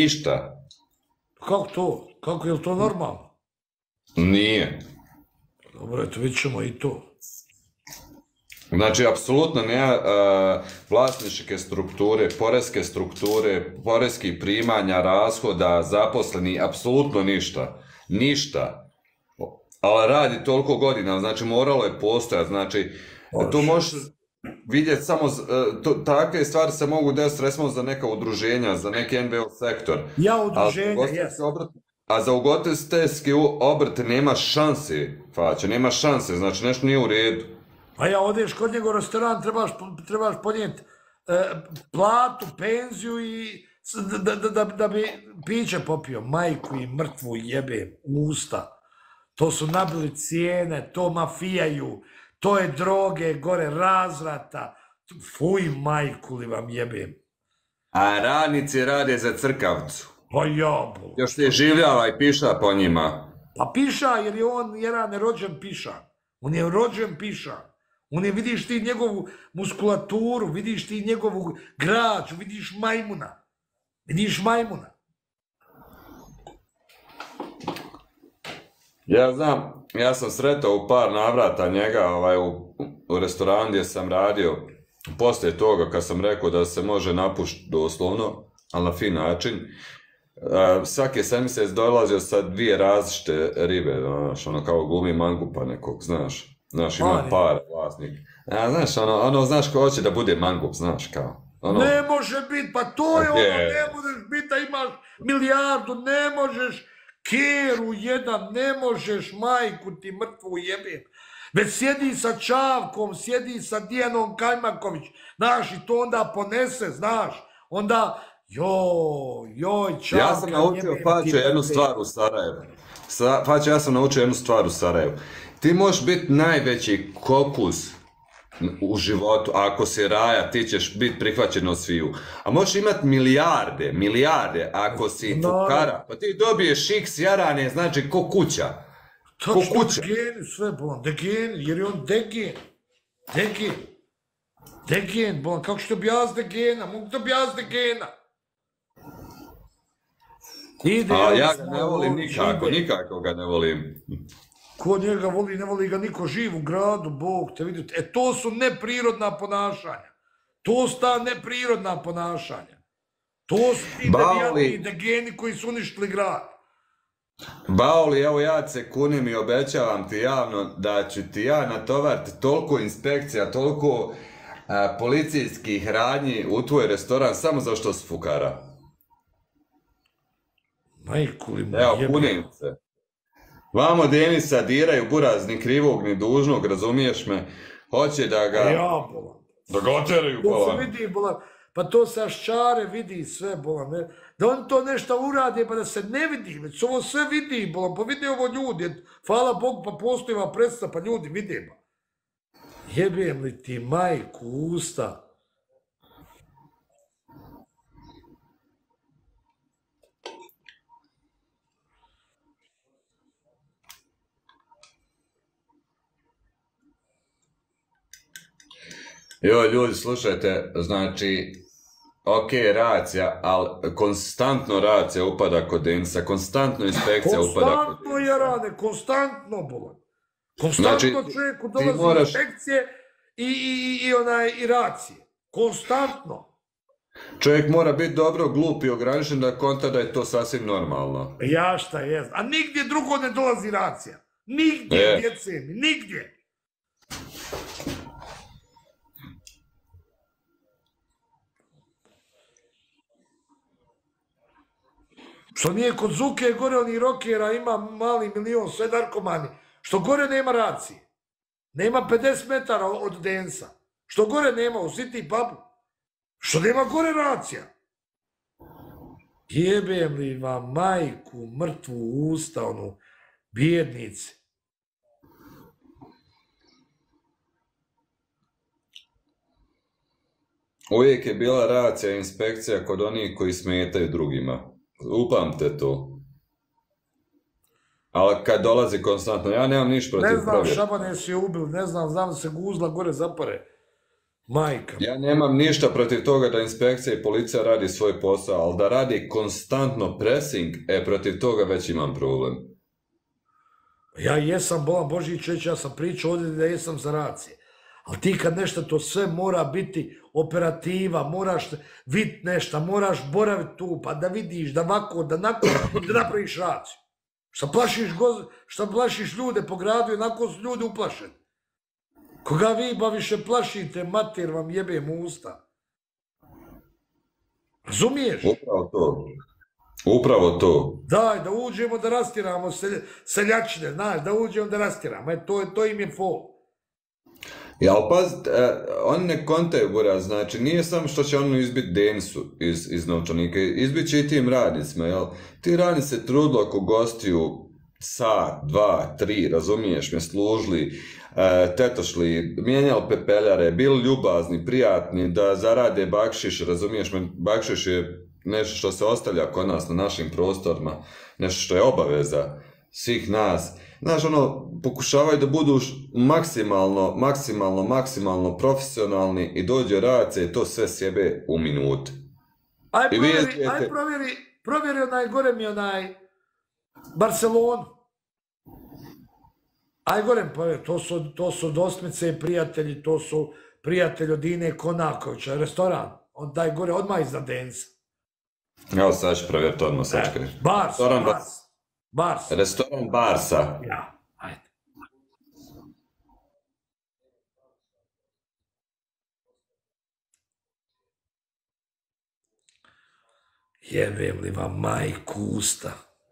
ništa. Kako to? Kako, je li to normalno? Nije. Dobro, eto, vidit ćemo i to. Znači, apsolutno nema vlasničke strukture, poreske strukture, poreskih primanja, rashoda, zaposleni, apsolutno ništa. Ništa. Ali radi toliko godina, znači moralo je postojati, znači tu možeš vidjeti samo, takve stvari se mogu desiti recimo za neka udruženja, za neki NVO sektor. Ja udruženja, jes. A za ugostiteljski obrt nema šanse, Faća, nema šanse, znači nešto nije u redu. A ja odeš kod njega u restoran, trebaš podnijeti platu, penziju i da bi piće popio. Majku i mrtvu jebe usta. To su nabili cijene, to mafijaju, to je droge, gore razrata. Fuj, majku li vam jebem. A radnici rade za crkavcu. Pa jabo. Još se življava i piša po njima. Pa piša, jer je on jedan rođen piša. On je rođen piša. On je, vidiš ti njegovu muskulaturu, vidiš ti njegovu građu, vidiš majmuna. Vidiš majmuna. Ja znam, ja sam sretao u par navrata njega u restoranu gdje sam radio, poslije toga kad sam rekao da se može napušiti doslovno, ali na fin način. Svake 7 mjeseci dolazio sa 2 različite ribe, ono kao glumi mangupa nekog, znaš, ima par vlasnik. Znaš ko hoće da bude mangup, znaš kao. Ne može biti, pa to je ne možeš biti da imaš milijardu, ne možeš keru jedan, ne možeš majku ti mrtvu jebem. Već sjedi sa Čavkom, sjedi sa Dijanom Kajmaković, znaš, i to onda ponese, znaš, onda, joj, Čavka. Ja sam naučio, Faćo, jednu stvar u Sarajevu. Faćo, ja sam naučio jednu stvar u Sarajevu. Ti možeš biti najveći kopus u životu, a ako si raja, ti ćeš biti prihvaćen od sviju. A možeš imati milijarde, ako si fukara, pa ti dobiješ x jarane, znači ko kuća. Ko kuća. Degeni, sve bolan, degeni, jer je on degen, bolan, kako ću te objasniti degena, mogu te objasniti degena. A ja ga ne volim nikako ga ne volim. Ko njega voli, ne voli ga niko živ u gradu, Bog te vidite. To su neprirodna ponašanja. To su ta neprirodna ponašanja. To su ti devijantni degeni koji su uništili grad. Bauli, evo ja se kunim i obećavam ti javno da ću ti ja natovariti toliko inspekcija, toliko policijskih radnji u tvoj restoran samo za što si fukara. Majku li mu evo, kunim se. Vamo Denisa diraju buraz ni krivog ni dužnog, razumiješ me? Hoće da ga... Ja, bolan. Da ga oteraju, bolan. To se vidi, bolan. Pa to sa ščare vidi sve, bolan. Da oni to nešto urade, pa da se ne vidi, već ovo sve vidi, bolan. Pa vidi ovo ljudi. Hvala Bogu, pa postoji ova predstava, pa ljudi vidimo. Jebem li ti majku usta? Joj, ljudi, slušajte, znači, ok, racija, ali konstantno racija upada kod Denisa, konstantno inspekcija upada kod Denisa. Konstantno, Jarane, konstantno, bolan. Konstantno čovjeku dolazi inspekcije i racije. Konstantno. Čovjek mora biti dobro glup i ograničen da konta da je to sasvim normalno. Ja šta jest. A nigdje drugo ne dolazi racija. Nigdje, djece mi, nigdje. Što nije kod Zuke, gore onih rokera ima mali milion, sve narkomani. Što gore nema racije. Nema 50 metara od Densa. Što gore nema u City pubu. Što nema gore racija. Jebem li vam majku mrtvu usta, onu, bjednici. Uvijek je bila racija i inspekcija kod onih koji smetaju drugima. Upamte to. Ali kad dolazi konstantno, ja nemam ništa protiv provjera. Ne znam, Šabane si je ubil, ne znam da se guzla gore zapare. Majka. Ja nemam ništa protiv toga da inspekcija i policija radi svoj posao, ali da radi konstantno pressing, protiv toga već imam problem. Ja jesam Bolan Božićević, ja sam pričao ovdje da jesam za racije. Ali ti kad nešto, to sve mora biti operativa, moraš vidjeti nešto, moraš boraviti tu, pa da vidiš, da ovako, da nakon, da napraviš raciju. Šta plašiš ljude po gradu i nakon su ljudi uplašeni. Koga vi ba više plašite, mater vam jebem u usta. Razumiješ? Upravo to. Upravo to. Daj, da uđemo da rastiramo seljačine, znaš, da uđemo da rastiramo. To im je fol. Ja, ali pazite, oni ne kontaju, buraz, znači nije samo što će ono izbiti Densu iz novčanika, izbit će i tim radnicima, jel? Ti radnici se trudili oko gostiju sat, dva, tri, razumiješ me, služili, tetošli, mijenjali pepeljare, bili ljubazni, prijatni, da zarade bakšiš, razumiješ me, bakšiš je nešto što se ostavlja kod nas na našim prostorima, nešto što je obaveza svih nas. Znaš, ono, pokušavaju da budu maksimalno profesionalni i dođe race i to sve sjebe u minuti. Aj provjeri onaj, gore mi onaj Barcelonu. Aj gore, to su Dosmice i prijatelji, to su prijatelji od Ine Konakovića, restoran. Daj gore, odmah iznad Densa. Evo sad ću provjeriti odmah, sačkaj. Bars. Restoran Barsa. Ja, ajde. Jebem li vam majku usta.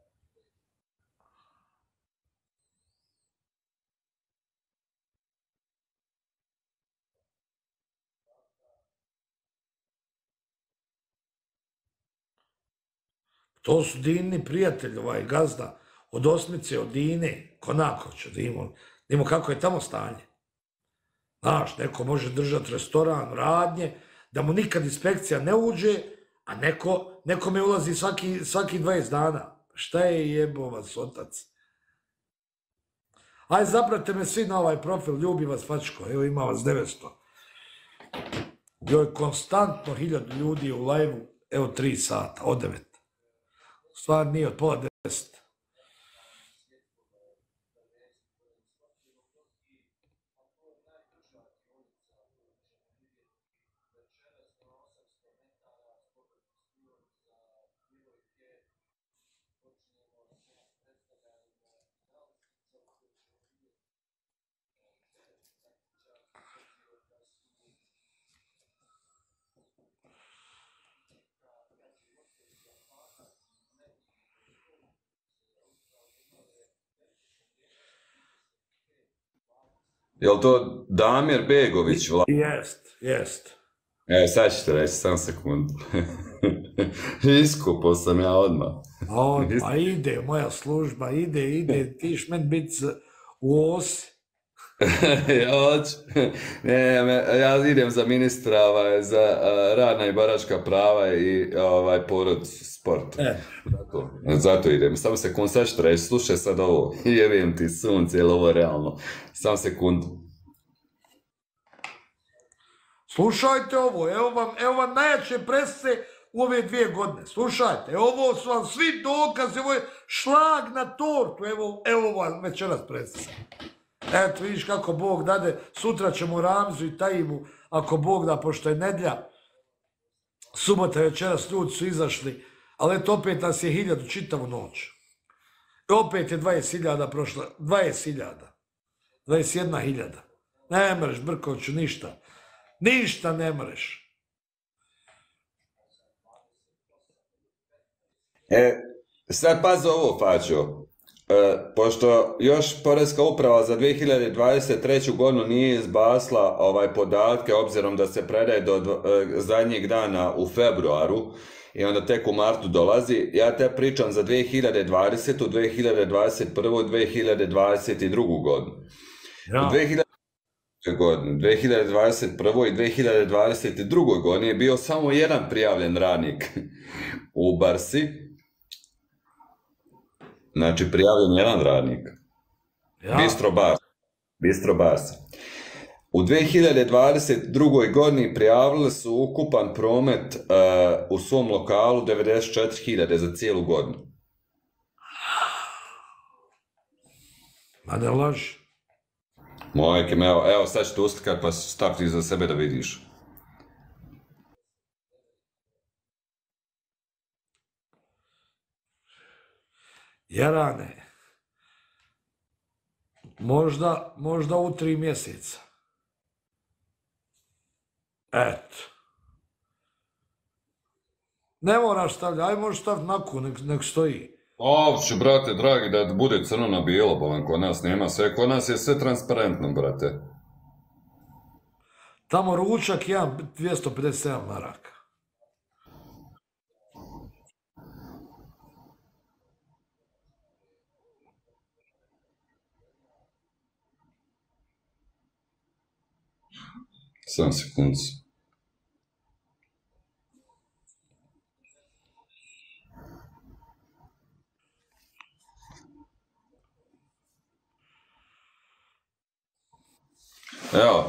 To su Dinini prijatelji, ovaj gazda, od Osmice, od Dine, Konakovića, da imamo kako je tamo stanje. Znaš, neko može držati restoran, radnje, da mu nikad inspekcija ne uđe, a nekome ulazi svaki 20 dana. Šta je jebo vas, otac? Aj, zaprate me svi na ovaj profil, ljubi vas Fačko, evo ima vas 900. Joj, konstantno 1000 ljudi u live-u, evo 3 sata, od 9. Stvar nije od pola 10. Jel to Damir Begović? Jest. Sad ćete reći, sam sekundu. Iskupao sam ja odmah. Pa ide, moja služba, ide, ti š men bit u osi. Ja idem za ministra, za radna i baračka prava i porodicu, sport. Zato idem. Samo sekund, sad ću reći, slušaj sad ovo, jebim ti sunce, je li ovo realno? Samo sekund. Slušajte ovo, evo vam najjače presice u ove 2 godine. Slušajte, ovo su vam svi dokazi, ovo je šlag na tortu, evo vam večeras presice. Eto, vidiš kako Bog dade, sutra ćemo Ramzu i Tajibu, ako Bog da, pošto je nedjelja, subota večeras ljudi su izašli, ali eto, opet nas je 1000 čitavu noć. I opet je 20.000 prošla, 20.000, 21.000. Ne mreš, Brkoviću, ništa. Ništa ne mreš. Sad pazi ovo, Fačo. Pošto još Poreska uprava za 2023. godinu nije izbasla podatke, obzirom da se predaje do zadnjeg dana u februaru i onda tek u martu dolazi, ja te pričam za 2020., 2021. i 2022. godinu. U 2021. i 2022. godini je bio samo jedan prijavljen radnik u Barsi. Znači, prijavljen jedan radnik. Bistro Barsa. U 2022. godini prijavili su ukupan promet u svom lokalu 94.000 za cijelu godinu. Ma ne laži. Mojke, evo sad ću te uslikat pa staviti iza sebe da vidiš. Jarane, možda u 3 mjeseca. Eto. Ne moraš stavljati, aj možeš staviti naku, nek stoji. Opću, brate, dragi, da bude crno na bijelo, bolan, kod nas nema sve, kod nas je sve transparentno, brate. Tamo ručak jedan 257 maraka. Sam sekundicu. Evo,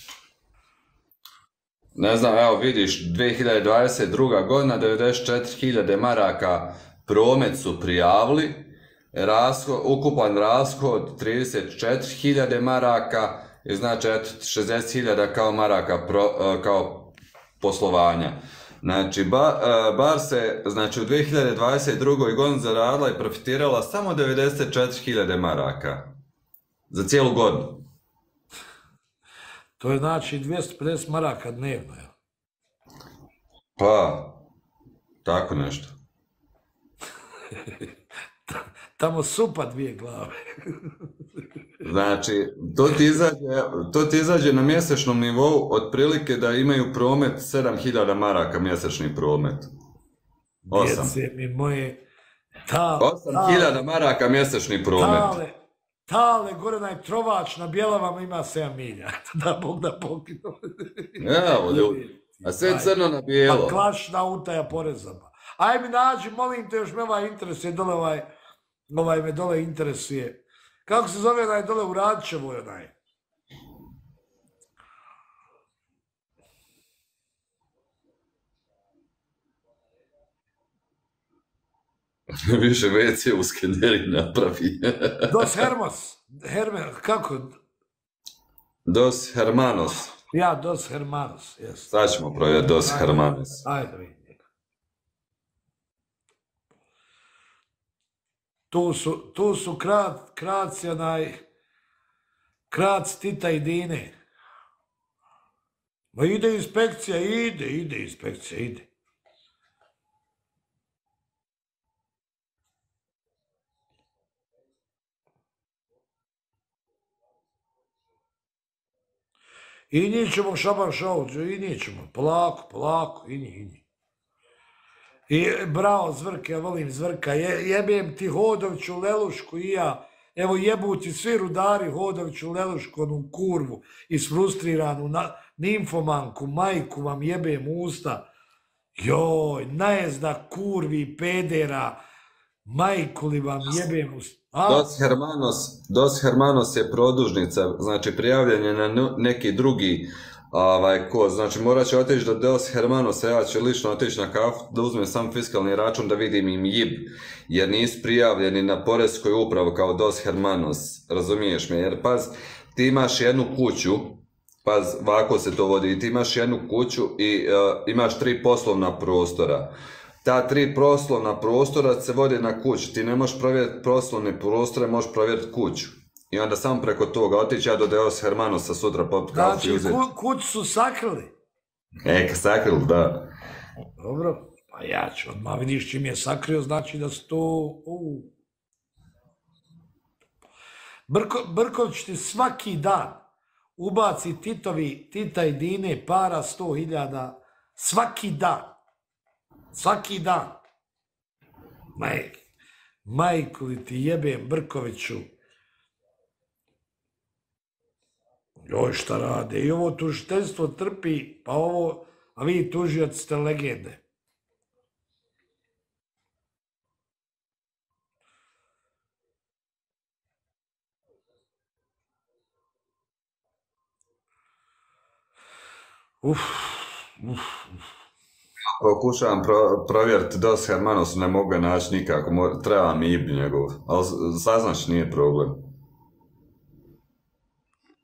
ne znam, evo vidiš, 2022. godina, 94.000 maraka promet su prijavili, ukupan rashod 34.000 maraka i znači 60.000 kao maraka kao poslovanja. Znači, bar se, znači u 2022. godini zaradila i profitirala samo 94.000 maraka za cijelu godinu. To je znači 250 maraka dnevno, jel? Pa, tako nešto. Tamo supa 2 glave. Znači, to ti izađe na mjesečnom nivou otprilike da imaju promet 7.000 maraka mjesečni promet. 8. Djece mi moje... 8.000 maraka mjesečni promet. Tale, gore onaj trovač na Bjelavama ima 7 milja. Da Bog da pokinu. Evo, ljudi. A sve crno na bijelo. Pa klašna utaja porezama. Aj mi nađi, molim te, još me ovaj interesuje, dole ovaj me dole interesuje. Kako se zove onaj dole u Radčevoj onaj? Više WC u skeneri napravi. Dos Hermos. Kako? Dos Hermanos. Ja, Dos Hermanos, jes. Sad ćemo provjeriti Dos Hermanos. Ajde vidim. Tu su kratci krac Tita i Dine. Ma ide inspekcija, ide inspekcija, ide. I njih ćemo šaban šauđu, i njih ćemo, polako, i njih. I bravo Zvrke, ja volim Zvrka, jebem ti Hodoviću, Lelušku i ja, evo jebu ti svi rudari Hodoviću, Lelušku, onu kurvu, isfrustriranu nimfomanku, majku vam jebem usta, joj, najezda kurvi, pedera, majku li vam jebem usta. Dos Hermanos je produžnica, znači prijavljen je na neki drugi ko, znači morat će otići do Dos Hermanosa, ja ću lično otići na kafu da uzmem sam fiskalni račun da vidim im JIB, jer nisu prijavljeni na poreskoj upravi kao Dos Hermanos, razumiješ me, jer paz, ti imaš jednu kuću, paz, ovako se to vodi, ti imaš jednu kuću i imaš 3 poslovna prostora. Ta 3 poslovna prostora se vode na kuću, ti ne možeš provjeriti poslovne prostore, možeš provjeriti kuću. I onda samo preko toga otići ja do Dos Hermanosa sutra popit kafu i uzeti. Znači, kuću su sakrili? Sakrili, da. Dobro, pa ja ću odmah vidiš čim je sakrio, znači da su to... Brković ti svaki dan ubaci Tita i Dine para 100.000, svaki dan. Majku li ti jebem Brkoviću. Joj, šta rade? I ovo tužiteljstvo trpi, pa ovo, a vi tužioci ste legende. Pokušavam provjeriti Dos Hermanos, ne mogu naći nikako, treba mi JIB njegov, ali saznaš nije problem.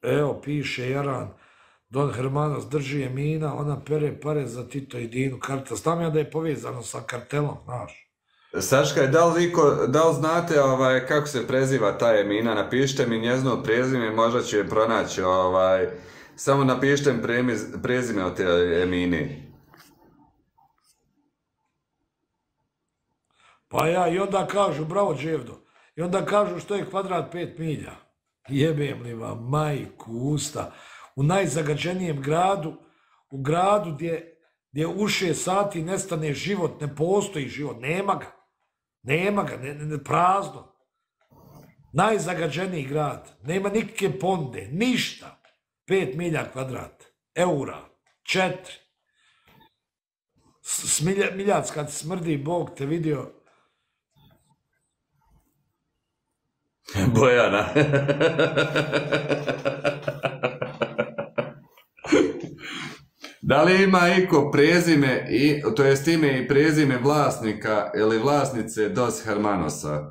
Evo, piše Jaran, Don Hermanos drži Emina, ona pere pare za Tito i Dinu kartel. Znam ja da je povezano sa kartelom, znaš. Saška, da li znate kako se preziva ta Emina? Napišite mi njezino prezime, možda će je pronaći. Samo napišite mi prezime od te Emine. Pa ja, i onda kažu, bravo Dževdo, i onda kažu što je kvadrat 5 milja. Jebem li vam majku usta. U najzagađenijem gradu, u gradu gdje u 6 sati nestane život, ne postoji život, nema ga, prazno. Najzagađeniji grad, nema nikakve ponde, ništa. 5 milja kvadrat, eura, 4. Miljac kad smrdi, Bog te vidio. Bojana. Da li ima iko prezime, to jest ime i prezime vlasnika ili vlasnice Dos Hermanosa?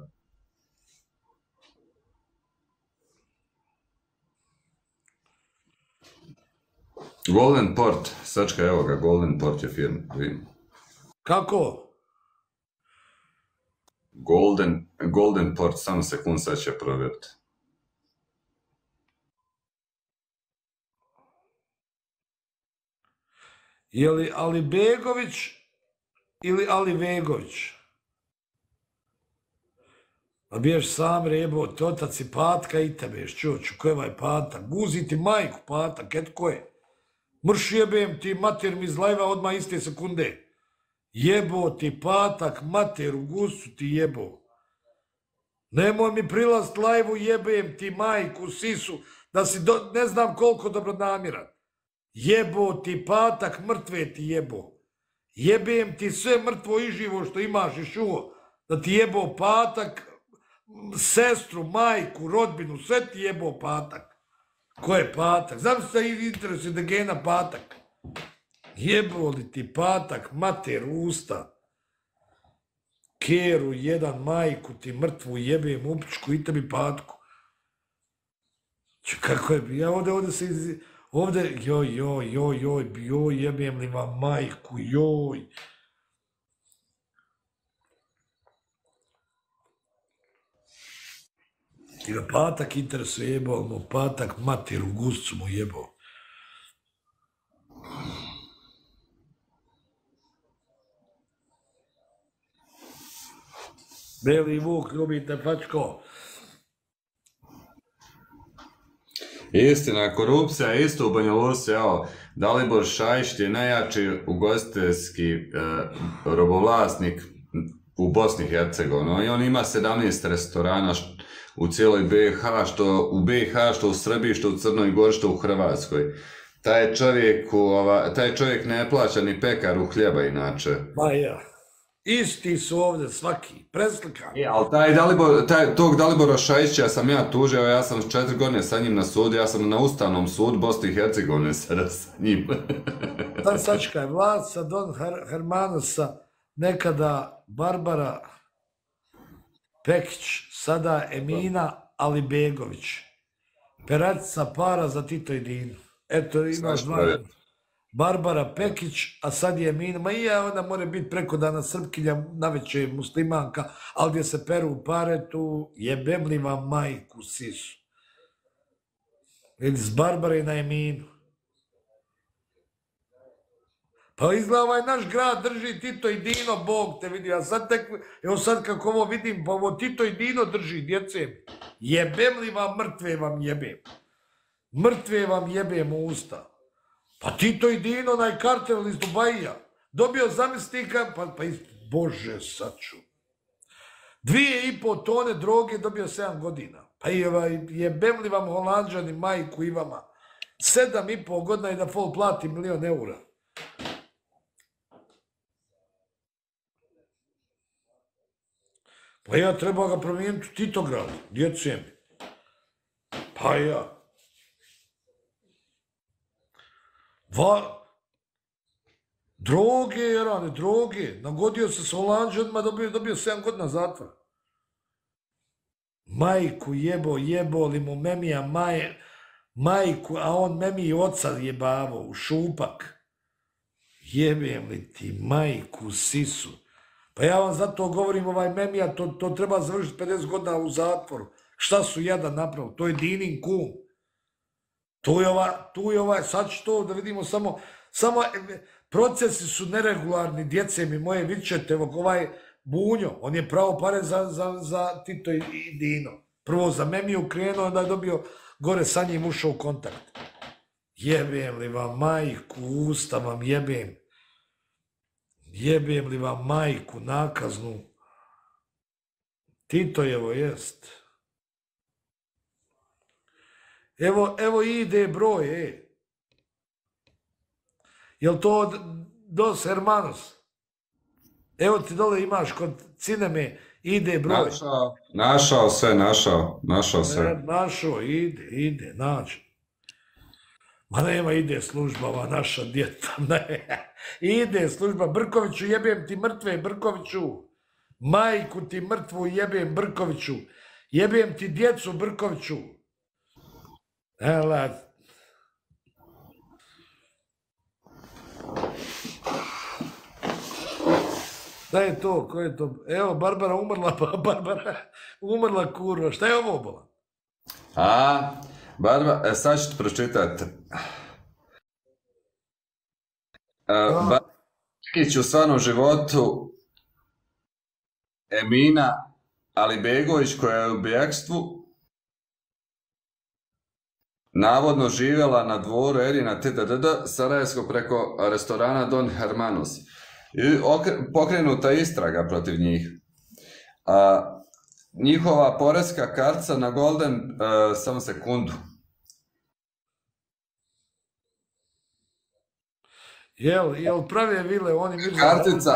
Golden Port, sačka, evo ga, Golden Port je firma. Kako? Golden Port, samo sekund, sad će provjeriti. Je li Alibegović ili Alivegović? A biješ sam rebo, te otac i patka i tebeš, čoču, ko je ovaj patak? Guzi ti majku patak, etko je? Mrš jebem ti mater mi iz lajva odmah iste sekunde. Jebo ti patak, mater u gusu ti jebo. Nemoj mi prilast lajvu, jebem ti majku, sisu, da si ne znam koliko dobronamiran. Jebo ti patak, mrtve ti jebo. Jebem ti sve mrtvo i živo što imaš i šuo. Da ti jebo patak, sestru, majku, rodbinu, sve ti jebo patak. Ko je patak? Znam se interesuje da gena patak. Jebo li ti patak, mater usta. Keru jedan, majku ti mrtvu jebem upičku i tebi patku. Kako je, ja ovdje se ovdje, joj, jebem li vam majku, joj. I ga patak interesuje jebao, mu patak mater u guscu mu jebao. Beli Vuk, ljubite fačko. Istina, korupcija je isto u Banja Luci, evo, Dalibor Šajić je najjači ugostiteljski robovlasnik u Bosni i Hercegovini. I on ima 17 restorana u cijeloj BiH, što u Srbiji, što u Crnoj Gori, što u Hrvatskoj. Taj čovjek ne plaća ni pekaru hljeba inače. Ma ja. Isti su ovdje svaki, preslikan. Ali tog Dalibora Šajića sam ja tužio, ja sam 4 godine sa njim na sudu, ja sam na Ustavnom sudu Bosne i Hercegovine sada sa njim. Sačkaj, vlast sa Don Hermanosa, nekada Barbara Pekić, sada Emina Alibegović. Peračica para za Tito i Dinu. Eto, imaš dva. Barbara Pekić, a sad je Emina, ma i ja, ona mora biti preko dana Srpkinja, navečer muslimanka, ali gdje se peru pare, tu jebem li vam majku sisu. Vidi, s Barbare na Eminu. Pa izgleda ovaj naš grad drži Tito i Dino, Bog te vidi, a sad tek, evo sad kako ovo vidim, pa ovo Tito i Dino drži, djece. Jebem li vam, mrtve vam jebem. Mrtve vam jebem u usta. Pa Tito i Dino, onaj kartel iz Dubajija, dobio zamisnika, pa Bože saču. 2,5 tone droge dobio 7 godina. Pa jebem li vam Holanđani majku i vama. 7,5 godina i da fol plati 1 milion eura. Pa ja treba ga promijeniti u Titograd, djece mi. Pa ja. Droge, Jarane, droge. Nagodio se s Holanđanima, dobio 7 godina zatvora. Majku jebo li mu memija maje. majku, a on memi oca jebavo u šupak. Jebem li ti majku sisu. Pa ja vam zato govorim memija, to treba završiti 50 godina u zatvoru. Šta su jadan napravili? To je Dinin kum. Tu je ovaj, sad ću to da vidimo samo procesi su neregularni, djece mi moje, vidit ćete, ovaj Bunjo, on je pravo pare za Tito i Dino. Prvo za memiju krenuo, onda je dobio gore sa njim ušao u kontakt. Jebem li vam majku, usta vam jebem. Jebem li vam majku, nakaznu. Titojevo jest. Evo ide broj, Jel to Dos Hermanos? Evo ti dole imaš kod Cineme, ide broj. Našao sve. Našao, ide, nađi. Ma nema, ide služba, ova naša djeta, ne. Ide služba, Brkoviću, jebem ti mrtve, Brkoviću. Majku ti mrtvu jebem, Brkoviću. Jebem ti djecu, Brkoviću. Evo, šta je to, ko je to? Evo, Barbara umrla, umrla kurva, šta je ovo bola? Barbara, sad ću ti pročitati. Barbara u stvarnom životu Emina Alibegović, koja je u bjekstvu, navodno živjela na dvoru Erina Sarajevskog preko restorana Don Hermanos. I pokrenuta istraga protiv njih. Njihova poreska kartica na Golden, samo sekundu. Jel prave vile, oni mi kartica,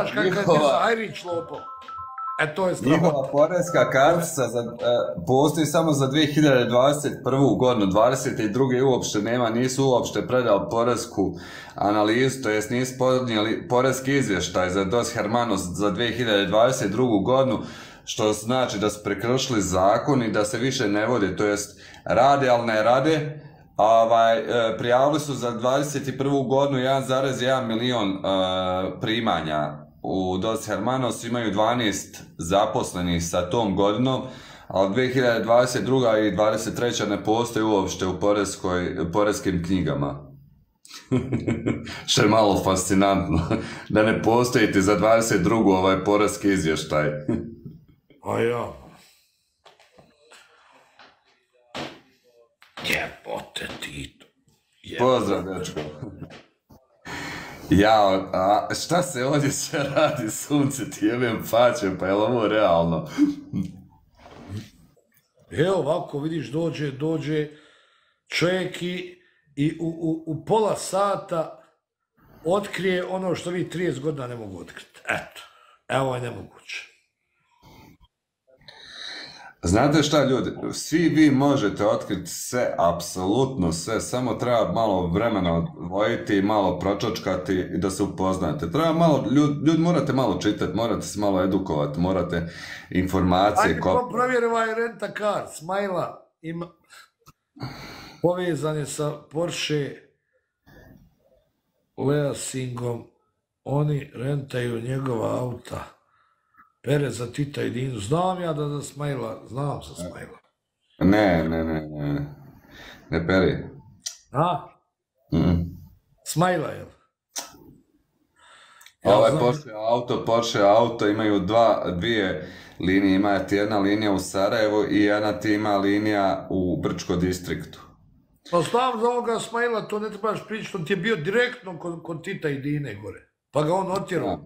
njihova poreska kartica postoji samo za 2021. godinu, 2022. uopšte nema, nisu uopšte predali poresku analizu, to jest nisu podnijeli poreski izvještaj za Dos Hermanos za 2022. godinu, što znači da su prekršili zakon i da se više ne vode, to jest rade, ali ne rade. Prijavili su za 2021. godinu 1,1 milion primanja u Dos Hermanos, imaju 12 zaposlenih sa tom godinom, ali 2022. i 2023. ne postoji uopšte u poreskim knjigama. Što je malo fascinantno, da ne postoji ti za 22. poreski izvještaj. A ja. Jebote Tito. Pozdrav, dečko. Jao, šta se ovdje sve radi, sunce ti jebem faće, pa je li ovo realno? Evo ovako, vidiš, dođe čovjek i u pola sata otkrije ono što vi 30 godina ne mogu otkriti. Eto, evo je nemoguće. Znate šta, ljudi, svi vi možete otkriti sve, apsolutno sve, samo treba malo vremena odvojiti, malo pročočkati i da se upoznate. Treba malo, ljudi morate malo čitati, morate se malo edukovati, morate informacije... Ajde, provjeri ovaj rent-a-car, Smajla, povezan je sa Porsche Leasingom, oni rentaju njegova auta. Pere za Tita i Dinu. Znam ja da Smajla, znam za Smajla. Ne peri. Smajla, jel? Porsche auto imaju dvije linije, ima ti jedna linija u Sarajevu i jedna ti ima linija u Brčko distriktu. Pa znam za ovoga Smajla, to ne trebaš pričati, on ti je bio direktno kod Tita i Dine gore, pa ga on otjerao.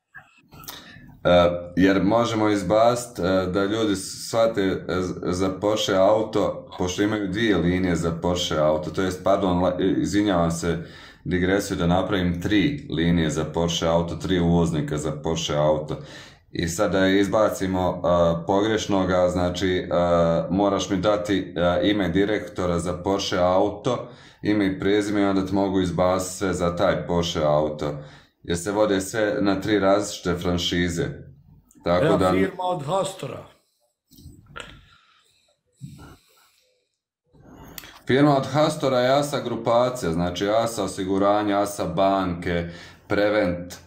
Jer možemo izbaciti da ljudi shvate za Porsche auto, pošto imaju dvije linije za Porsche auto, to jest, pardon, izvinjavam se, digresiju da napravim 3 linije za Porsche auto, 3 uvoznika za Porsche auto. I sad da izbacimo pogrešnoga, znači moraš mi dati ime direktora za Porsche auto, ime i prezime i onda ti mogu izbaciti sve za taj Porsche auto. Jer se vode sve na 3 različite franšize. Evo firma od Hastora. Firma od Hastora je ASA grupacija, znači ASA osiguranje, ASA banke, Prevent,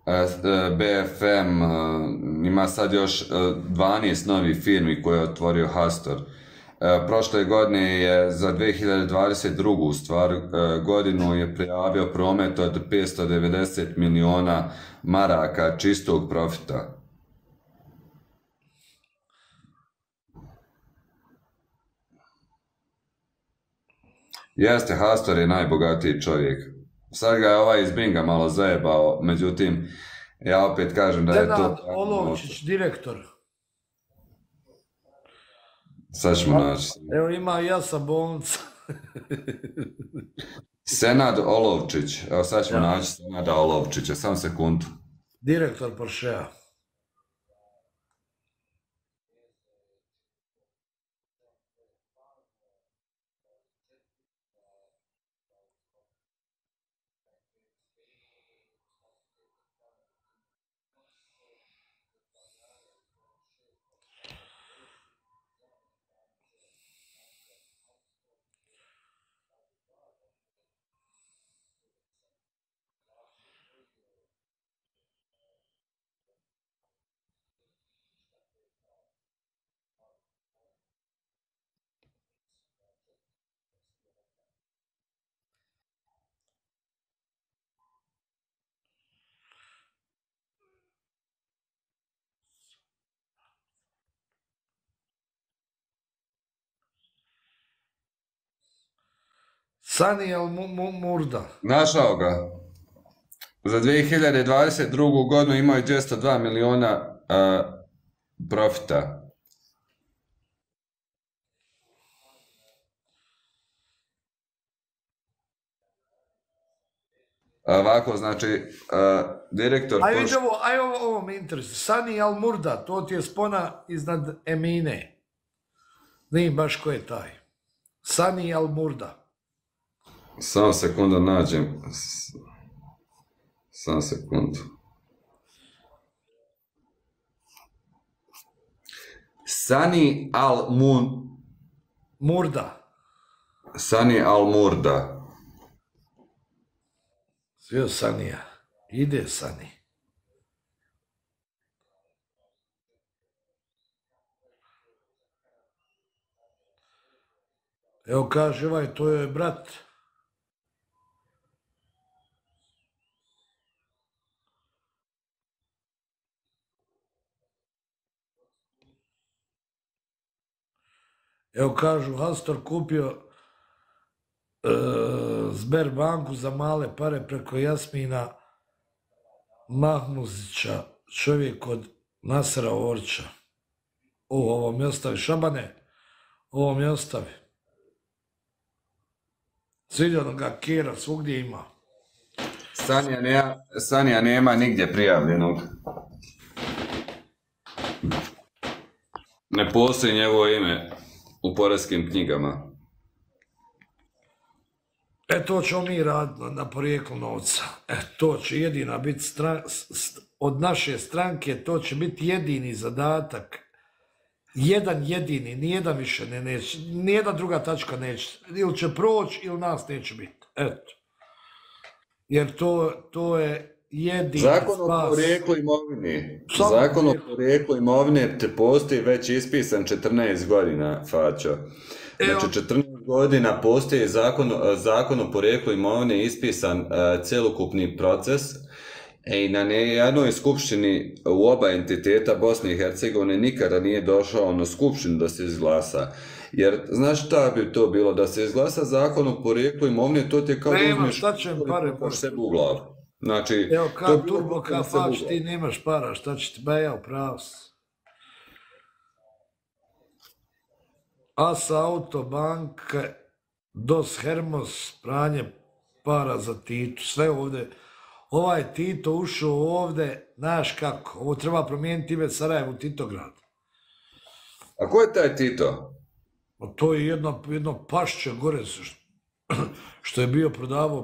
BFM, ima sad još 12 novih firmi koje je otvorio Hastor. Prošle godine je za 2022. stvar godinu je prijavio promet od 590 miliona maraka čistog profita. Jeste, Hastor je najbogatiji čovjek. Sad ga je ovaj iz Binga malo zajebao, međutim, ja opet kažem da je to... Nenad Olovčić, direktor. Sad ćemo naći. Evo ima i ja sam bolnica. Senad Olovčić, evo sad ćemo naći Senada Olovčića, sam sekundu. Direktor Porschea. Sani Al-Murda. Našao ga. Za 2022. godinu imao je 202 miliona profita. Ovako, znači, direktor... Aj ovo me interesuje. Sani Al-Murda, to ti je spona iznad Emine. Nije baš ko je taj. Sani Al-Murda. Samo sekundu nađem. Samo sekundu. Sani Murda. Sani Al-Murda. Sve Sanija. Ide Sani. Evo kaže ovaj, to je brat. Evo kažu, Hastor kupio Sberbanku za male pare preko Jasmina Mahmuzića, čovjek od Nasera Orća. Ovo mi ostavi, Šabane, ovo mi ostavi. Sviđano ga Kera, svugdje ima. Sanija nema nigdje prijavljenog. Ne postoji njegovo ime u poreskim knjigama. To ćemo mi raditi na porijeklu novca. To će jedina biti od naše stranke, to će biti jedini zadatak. Jedan jedini, nijedan više neće, nijedna druga tačka neće. Ili će proći, ili nas neće biti. Eto. Jer to je jedini spas. Zakon o porijeklu imovine. Zakon o porijeklu imovine te postoji već ispisan 14 godina, Faćo. Znači 14 godina postoji zakon o porijeklu imovine ispisan cjelokupni proces i na jednoj skupštini u oba entiteta Bosne i Hercegovine nikada nije došao na skupštinu da se izglasa. Jer, znaš šta bi to bilo? Da se izglasa zakon o porijeklu imovine, to ti je kao da uzmeš sebi u glavu. Znači, evo, kao Turbo Kafač, ti nemaš para, šta će ti, ba ja, upravo si. Asa Auto banka, Dos Hermos, pranje para za Titu, sve ovdje. Ovaj Tito ušao ovdje, znaš kako, ovo treba promijeniti ime Sarajevo u Titograd. A ko je taj Tito? To je jedno pašće gore, što je bio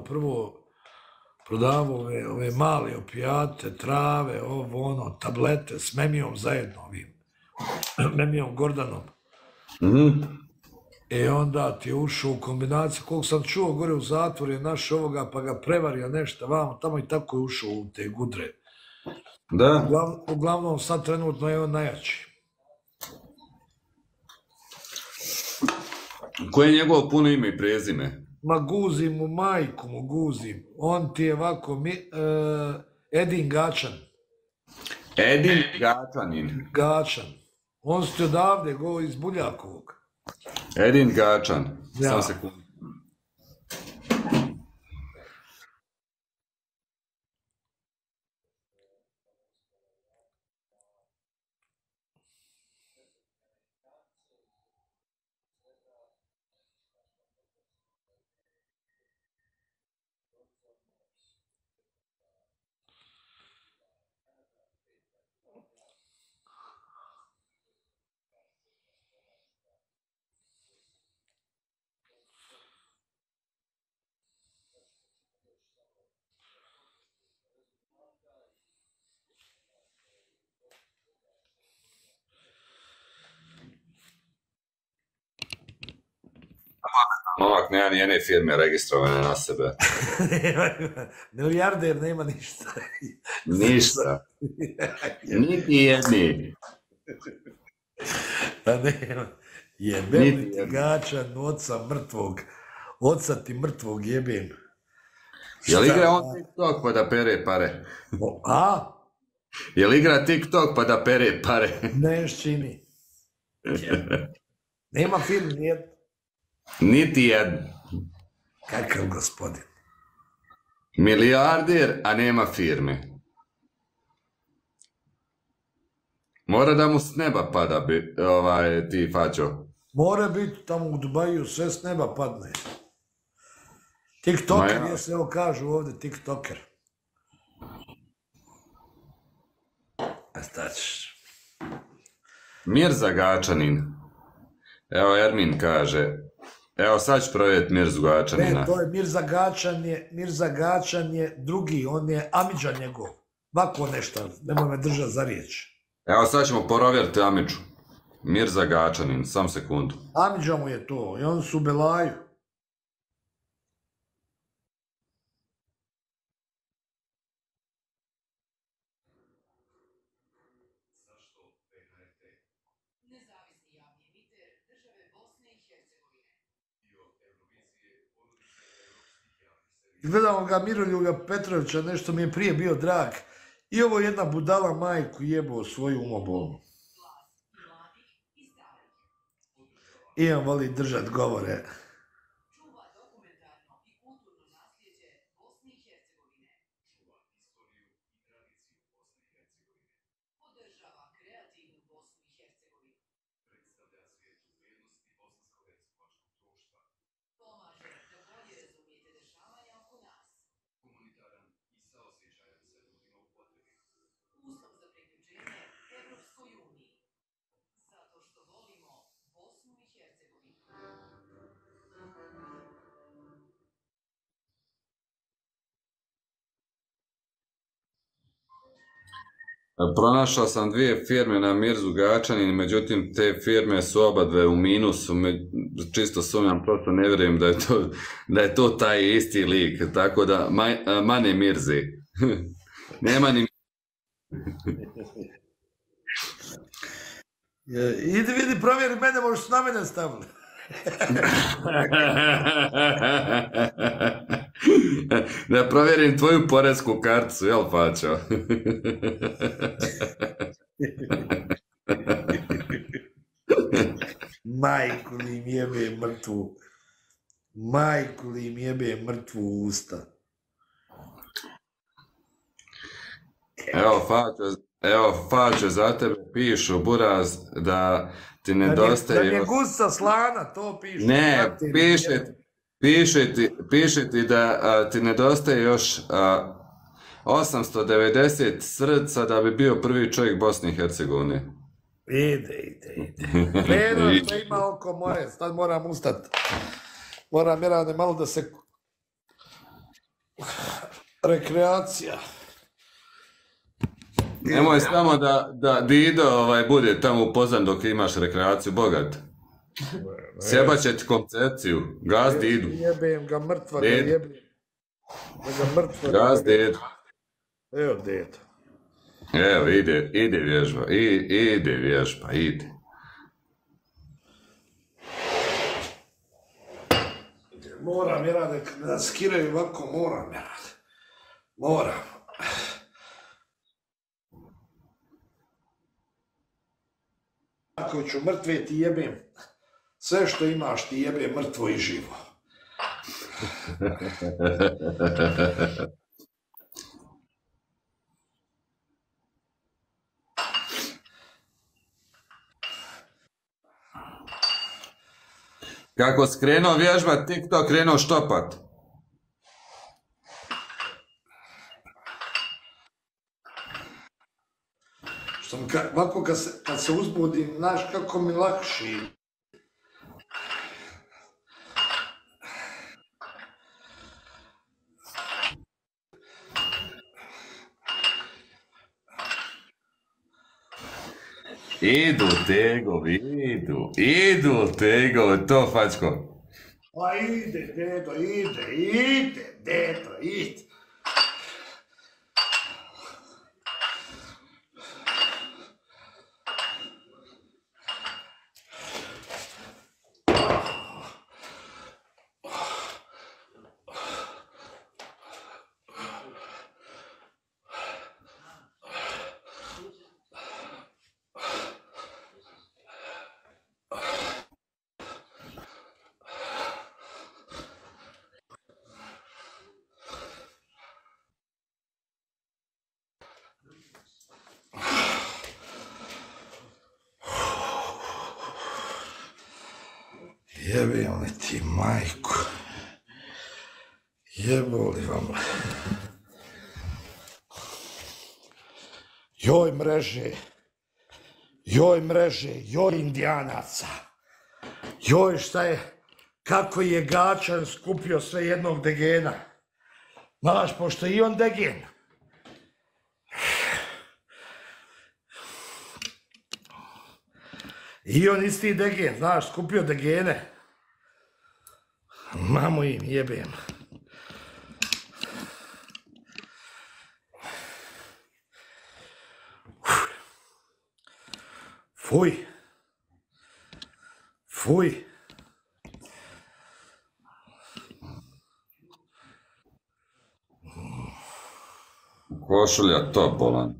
prodavao ove male opijate, trave, tablete s Memijom zajedno ovim. Memijom Gordanom. onda ti je ušao u kombinaciju, koliko sam čuo gore u zatvoru je naš ovoga pa ga prevario nešto vamo, tamo i tako je ušao u te gudre. Da? Uglavnom sad trenutno je on najjači. Koje je njegovo puno ime i prezime? Ma guzim mu majku mu guzim. On ti je ovako, Edin Gačan. Edin Gačanin. Gačan. On su ti odavde, go iz Buljakovog. Edin Gačan. Ja. Sam sekund. Momak nema ni jedne firme registrovane na sebe. Milijarder nema ništa. Ništa. Niti jedni. Pa nema. Jebem li ti Gačan, oca mrtvog. Oca ti mrtvog jebem. Jel igra on TikTok pa da pere pare? A? Jel igra TikTok pa da pere pare? Ne još čini. Nema film nijedno. Niti jedan. Kakav gospodin. Milijarder, a nema firme. Mora da mu s neba pada ti fačo. Mora biti tamo u Dubaju, sve s neba padne. TikToker je se, evo kažu ovdje, TikToker. A staćiš. Mirza Gačanin. Evo Ermin kaže. Evo sad ću provjeriti Mirzu Gačanina. Ne, to je Mirza Gačan je drugi, on je Amidža njegov. Vako nešto, nemoj me držati za riječ. Evo sad ćemo provjeriti Amidžu. Mirza Gačanin, sam sekundu. Amidža mu je to, i on su u Belaju. Gledamo ga Miroljuba Petrovića, nešto mi je prije bio drag. I ovo je jedna budala majku jebao svoju umobolnu. I on voli držat govore. Pronašao sam dvije firme na Mirzu Gačanin, međutim te firme su obadve u minusu, čisto sumnjam, prosto ne vjerujem da je to taj isti lik, tako da mane Mirzi. Nema ni... Idi vidi, provjeri mene, možeš s na mene stavili. Da provjerim tvoju poresku karticu, jel Pačo? Majku li im jebe mrtvu. Majku li im jebe mrtvu u usta. Evo Fačo, za tebe pišu, Buraz, da ti nedostaje... Da mi je gusta slana, to pišu. Ne, piše ti da ti nedostaje još 890 srca da bi bio prvi čovjek Bosne i Hercegovine. Ide. Gledam što ima oko moje, sad moram ustat. Moramjerane malo da se... Rekreacija. Nemoj samo da Dido bude tamo upoznan dok imaš rekreaciju, bogat. Sjebat će ti koncepciju. Gazdi idu. Jebem ga mrtva, ga Dedo. jebem. Da ga mrtva... Gazdi idu. Evo dedo. Evo, ide vježba. Ide vježba, ide. Moram, Mirane, da skiraju ovako, moram, Mirane. Moram. Ako ću mrtve ti jebem, sve što imaš ti jebem mrtvo i živo. Kako skrenuo vježbat, TikTok krenuo štopat. Ovako kad se uzbudim, znaš kako mi lakši. Idu tegovi, to fačko. Pa ide, dedo, ide. Jebem li ti majku, jeboli vam. Joj mreže, joj indijanaca, joj šta je, kako je Gačan skupio sve jednog degena. Znaš, pošto i on degen. I on isti degen, znaš, skupio degene. Mamo im jebem. Fuj. Košulja to bolan.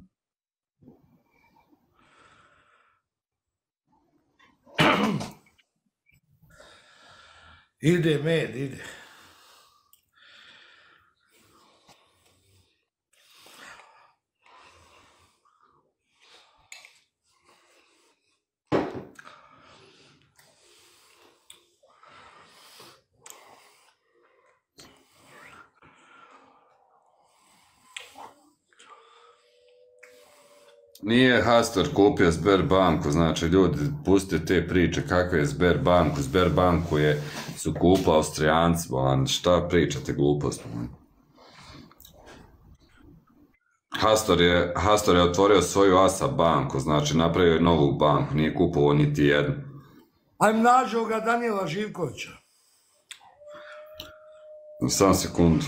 Ide med, ide. Nije Hastor kupio Sberbanku, znači ljudi pustite te priče kakve je Sberbanku, Sberbanku su kupili Austrijanci, bolan, šta pričate glupost? Hastor je otvorio svoju ASA banku, znači napravio je novu banku, nije kupovao niti jednu. Ajme nađo ga Danijela Živkovića. Samo sekundu.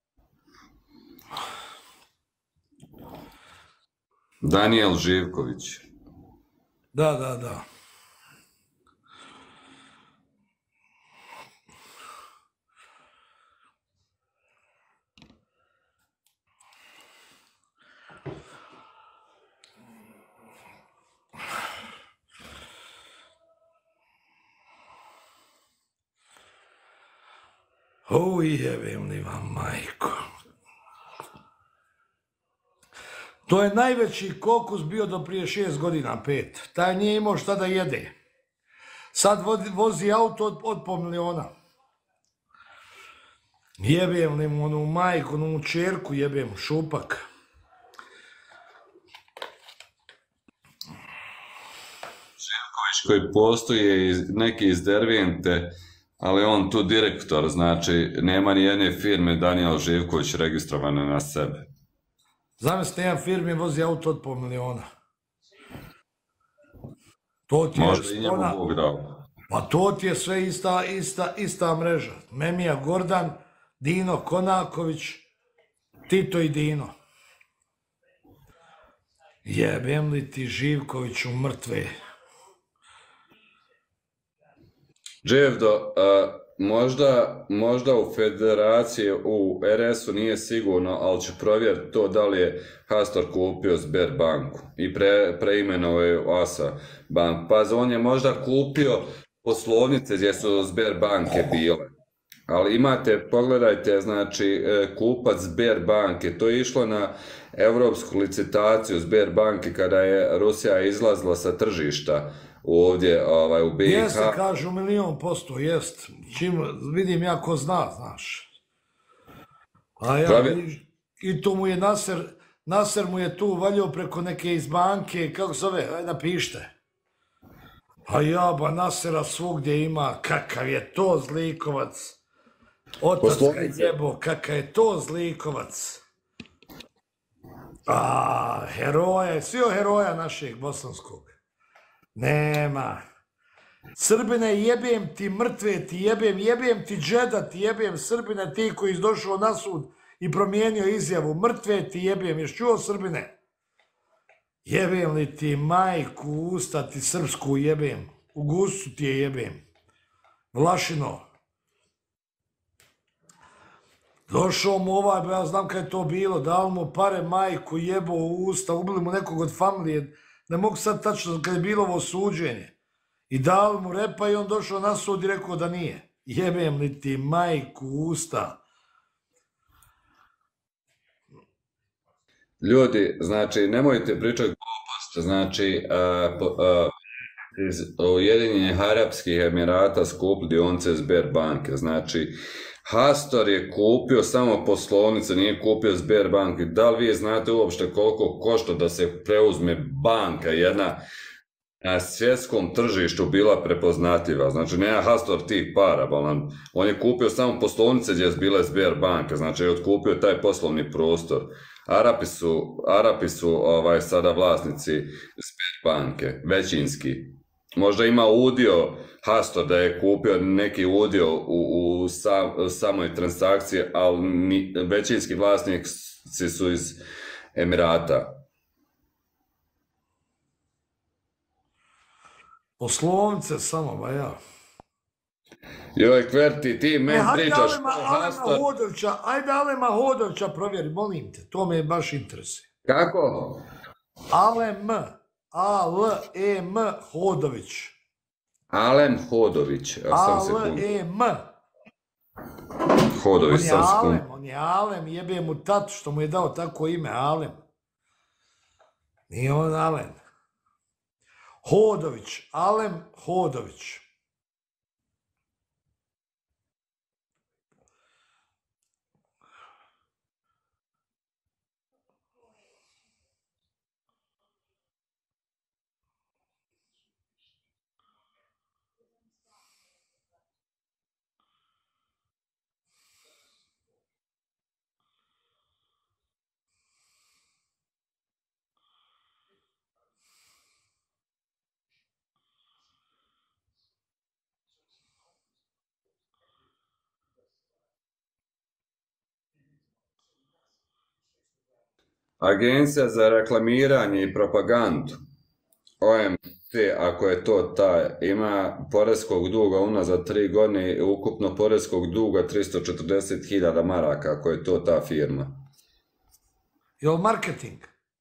Danijel Živković. Da. Jebem li vam majko. To je najveći kokus bio do prije 6 godina, 5. Taj nije imao šta da jede. Sad vozi auto od pol miliona. Jebem li mu onu majku, onu čerku jebem, šupak. Živković koji postoji neki iz Dervente, ali on tu direktor, znači nema ni jedne firme Danijel Živković registrovane na sebe. Zamislite, jedan firmi vozi auto od pol miliona. To ti možda i njemu Bog dao. Pa to ti je sve ista mreža. Memija Gordan, Dino Konaković, Tito i Dino. Jebem li ti Živkoviću mrtve? Dževdo, možda u federaciji, u RS-u nije sigurno, ali ću provjeriti to da li je Hastor kupio Sberbanku i preimenovao je u ASA bank. Pa on je možda kupio poslovnice gdje su Sberbanke bile. Ali imate, pogledajte, znači, kupac Sberbanke, to je išlo na europsku licitaciju Sberbanke kada je Rusija izlazila sa tržišta ovdje u BiH. Jeste, kažu 1.000.000%, jest. Čim vidim ja ko zna, znaš. A ja, i to mu je Naser mu je tu valjao preko neke iz banke, kako se zove, ajde napište. A jaba, Nasera svugdje ima, kakav je to zlikovac. Otac ga jebo, kakav je to zlikovac. Heroja, svi o heroja našeg bosanskog. Nema. Srbine, jebem ti mrtve, ti jebem ti džeda, ti jebem Srbine, ti koji je došao na sud i promijenio izjavu. Mrtve ti jebem, ješ čuo Srbine? Jebem li ti majku usta, ti srpsku jebem. U gusu ti je jebem. Vlašino. Došao mu ja znam kada je to bilo, dal mu pare majku jebo u usta, ubili mu nekog od familije. Ne mogu sad tačno kada je bilo ovo suđenje. I dali mu repa i on došao na sud i rekao da nije. Jebem li ti majku usta. Ljudi, znači, nemojte pričati glupost. Znači, iz Ujedinjenih Arapskih Emirata skup dionice Sberbanke. Znači, Hastor je kupio samo poslovnice, nije kupio Sberbanke. Da li vi znate uopšte koliko košta da se preuzme banka jedna na svjetskom tržištu bila prepoznatljiva? Znači, nema Hastor tih para, on je kupio samo poslovnice gdje je bila Sberbanka, znači je otkupio taj poslovni prostor. Arapi su sada vlasnici Sberbanke, većinski. Možda ima udio Hastor da je kupio neki udio u samoj transakciji, ali većinski vlasnici su iz Emirata. Poslovnice samo, ba ja. Joj, Kverti, ti meni pričaš Hastor. Ajde Alema Hodovića provjeri, molim te, to me baš interesuje. Kako? Alem, A-L-E-M Hodović. Alem Hodović. A-L-E-M. Hodović, sam sekund. On je Alem, jebe mu tatu što mu je dao tako ime, Alem. Nije on Alem. Hodović, Alem Hodović. Agencija za reklamiranje i propagandu, OMT, ako je to ta, ima poreskog duga unazad 3 godine, ukupno poreskog duga 340.000 maraka, ako je to ta firma. Je li marketing?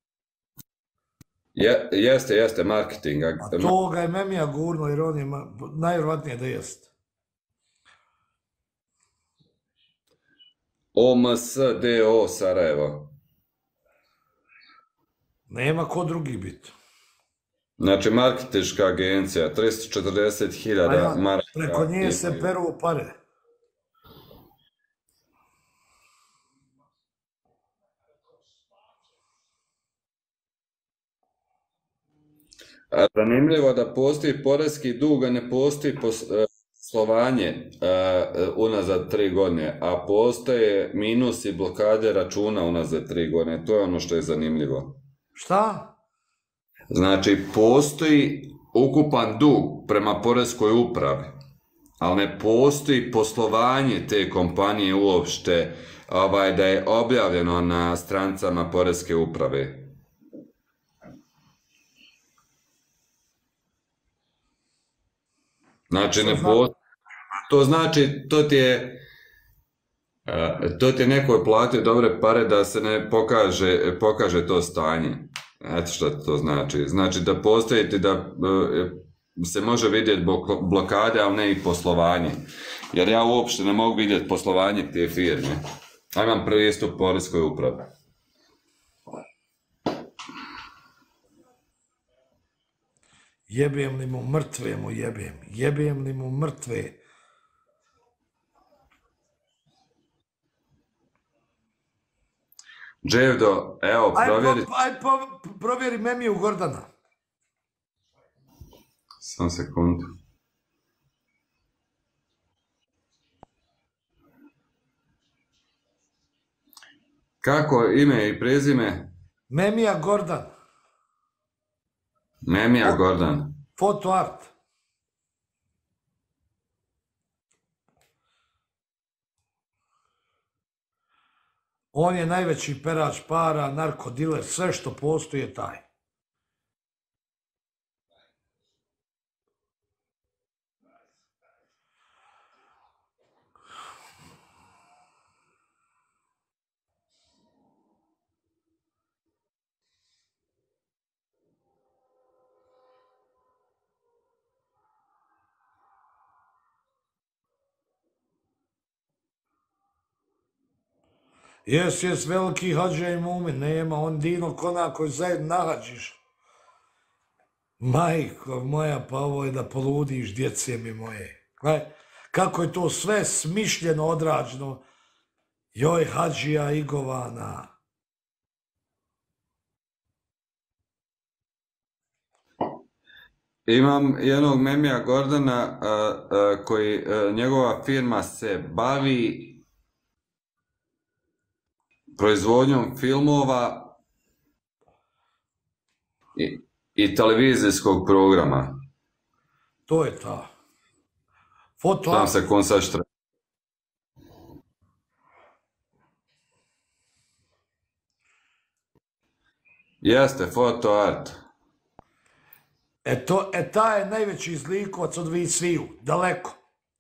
Jeste marketing. A to ga je Memija gurno, jer on je najvjerovatnije da jest. OMSDO Sarajevo. Nema ko drugi biti. Znači, marketinška agencija, 340.000 maraka. Preko nje se peru pare. Zanimljivo da postoji poreski dug, a ne postoji poslovanje unazad 3 godine, a postoje minus i blokade računa unazad 3 godine. To je ono što je zanimljivo. Šta? Znači, postoji ukupan dug prema poreskoj upravi, ali ne postoji poslovanje te kompanije uopšte da je objavljeno na strancama poreske uprave. Znači, ne postoji. To znači, to ti je neko platio dobre pare da se ne pokaže to stanje. Eto što to znači. Znači da postoji da se može vidjeti blokade, ali ne i poslovanje. Jer ja uopšte ne mogu vidjeti poslovanje te firme. Ja imam pristup poreskoj upravi. Jebem li mu mrtve mu jebem. Jebem li mu mrtve. Dževdo, evo, provjeri. Provjeri Memiju Gordana. Samo sekundu. Kako ime i prezime? Memija Gordan. Memija Gordan. Foto art. On je najveći perač para, narkodiler, sve što postoji je taj. Jes, veliki hađa i mumin, nema, on dino kona koji zajedno nahađiš. Majko moja, pa ovo je da poludiš, djece mi moje. Kako je to sve smišljeno, odrađeno. Joj, hađija Igovana. Imam jednog Memija Gordana koji njegova firma se bavi proizvodnjom filmova i televizijskog programa. To je ta. Foto Tam art. se konsaštra. Jeste, foto art. Ta je najveći zlikovac od vi sviju, daleko.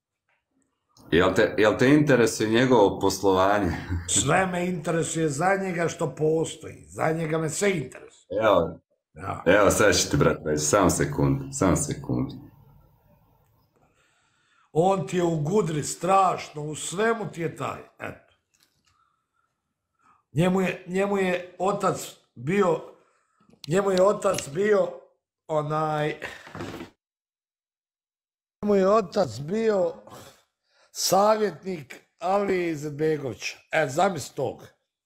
Jel te interesuje njegovo poslovanje? Sve me interesuje za njega što postoji. Za njega me sve interesuje. Evo, sad ću ti, brat, reći, samo sekundu. On ti je u gudri strašno, u svemu ti je taj. Eto. Njemu je otac bio savjetnik Alije Izetbegovića. Zamisli tog.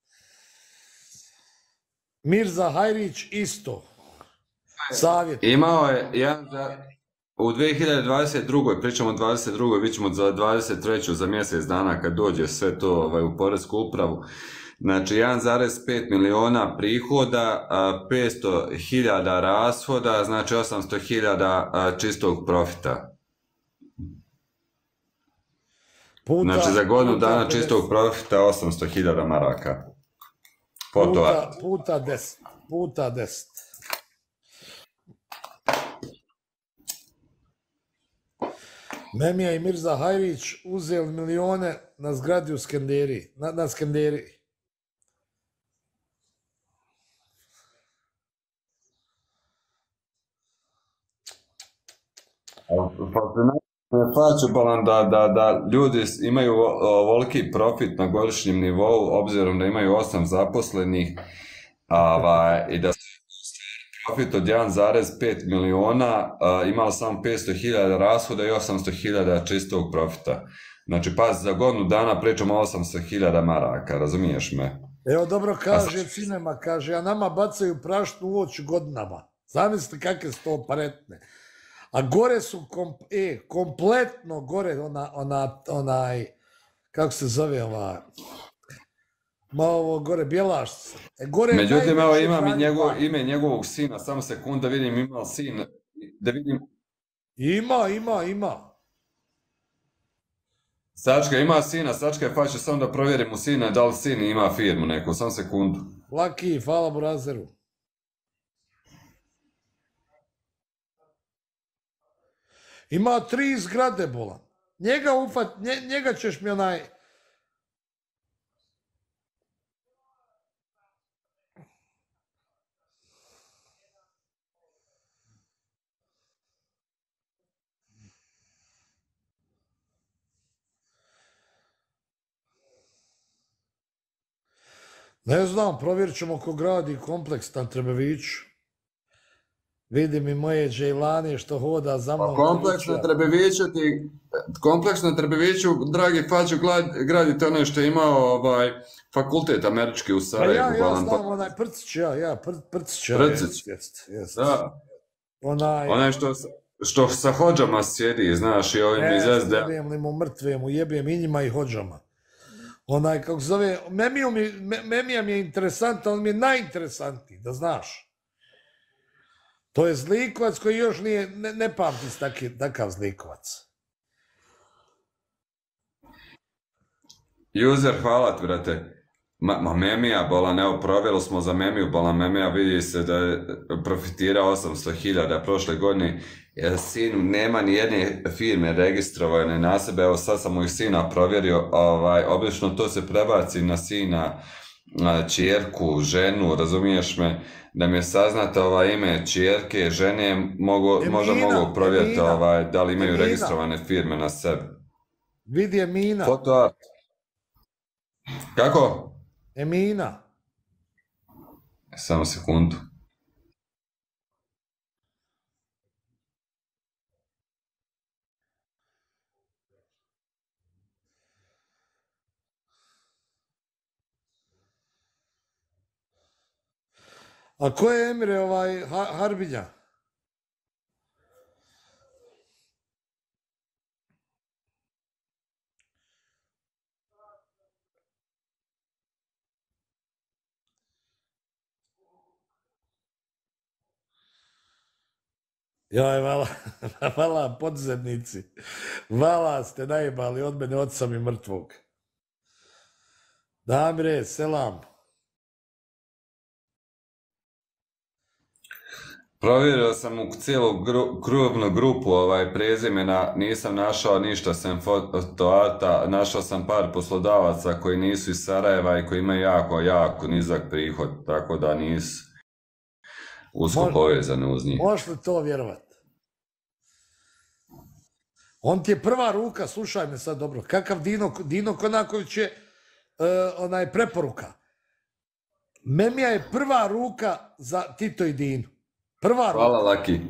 Mirza Hajrić isto. Savjetnik. Imao je u 2022. pričamo o 22. vi ćemo za 23. za mjesec dana kad dođe sve to u poresku upravu. Znači 1,5 miliona prihoda, 500.000 rashoda, znači 800.000 čistog profita. Znači za godinu dana čistog profita 800.000 maraka. Puta 10. Memija i Mirza Hajrić uzeli milijone na zgradi u Skenderiji. Na Skenderiji. Fascinačubalan da ljudi imaju ovoliki profit na godišnjem nivou, obzirom da imaju 8 zaposlenih i da su profit od 1,5 miliona imao samo 500.000 rashoda i 800.000 čistog profita. Znači, pazi, za godinu dana pričamo 800.000 maraka, razumiješ me? Evo dobro kaže Cinema, kaže, a nama bacaju prašnu u oči godinama. Zamislite kakve su to paretne. A gore su, kompletno gore, onaj, kako se zove ovo gore, Bjelašca. Međutim, evo imam i ime njegovog sina, samo sekunda vidim, ima sin da vidim. Ima. Sačka ima sina, Sačka je fače, samo da provjerim u sina da li sin ima firmu neku, samo sekundu. Laki, hvala Burazeru. Ima 3 zgrade, bolan. Njega ćeš mi onaj... Ne znam, provjerit ćemo ko gradi kompleks na Trebeviću. Vidim i moje džejlane što hoda za mnom. Kompleks na Trebeviću, dragi Fađo, gradite ono što je imao fakultet američki u Sarajevu. Ja znam onaj Prcić, Prcić. Da. Onaj što sa hođama sjedi, znaš, i ovim iz SDA. Jebem li mu mrtve, mu jebem i njima i hođama. Onaj, kako zove, Memija mi je interesantan, on mi je najinteresantniji, da znaš. To je zlikovac koji još ne pamti takav zlikovac. User, hvala ti, brate. Memija, bolan, evo, provjerili smo za Memiju, bolan, Memija vidi se da je profitirao 800.000 prošle godine. Sinu nema ni jedne firme registrovane na sebe, evo sad sam mojih sina provjerio, obično to se prebaci na sina, čerku, ženu, razumiješ me, da mi je saznata ime čerke, žene, možda mogu provjeriti da li imaju registrovane firme na sebi. Vidi Emina. Fotoart. Kako? Emina. Samo sekundu. A ko je Emire Harbilja? Joj, vala podzemnici. Vala ste najebali od mene, od sam i mrtvog. Damire, selam. Provjerio sam u cijelu krupnu grupu prezimena, nisam našao ništa sem fotoata, našao sam par poslodavaca koji nisu iz Sarajeva i koji imaju jako nizak prihod, tako da nisu usko povezani uz njih. Možeš li to vjerovati? On ti je prva ruka, slušaj me sad dobro, kakav Dino Konaković je preporuka. Memija je prva ruka za Tito i Dinu. Prva ruka. Hvala, Laki.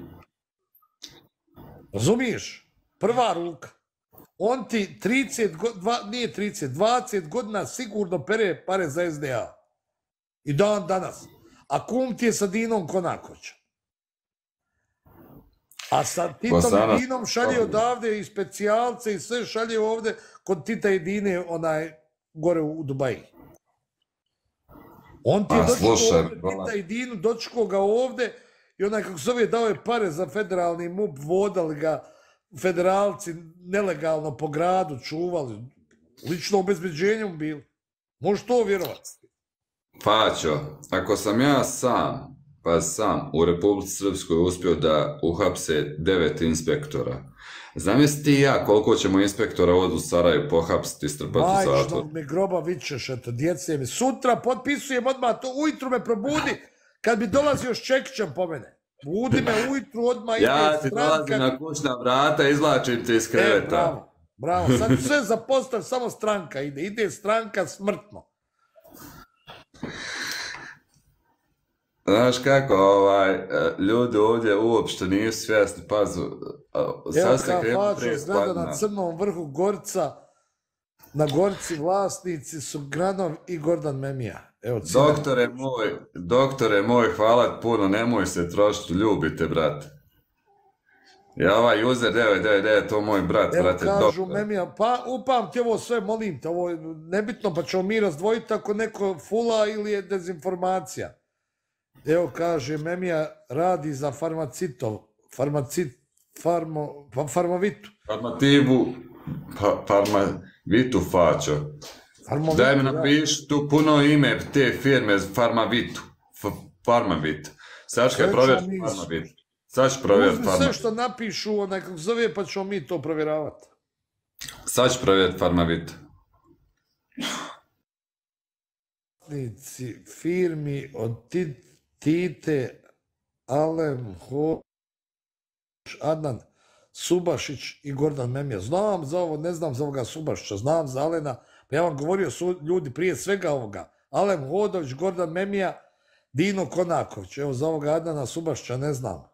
Razumiješ? Prva ruka. On ti 20 godina sigurno pere pare za SDA. I dan danas. A kum ti je sa Dinom Konakovićem. A sa Titom i Dinom šalje odavde i specijalce i sve šalje ovde kod Tita i Dine gore u Dubaji. On ti je dočekao ovde, Tita i Dinu, dočekao ga ovde i onaj kako zove dao je pare za federalni MUP, vodali ga federalci nelegalno po gradu, čuvali, lično obezbeđenjem bili. Možeš to vjerovati? Pačo, ako sam ja sam u Republici Srpskoj uspio da uhapse 9 inspektora, zamisli ti ja koliko ćemo inspektora ovdje u Sarajevu pohapsiti i strpati u zatvor. Majčnog mi groba vičeš, eto, djece mi. Sutra potpisujem odmah, to ujutru me probudi, kad bi dolazio s Čekićem po mene. Budi me ujutru, odmah ide stranka. Ja ti dolazim na kućna vrata, izvlačim te iz kreveta. Bravo, sad sve zapostav, samo stranka ide stranka smrtno. Znaš kako, ljudi ovdje uopšte nisu svjesni, pazu, sad se krenu prije spadna. Na Crnom vrhu Gorca, na Gorci vlasnici su Granov i Gordan Memija. Doktore moj, hvala puno, nemoj se trošiti, ljubite, brate. Ja ovaj user 999, to moj brat, brate, doktor. Evo kažu Memija, pa upamti ovo sve, molim te, ovo je nebitno, pa ćemo mi razdvojiti ako neko fula ili je dezinformacija. Evo kaže, Memija radi za Farmavitu. Farmavitu Fačo. Daj mi napiši tu puno ime te firme Farmavitu. Farmavit. Sad ću provjeriti Farmavit. Sad ću provjeriti Farmavit. Sve što napišu, onaj kako zove, pa ćemo mi to provjeravati. Sad ću provjeriti Farmavit. Firmi od Tite, Alem, Adnan Subašić i Gordan Memija. Znam za ovo, ne znam za ovoga Subašića, znam za Alena, pa ja vam govorio su ljudi prije svega ovoga. Alem Hodović, Gordan Memija, Dino Konaković. Evo za ovoga Adnana Subašića ne znam.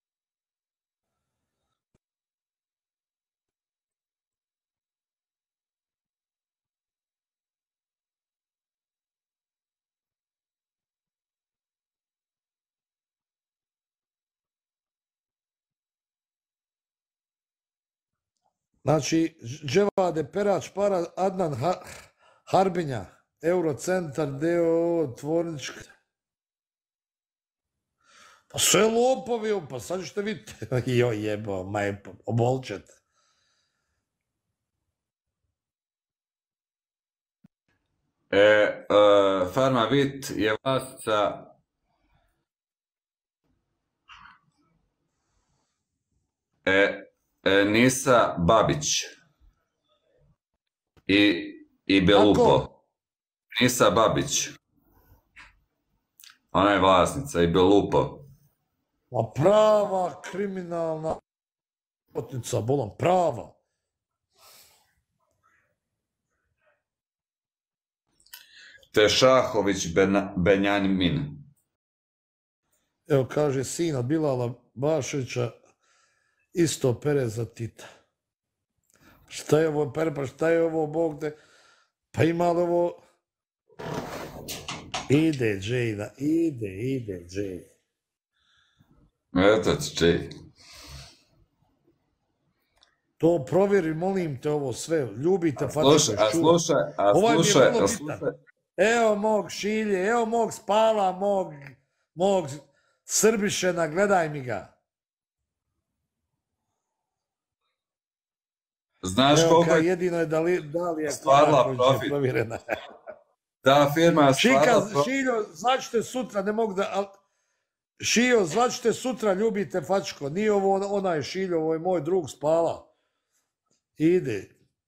Znači, Dževade Perač, Para, Adnan Harbinja, Eurocentar, DOO, Tvornička. Pa sve lopovi, pa sad ćete vidjeti. Joj jebo, maj, obolčete. Farmavit je vlasnica Nisa Babić i Belupo. Ako? Nisa Babić. Ona je vlasnica i Belupo. Ma prava kriminalna potnica, bolam, prava. Te Šahović Benjamin. Evo kaže sin od Bilala Baševića, isto pere za Tita. Šta je ovo pere, pa šta je ovo, Bog te, pa ima li ovo... Ide, Džejda, ide, Džej. Eto ti, Džej. To provjeri, molim te, ovo sve, ljubite, slušaj. Ovaj mi je vrlo bitan. Evo mog Šilje, evo mog Spala, mog Srbišena, gledaj mi ga. Znaš koliko je jedino je Dalija stvarla profit. Provjerena. Ta firma je stvarla profit. Šiljo, zvačite sutra, ne mogu da... Šijo, zvačite sutra, ljubite Fačko. Nije ovo onaj Šiljo, ovo je moj drug Spala. Ide.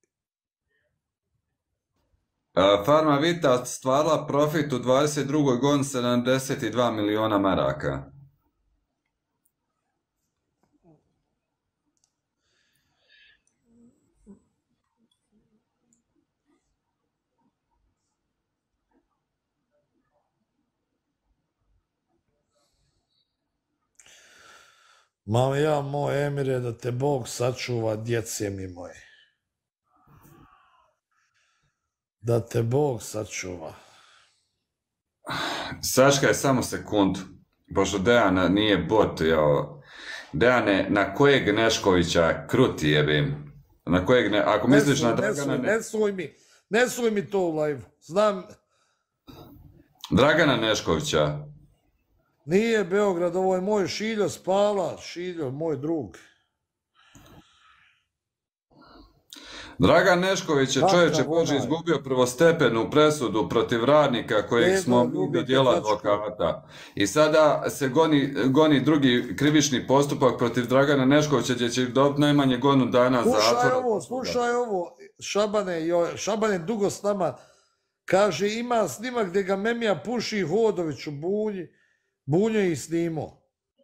Farmavita stvarala profit u 22. godini 72 miliona maraka. Mam ja, moj Emire, da te Bog sačuva, djece mi moje. Da te Bog sačuva. Saškaj, samo sekundu. Pošto Dejana nije bot, jao. Dejane, na kojeg Neškovića kruti jebim? Na kojeg ne... Ako misliš na Dragana... Ne suj mi to u live. Znam... Dragana Neškovića. Nije Beograd, ovo je moj Šiljo Spala, Šiljo, moj drug. Dragan Nešković je čovječe Bože izgubio prvostepenu presudu protiv radnika kojeg smo mi dodijela advokata. I sada se goni drugi krivični postupak protiv Dragana Neškovića gdje će dobiti najmanje godinu dana zatvora. Slušaj ovo, Šabane dugo s nama kaže ima snimak gdje ga Memija puši Hodović u Bunji. Bunjo ih snimo.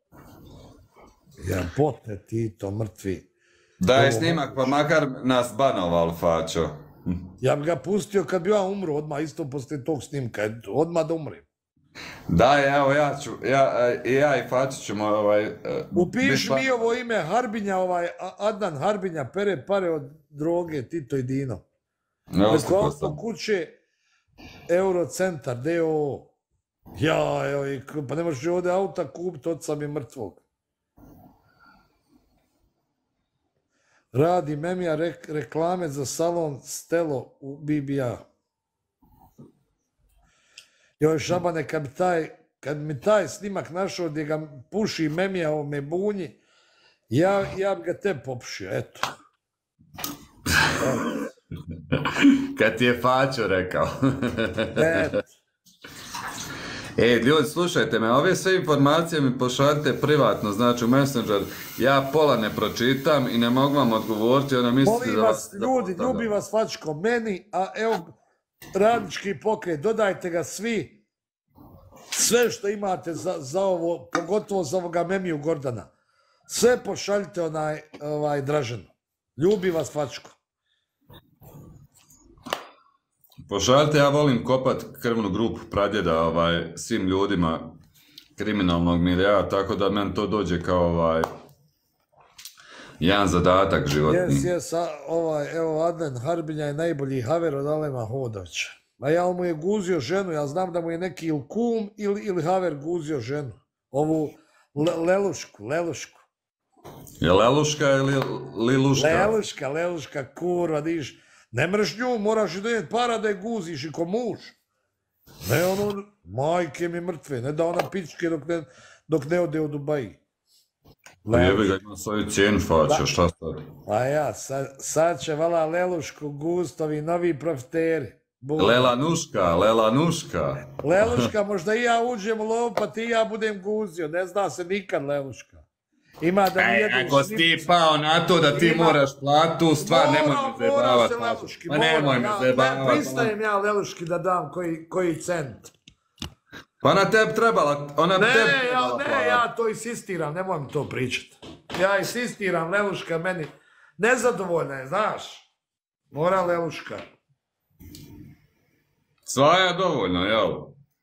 Ja potne ti to mrtvi. Daj snimak pa makar nas banoval, Fačo. Ja bi ga pustio kad bi ja umro odmah isto poslije tog snimka. Odmah da umrem. Daj, evo ja i Fačo ćemo upiši mi ovo ime Harbinja, Adnan Harbinja, pere pare od droge, Tito i Dino. Preko auto kuće, Eurocentar, DOO. Ja, evo, pa ne možeš ovdje auta kupiti, oca mi mrtvog. Radi Memija reklame za salon Stelo u BBA. Joj, Šabane, kad mi taj snimak našao gdje ga puši Memija ovome Bunji, Ja bi ga te popušio, eto. Kad ti je Faćo rekao. Eto. Ljudi, slušajte me, ove sve informacije mi pošaljite privatno, znači u Messenger, ja pola ne pročitam i ne mogu vam odgovoriti, ona mislite Molim da vas, ljudi, ljubi vas Fačko, meni, a evo, radnički pokret, dodajte ga svi, sve što imate za ovo, pogotovo za ovoga Memiju Gordana, sve pošaljite Draženu. Ljubi vas Fačko. Pošaljite, ja volim kopat krvnu grupu pradjeda svim ljudima kriminalnog miljea, tako da meni to dođe kao jedan zadatak životni. Evo Adnan Harbinja je najbolji haver od Alema Hodovića. A ja mu je guzio ženu, ja znam da mu je neki ili kum ili haver guzio ženu. Ovu Lelušku. Je Leluška ili Liluška? Leluška, kurva, diš. Ne mreš nju, moraš i donijeti para da je guziš i ko muž. Ne ono, majke mi mrtve, ne da ona pičke dok ne ode u Dubaji. Jebi ga, ima svoju cijenu Faća, šta sad? Pa ja, sad će vala Lelušku gustovi novi profiteri. Lela nuška. Leluška, možda i ja uđem u lov, pa ti i ja budem guzio, ne zna se nikad Leluška. Ima da mi jedu ako si ti pao na to da ti moraš platu, stvar nemoj me zajebavati. Ma nemoj me zajebavati. Ne pristajem ja Leluški da dam koji cent. Pa ona tebi trebala platu. Ne, ja to insistiram, nemoj mi to pričati. Ja insistiram, Leluška meni nezadovoljna je, znaš. Mora Leluška. Svaja dovoljno, jel?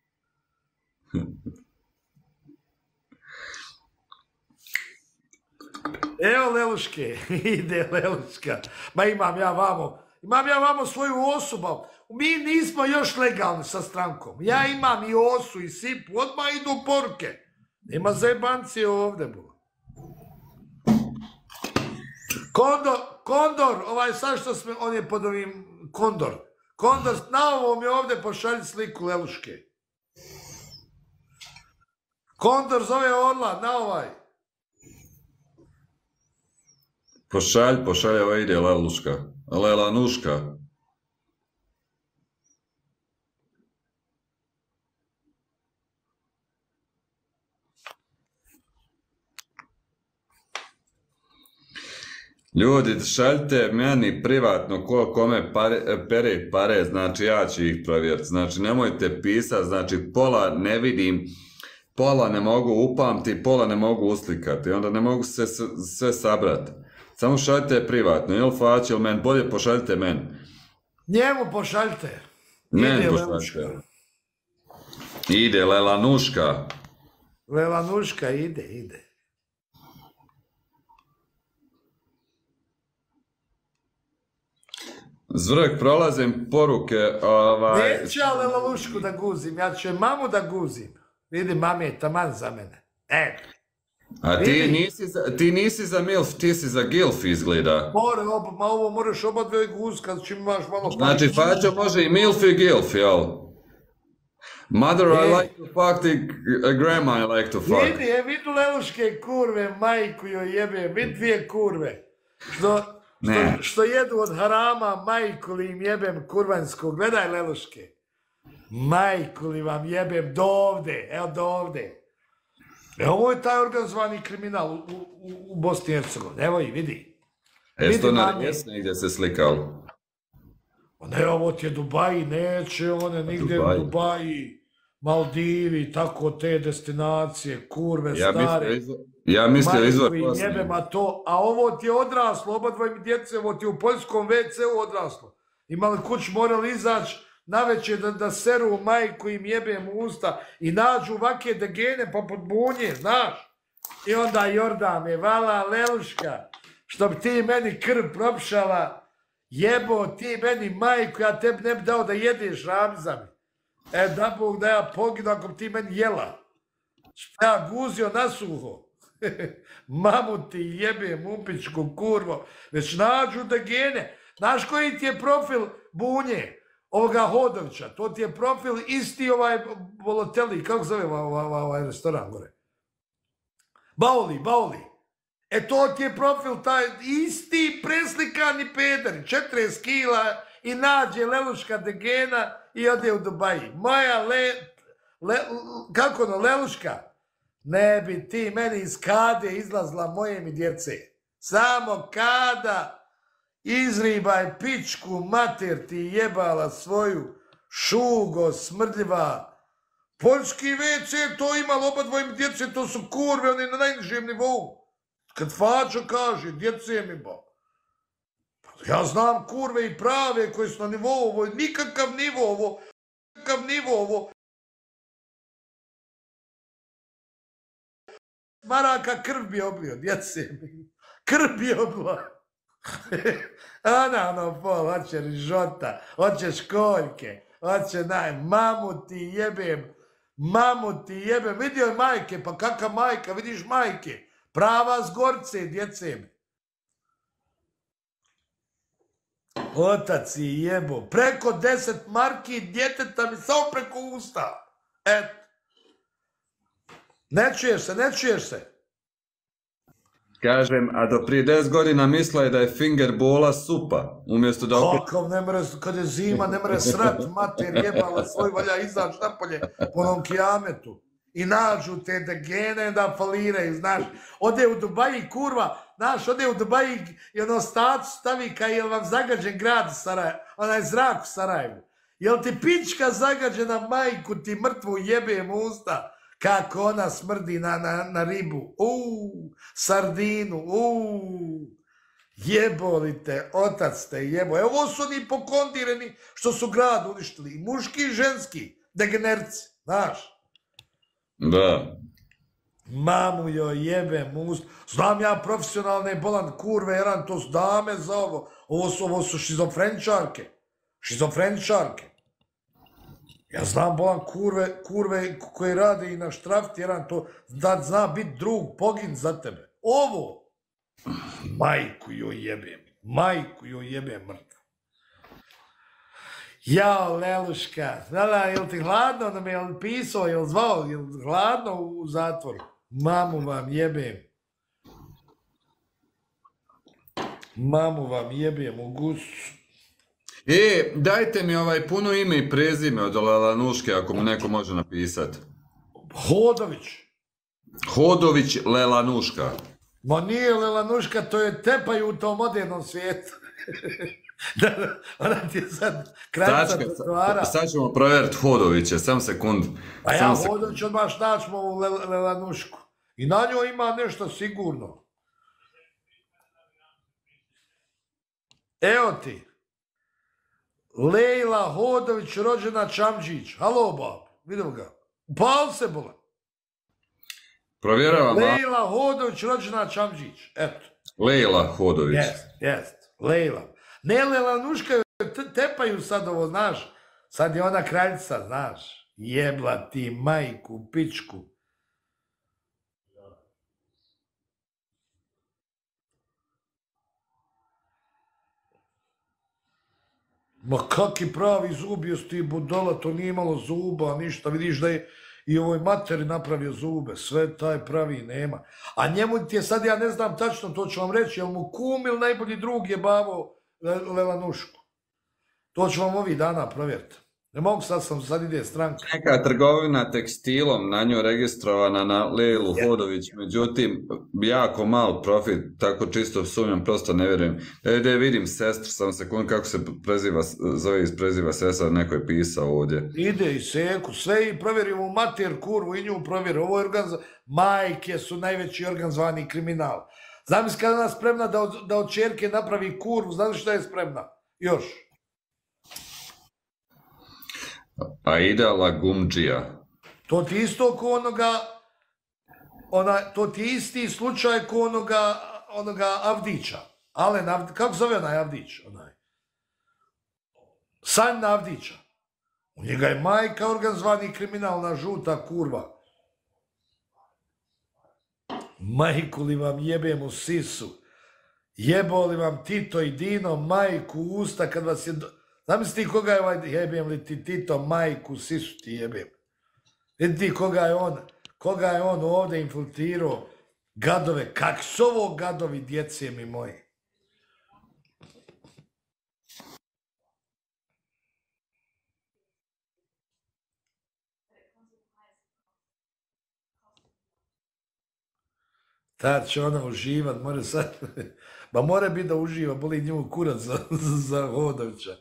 Evo Leluške, ide Leluška. Ma imam ja vamo svoju osobu. Mi nismo još legalni sa strankom. Ja imam i osu i sipu, odmah idu poruke. Nema zajebancije ovdje, bo. Kondor, sad što smo, on je pod ovim Kondor, na ovom je ovdje pošalji sliku Leluške. Kondor zove Orla, na ovaj. Pošalj, ovo ide Leluška. Lelanuška. Ljudi, šaljite meni privatno kome pere pare, znači ja ću ih provjeriti. Znači nemojte pisati, znači pola ne vidim, pola ne mogu upamti, pola ne mogu uslikati, onda ne mogu se sve sabrati. Samo šaljite privatno, jel Fać, jel meni, bolje pošaljite meni. Njemu pošaljite. Meni pošaljite. Ide Lelanuška. Lelanuška ide. Zvrk, prolazim poruke, Neću ja Lelanušku da guzim, ja ću je mamu da guzim. Vidi, mami je taman za mene. A ti nisi za MILF, ti si za GILF izgleda. Ovo moraš oba dve guz kad čim imaš malo... Znači, Faćo može i MILF i GILF, jel? Mother I like to fuck, grandma I like to fuck. Vidu Leluške kurve, majku joj jebe, vidi dvije kurve. Što jedu od harama, majku li im jebem kurvansko. Gledaj Leluške. Majku li vam jebem do ovde, evo do ovde. Ovo je taj organizovani kriminal u Bosni i Hercegovini. Evo i vidi. Esto na resne gdje se slikao. Ne, ovo ti je Dubaji, neće one nigdje u Dubaji, Maldivi, tako te destinacije, kurve, stare. Ja mislio izvor Bosne. A ovo ti je odraslo, oba dvoje djece, ovo ti je u poljskom WC-u odraslo. Imali kuć, morali izaći navečer da seru majku im jebem u usta i nađu ovake degene pa pod bunje, znaš. I onda Jordan me vala Leluška, što bi ti meni krv propšala, jebo ti meni majku, ja tebi ne bi dao da jedeš Ramzami. Da Bog da ja poginu ako bi ti meni jela. Ja guzio nasuho. Mamu ti jebem upičku kurvo, već nađu degene. Znaš koji ti je profil bunje? Ovoga Hodovića, to ti je profil isti Boloteli, kako zove ovaj restoran gore? Bauli. E to ti je profil, taj isti preslikani pederi, 40 kila i nađe Leluška Degena i ode u Dubaji. Moja kako ono, Leluška, ne bi ti meni iz kade izlazla moje mi djece. Samo kada izribaj pičku mater ti jebala svoju šugo smrdljiva. Poljski WC to imalo oba dvojim djece, to su kurve, oni na najnižem nivou. Kad Fačo kaže, djece mi ba. Ja znam kurve i prave koje su na nivou ovo, nikakav nivo ovo. Maraka krv bi oblio, djece mi. Krv bi oblio. Ono pol, hoće rižota, hoće školjke, hoće mamu ti jebem, vidio je majke, pa kakva majka, vidiš majke, prava zgorce, djece mi. Otac je jebo, preko 10 marki djeteta mi samo preko usta. Eto. Ne čuješ se. Kažem, a do prije 10 godina mislila je da je fingerbola supa, umjesto da... Kakav ne mre, kad je zima, ne mre srat, mater jebala svoj, valja izaći napolje po onom kijametu. I nađu te Degene da faliraju, znaš. Ode u Dubaji, kurva, znaš, ode u Dubaji i ono status stavi kaj je vam zagađen grad Sarajevo, onaj zrak u Sarajevu. Jel ti pička zagađena majku ti mrtvu jebem usta? Kako ona smrdi na ribu, sardinu, jebolite, otac te jebo. Evo ovo su oni pokondirani što su grad uništili, i muški i ženski, degenerci, znaš. Da. Mamu joj jebem usta, znam ja profesionalne bolan kurve, jeran, to su dame za ovo su šizofreničarke. Ja znam bolan kurve koje rade i na štrafti, jedan to da zna biti drug, pogin za tebe. Ovo, majku joj jebem mrtvo. Jao, Leluška, jel ti hladno, jel pisao, jel zvao, jel hladno u zatvoru? Mamu vam jebem u gusu. Dajte mi puno ime i prezime od Lelanuške, ako mu neko može napisati. Hodović Lelanuška. Ma nije Lelanuška, to je tepaju u tom modernom svijetu. Ona ti je sad kraljica trotoara. Sad ćemo provjeriti Hodoviće, sam sekund. Pa ja Hodović odmah naćemo u Lelanušku. I na njoj ima nešto sigurno. Evo ti. Lejla Hodović, rođena Čamđić. Halo, bab, vidio ga. Upal se, bola. Provjeravam. Lejla Hodović, rođena Čamđić. Eto. Lejla Hodović. Jest. Lejla. Ne, Lelanuška tepaju sad ovo, znaš. Sad je ona kraljica, znaš. Jebla ti majku, pičku. Ma kaki pravi zub jes ti budala, to nije imalo zuba, ništa, vidiš da je i ovoj materi napravio zube, sve taj pravi nema. A njemu ti je sad, ja ne znam tačno, to ću vam reći, jel mu kum ili najbolji drug je bavo Lelanušku. To ću vam ovih dana provjeriti. Ne mogu, sad ide stranka. Neka trgovina tekstilom na nju registrovana na Lejlu Hodović, međutim, jako mal profit, tako čisto sumnjam, prosto ne vjerujem. Da vidim sestru, sam sekund kako se zove iz preziva sestra, neko je pisao ovdje. Ide i seku, sve i provjerimo u mater kurvu i nju provjeri. Ovo je majke su najveći organizovani kriminal. Zamisli kada ona spremna da od čerke napravi kurvu, znaš šta je spremna? Još. Aida Lagumdžija. To ti isto ko to ti isti slučaj ko onoga Avdića. Alen, kako zove onaj Avdić? Sanj Avdića. U njega je majka organizovani kriminalna žuta kurva. Majku li vam jebem u sisu. Jebo li vam Tito i Dino majku u usta kad vas je... Zamisli ti koga je jebem li ti Tito majku sisu ti jebem. Vidi ti koga je on ovdje infiltrirao. Gadove, kak su ovo gadovi, djece mi moji? Tad će ona uživat, more sad, ba more biti da uživa, boli nju kurac za Hodovića.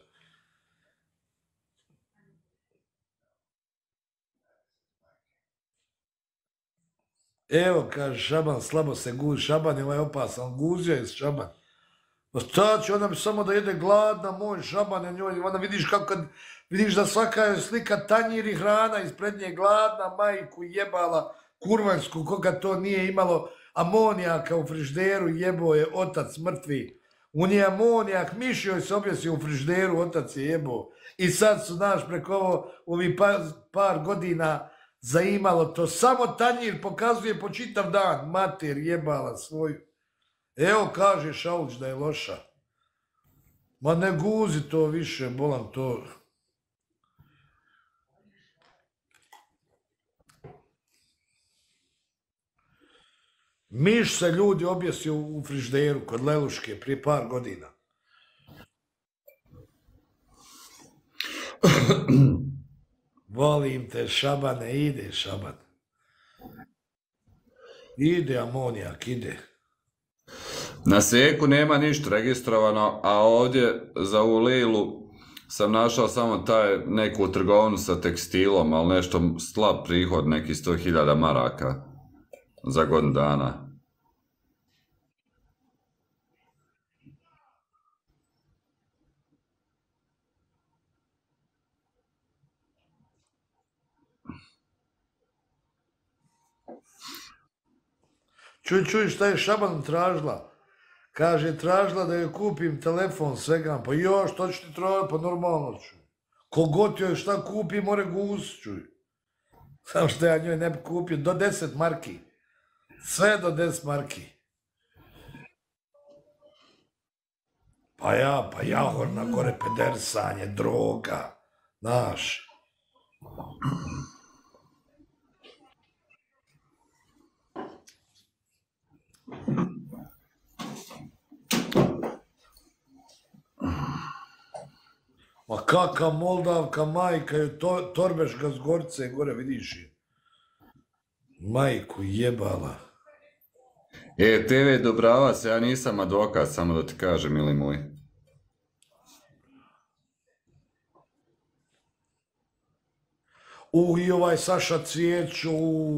Evo, kaže Šaban, slabo se guzi, Šaban je ovaj opasan, guzio je Šaban. Pa šta će, ona bi samo da jede gladna, moj Šaban je njoj, ona vidiš kako, vidiš da svaka je slika tanjir i hrana, ispred nje gladna, majku jebala, kurvansku, koga to nije imalo, amonijaka u frižderu, jebo je otac mrtvi. U nje amonijak, miš joj se objesio u frižderu, otac je jebo. I sad su, naš, preko ovih par godina zaimalo to. Samo tanjir pokazuje po čitav dan, mater jebala svoju. Evo kaže Šaulić da je loša. Ma ne guzi to više, bolam to. Miš se ljudi objesio u frižderu kod Leluške prije par godina. Volim te Šabane, ide Šaban. Ide amonijak, ide. Na Seku nema ništa registrovano, a ovdje za u Lilu sam našao samo neku trgovinu sa tekstilom, ali nešto slab prihod, neki 100.000 maraka za godinu dana. Čuj, šta je Šaban tražila? Kaže, tražila da joj kupim telefon, svega. Pa još, što ću ti tražiti? Pa normalno ću. Kogod joj šta kupi, more gus, čuj. Samo što ja njoj ne bi kupio, do 10 marki. Sve do 10 marki. Pa ja, horna gore pedersanje, droga, znaš. Ma kaka Moldavka, majka, Torbeška s Gorice, gore vidiš je. Majku jebala. TV Dobravac, ja nisam advokat, samo da ti kažem, mili moj. I ovaj Saša Cvijeću,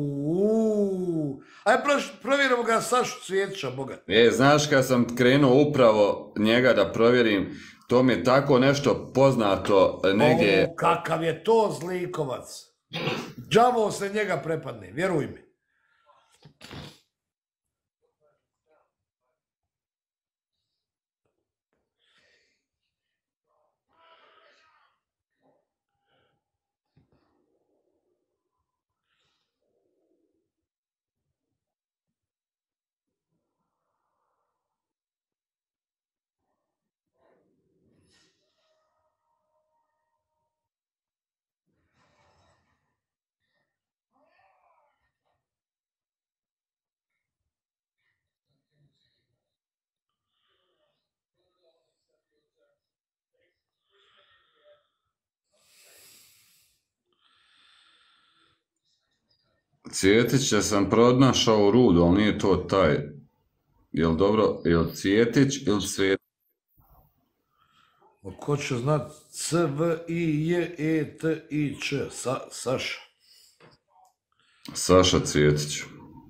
Aj, provjerimo ga Sašu Cvijeća, boga. Znaš kad sam krenuo upravo njega da provjerim, to mi je tako nešto poznato negdje... Kakav je to zlikovac. Đavo se njega prepadne, vjeruj mi. Cvjetića sam pronašao u Rudu, ali nije to taj. Jel dobro, jel Cvjetić ili Cvjetić? Ko će znat? C-V-I-J-E-T-I-Č. Saša. Saša Cvjetić.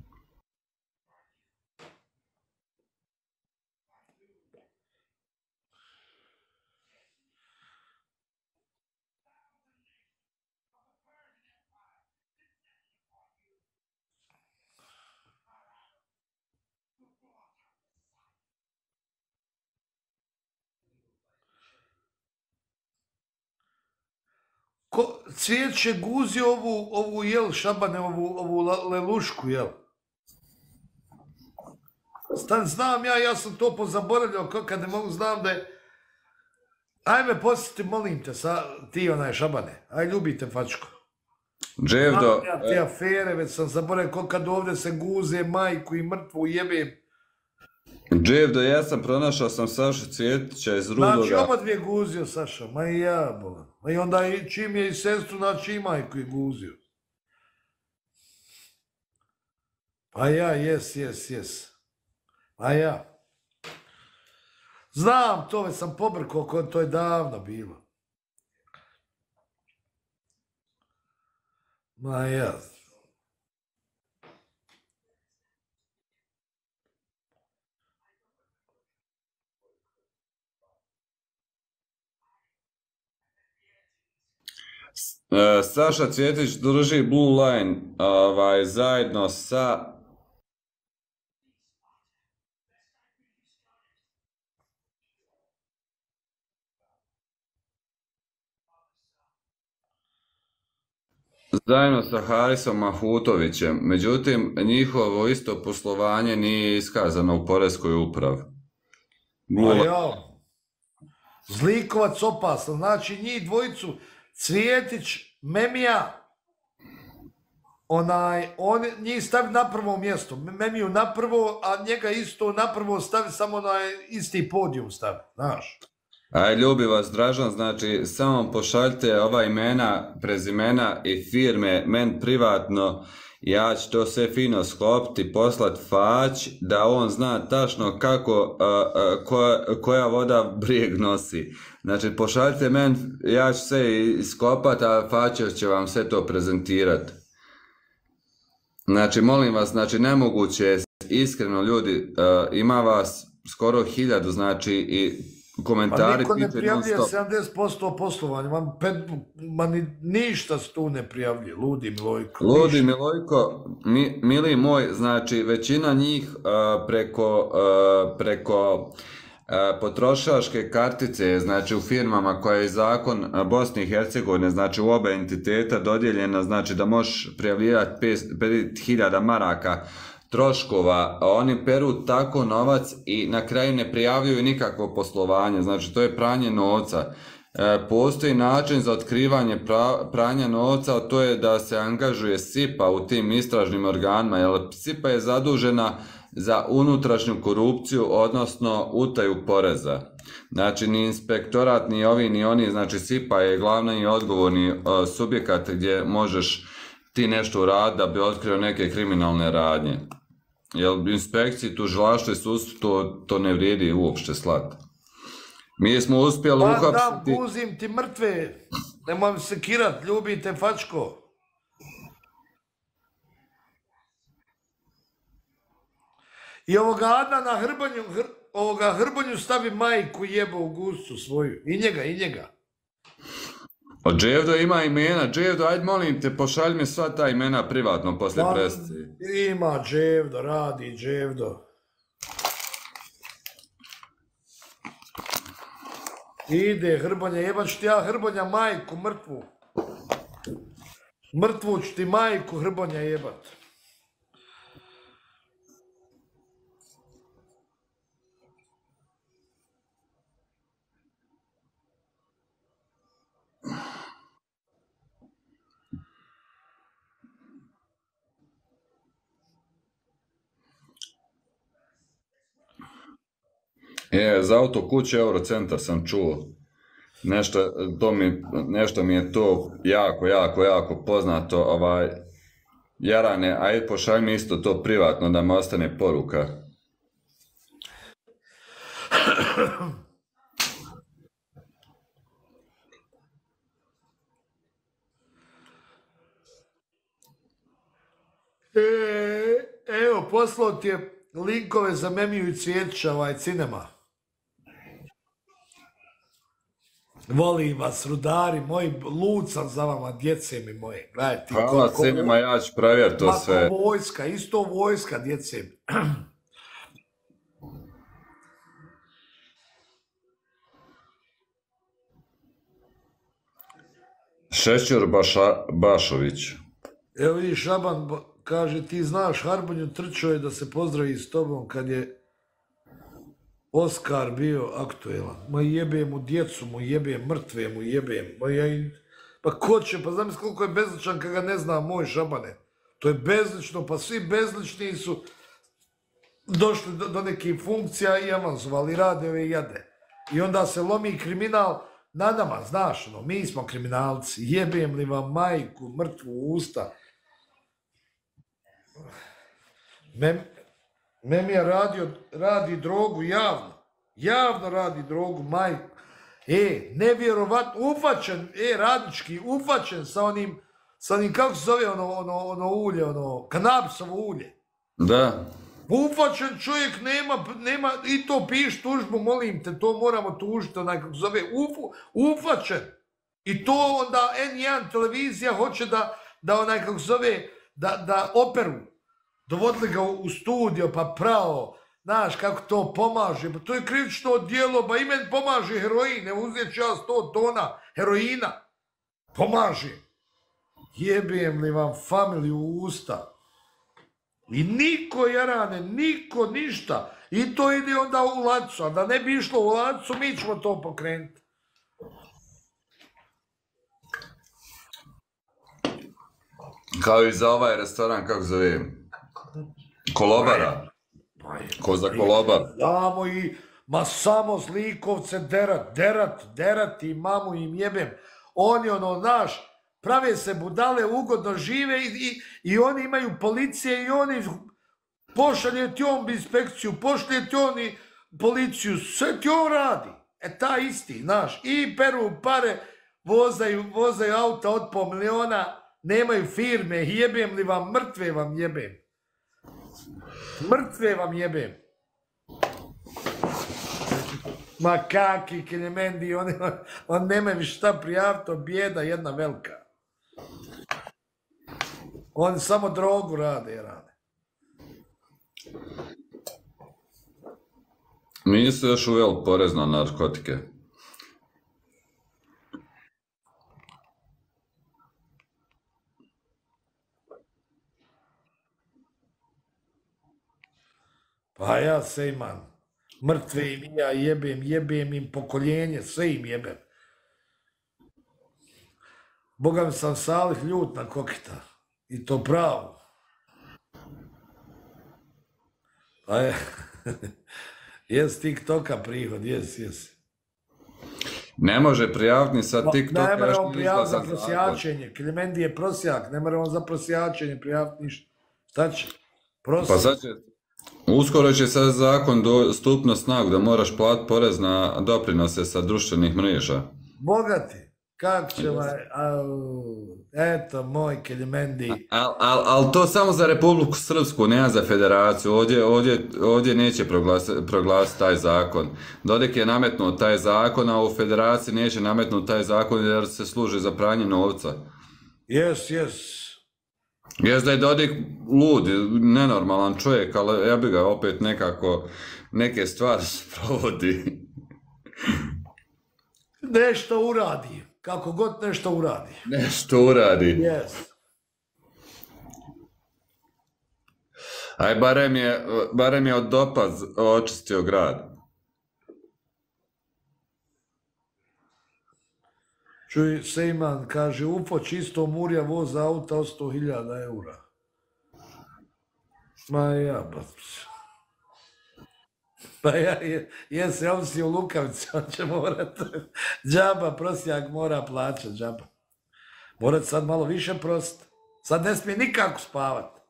Cvijeće guzi ovu jel, Šabane, ovu lelušku, jel? Znam ja sam to pozaboravljao, kad ne mogu, znam da je... Ajme, posjeti, molim te, ti onaj Šabane, aj ljubite fačko. Dževdo, Ja te afere, već sam zaboravio kad ovdje se guze majku i mrtvu jebem. Dževdo, ja sam pronašao sam Sašu Cvjetića iz Znači, Rudoga. oma dvije guzio, Saša, ma i ja, bola. Ma i onda čim je i sestru, znači i majku i guzio. Pa ja, jes. Pa ja. Znam to, već sam pobrkao, to je davno bilo. Ma ja. Saša Cvjetić drži Blue Line zajedno sa... Zajedno sa Harisom Mahutovićem, međutim njihovo isto poslovanje nije iskazano u poreskoj upravi. Ma ja. Zlikovac opasan, znači njih dvojicu, Cvjetić, Memija, njih stavi na prvo mjesto, Memiju na prvo, a njega isto na prvo stavi, samo na isti podijum stavi, znaš. Aj, ljubi vas Dražan, znači samo pošaljite ova imena, prezimena i firme, men privatno, ja ću to sve fino sklopiti, poslat Fać, da on zna tačno kako, koja voda brijeg nosi. Znači pošaljite men, ja ću sve iskopati, a Faćev će vam sve to prezentirati. Znači molim vas, znači nemoguće je, iskreno ljudi, ima vas skoro 1000, znači i komentari... Pa niko ne prijavljuje 70% poslovanja, ništa se tu ne prijavljuje, Ludi Milojko. Ludi Milojko, mili moj, znači većina njih preko potrošačke kartice, znači u firmama koja je zakon Bosne i Hercegovine, znači u oba entiteta dodijeljena, znači da možeš prijavljivati 5000 maraka troškova, oni peru tako novac i na kraju ne prijavljuju nikakvo poslovanje, znači to je pranje novca. Postoji način za otkrivanje pranja novca, a to je da se angažuje SIPA u tim istražnim organima, jer SIPA je zadužena za unutrašnju korupciju, odnosno utaju poreza. Znači ni inspektorat, ni ovi, ni oni, znači SIPA je glavni i odgovorni subjekat gdje možeš ti nešto uraditi da bi otkrio neke kriminalne radnje. Jer inspekciji, tužilaštvo i sudstvo to ne vrijedi uopšte slati. Mi smo uspjeli uhapsiti... Pa da, guzim ti mrtve, nemoj mi se kirat, ljubite fačko. I ovoga Adnana Hrbanju stavi majku jebo u gustu svoju. I njega. O Dževdo ima imena. Dževdo, ajde molim te, pošalj mi sva ta imena privatno poslije presice. Ima Dževdo, radi Dževdo. Ide Hrbanja, jebat ću ti ja Hrbanja majku mrtvu. Mrtvu ću ti majku Hrbanja jebat. Za auto kuće Eurocentar sam čuo. Nešto mi je to jako poznato. Jarane, ajde pošalj mi isto to privatno da mi ostane poruka. Evo, poslao ti je linkove za Memiju i Cvjetića, cinema. Volim vas, rudari moji, lud sam za vama, djece mi moje. Gledajte, hvala cinema, ja ću provjeriti to sve. Mako vojska, isto vojska, djece mi. Šećer Bašović. Evo vidiš, Šaban kaže, ti znaš, Harbanju trčao je da se pozdravi s tobom kad je Oskar bio aktuelan. Ma jebem mu djecu, mu jebem mrtve, mu jebem. Pa ko će, pa znam koliko je bezličan kad ga ne zna moj Šabane. To je bezlično, pa svi bezlični su došli do nekih funkcija i avansovali, rade ove jade. I onda se lomi kriminal na nama, znaš, ono, mi smo kriminalci, jebem li vam majku, mrtvu u usta. Memija radi drogu javno radi drogu, majku. Nevjerovatno, ufačen, radnički, ufačen sa onim, kako se zove ono ulje, kanabisovo ulje. Da. Ufačen čovjek nema, i to piš tužbu, molim te, to moramo tužiti, onaj kako se zove, ufačen. I to onda N1 televizija hoće da onaj kako se zove, da operu. Dovodili ga u studio, pa pravo, znaš kako to pomaže, pa to je krivično djelo, pa i meni pomaže heroin, ne uzet ću ja 100 tona heroina. Pomaže. Jebem li vam familiju u usta. I niko jarane, niko ništa. I to ide onda u Lacu, a da ne bi išlo u Lacu, mi ćemo to pokrenuti. Kao i za ovaj restoran, kako zove? Kolobara. Ko za Kolobar. Damo i, ma samo zlikovce derat i mamu im jebem. Oni naš, prave se budale, ugodno žive i oni imaju policije i oni pošalje ti on inspekciju, pošalje ti on i policiju, sve ti on radi. Taj isti, znaš, i peru pare, vozaju auta od po miliona, nemaju firme, jebem li vam, mrtve vam jebem. Mrtve vam jebem. Ma kaki Keljemendi, on nemaju šta prijaviti, bijeda jedna velika. Oni samo drogu rade. Nisu još uveli porez na narkotike. Pa ja se imam. Mrtve im ja jebem im pokoljenje, sve im jebem. Boga mi sam Salih ljut na Kokita. I to pravo. Pa je, jes TikToka prihod, jes. Ne može prijaviti ni sa TikToka. Ne mora on prijaviti za prosjačenje. Keljemendi je prosjak, ne mora on za prosjačenje prijaviti ništa. Šta će? Pa sad će, uskoro će sad zakon stup na snagu da moraš platiti porez na doprinose sa društvenih mreža. Bogati, kako će eto moj Keljemendi. Ali to samo za Republiku Srpsku, ne za federaciju, ovdje neće proglasiti taj zakon. Dodik je nametnuo taj zakon, a u federaciji neće nametnuti taj zakon jer se služi za pranje novca. Jes. Jes da je Dodik lud, nenormalan čovjek, ali ja bi ga opet nekako, neke stvari sprovodi. Nešto uradi, kako god nešto uradi. Nešto uradi. Jes. Aj, barem je od Dopaz očistio grad. Čuj, Sejman kaže, UFO čisto Murja voza auta od 100.000 eura. Ma ja, pa ja, jesi, on si u Lukavici, on će morat, džaba, prosjak mora plaćat, džaba. Morat sad malo više prost, sad ne smije nikako spavat.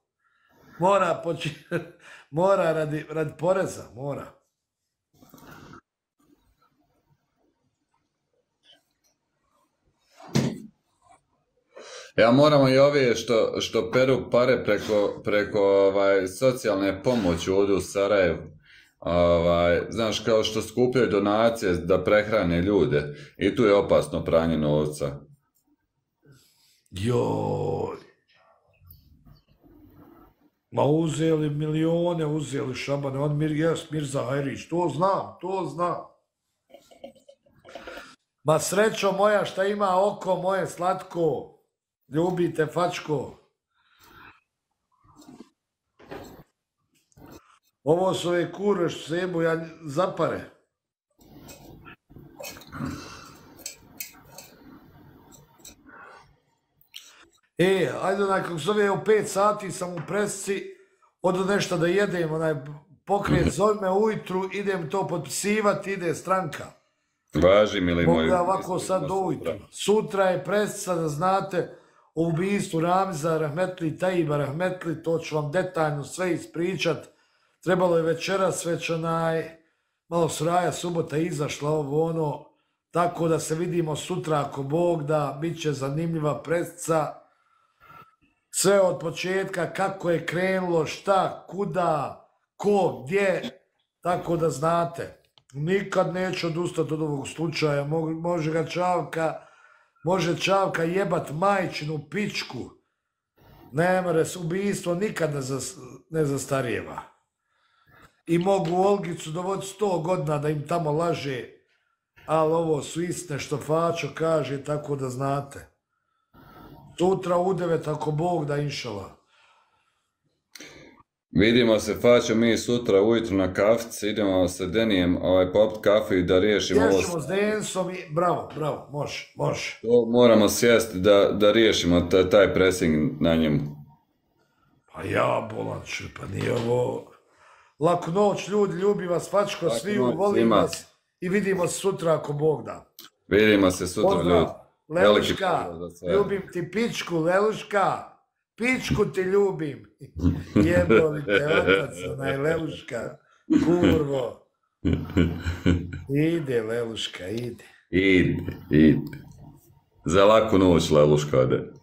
Mora radi poreza, mora. Ja moramo i ove što peru pare preko socijalne pomoći ovdje u Sarajevu. Znaš, kao što skupljaju donacije da prehrane ljude. I tu je opasno pranje novca. Joj. Ma uzeli milijone, uzeli Šabane, on Mirza Hajrić, to znam. Ma srećo moja šta ima oko moje slatko. Ljubite fačko. Ovo su ove kurve što se jebu zapare. Ajde kako zove, u 5 sati sam u presici, odo nešto da jedem, pokret, zove me ujutru, idem to potpisivati, ide stranka. Važi, mili moji. Mogu ja ovako sad do ujutru. Sutra je presica, da znate, o ubistvu Ramiza Rahmetli, Tajiba Rahmetli, to ću vam detaljno sve ispričat. Trebalo je večeras već malo suraja, subota izašla ovo tako da se vidimo sutra ako Bog da, bit će zanimljiva presica. Sve od početka, kako je krenulo, šta, kuda, ko, gdje, tako da znate. Nikad neću odustati od ovog slučaja, može Čavka jebat majčinu pičku. Ne more, ubistvo nikad ne zastarijeva. I mogu Olgicu dovoditi 100 godina da im tamo laže, ali ovo su istine što Fačo kaže, tako da znate. Sutra u 9 ako Bog da, inšala. Vidimo se, Fačo, mi sutra ujutru na kafici, idemo sa Denijem popit kafu i da riješimo ovo. Riješimo s Densom i bravo, može. To moramo sjesti da riješimo taj pressing na njemu. Pa ja bolan ću, pa nije ovo... Laku noć, ljudi, ljubi vas, Fačko, svi volim vas i vidimo se sutra ako Bog da. Vidimo se sutra, ljudi. Leluška, ljubim ti pičku, Leluška, pičku ti ljubim. Jeboli te otac, Leluška, kurvo. Ide, Leluška, ide. Ide. Za laku noć, Leluška, ide.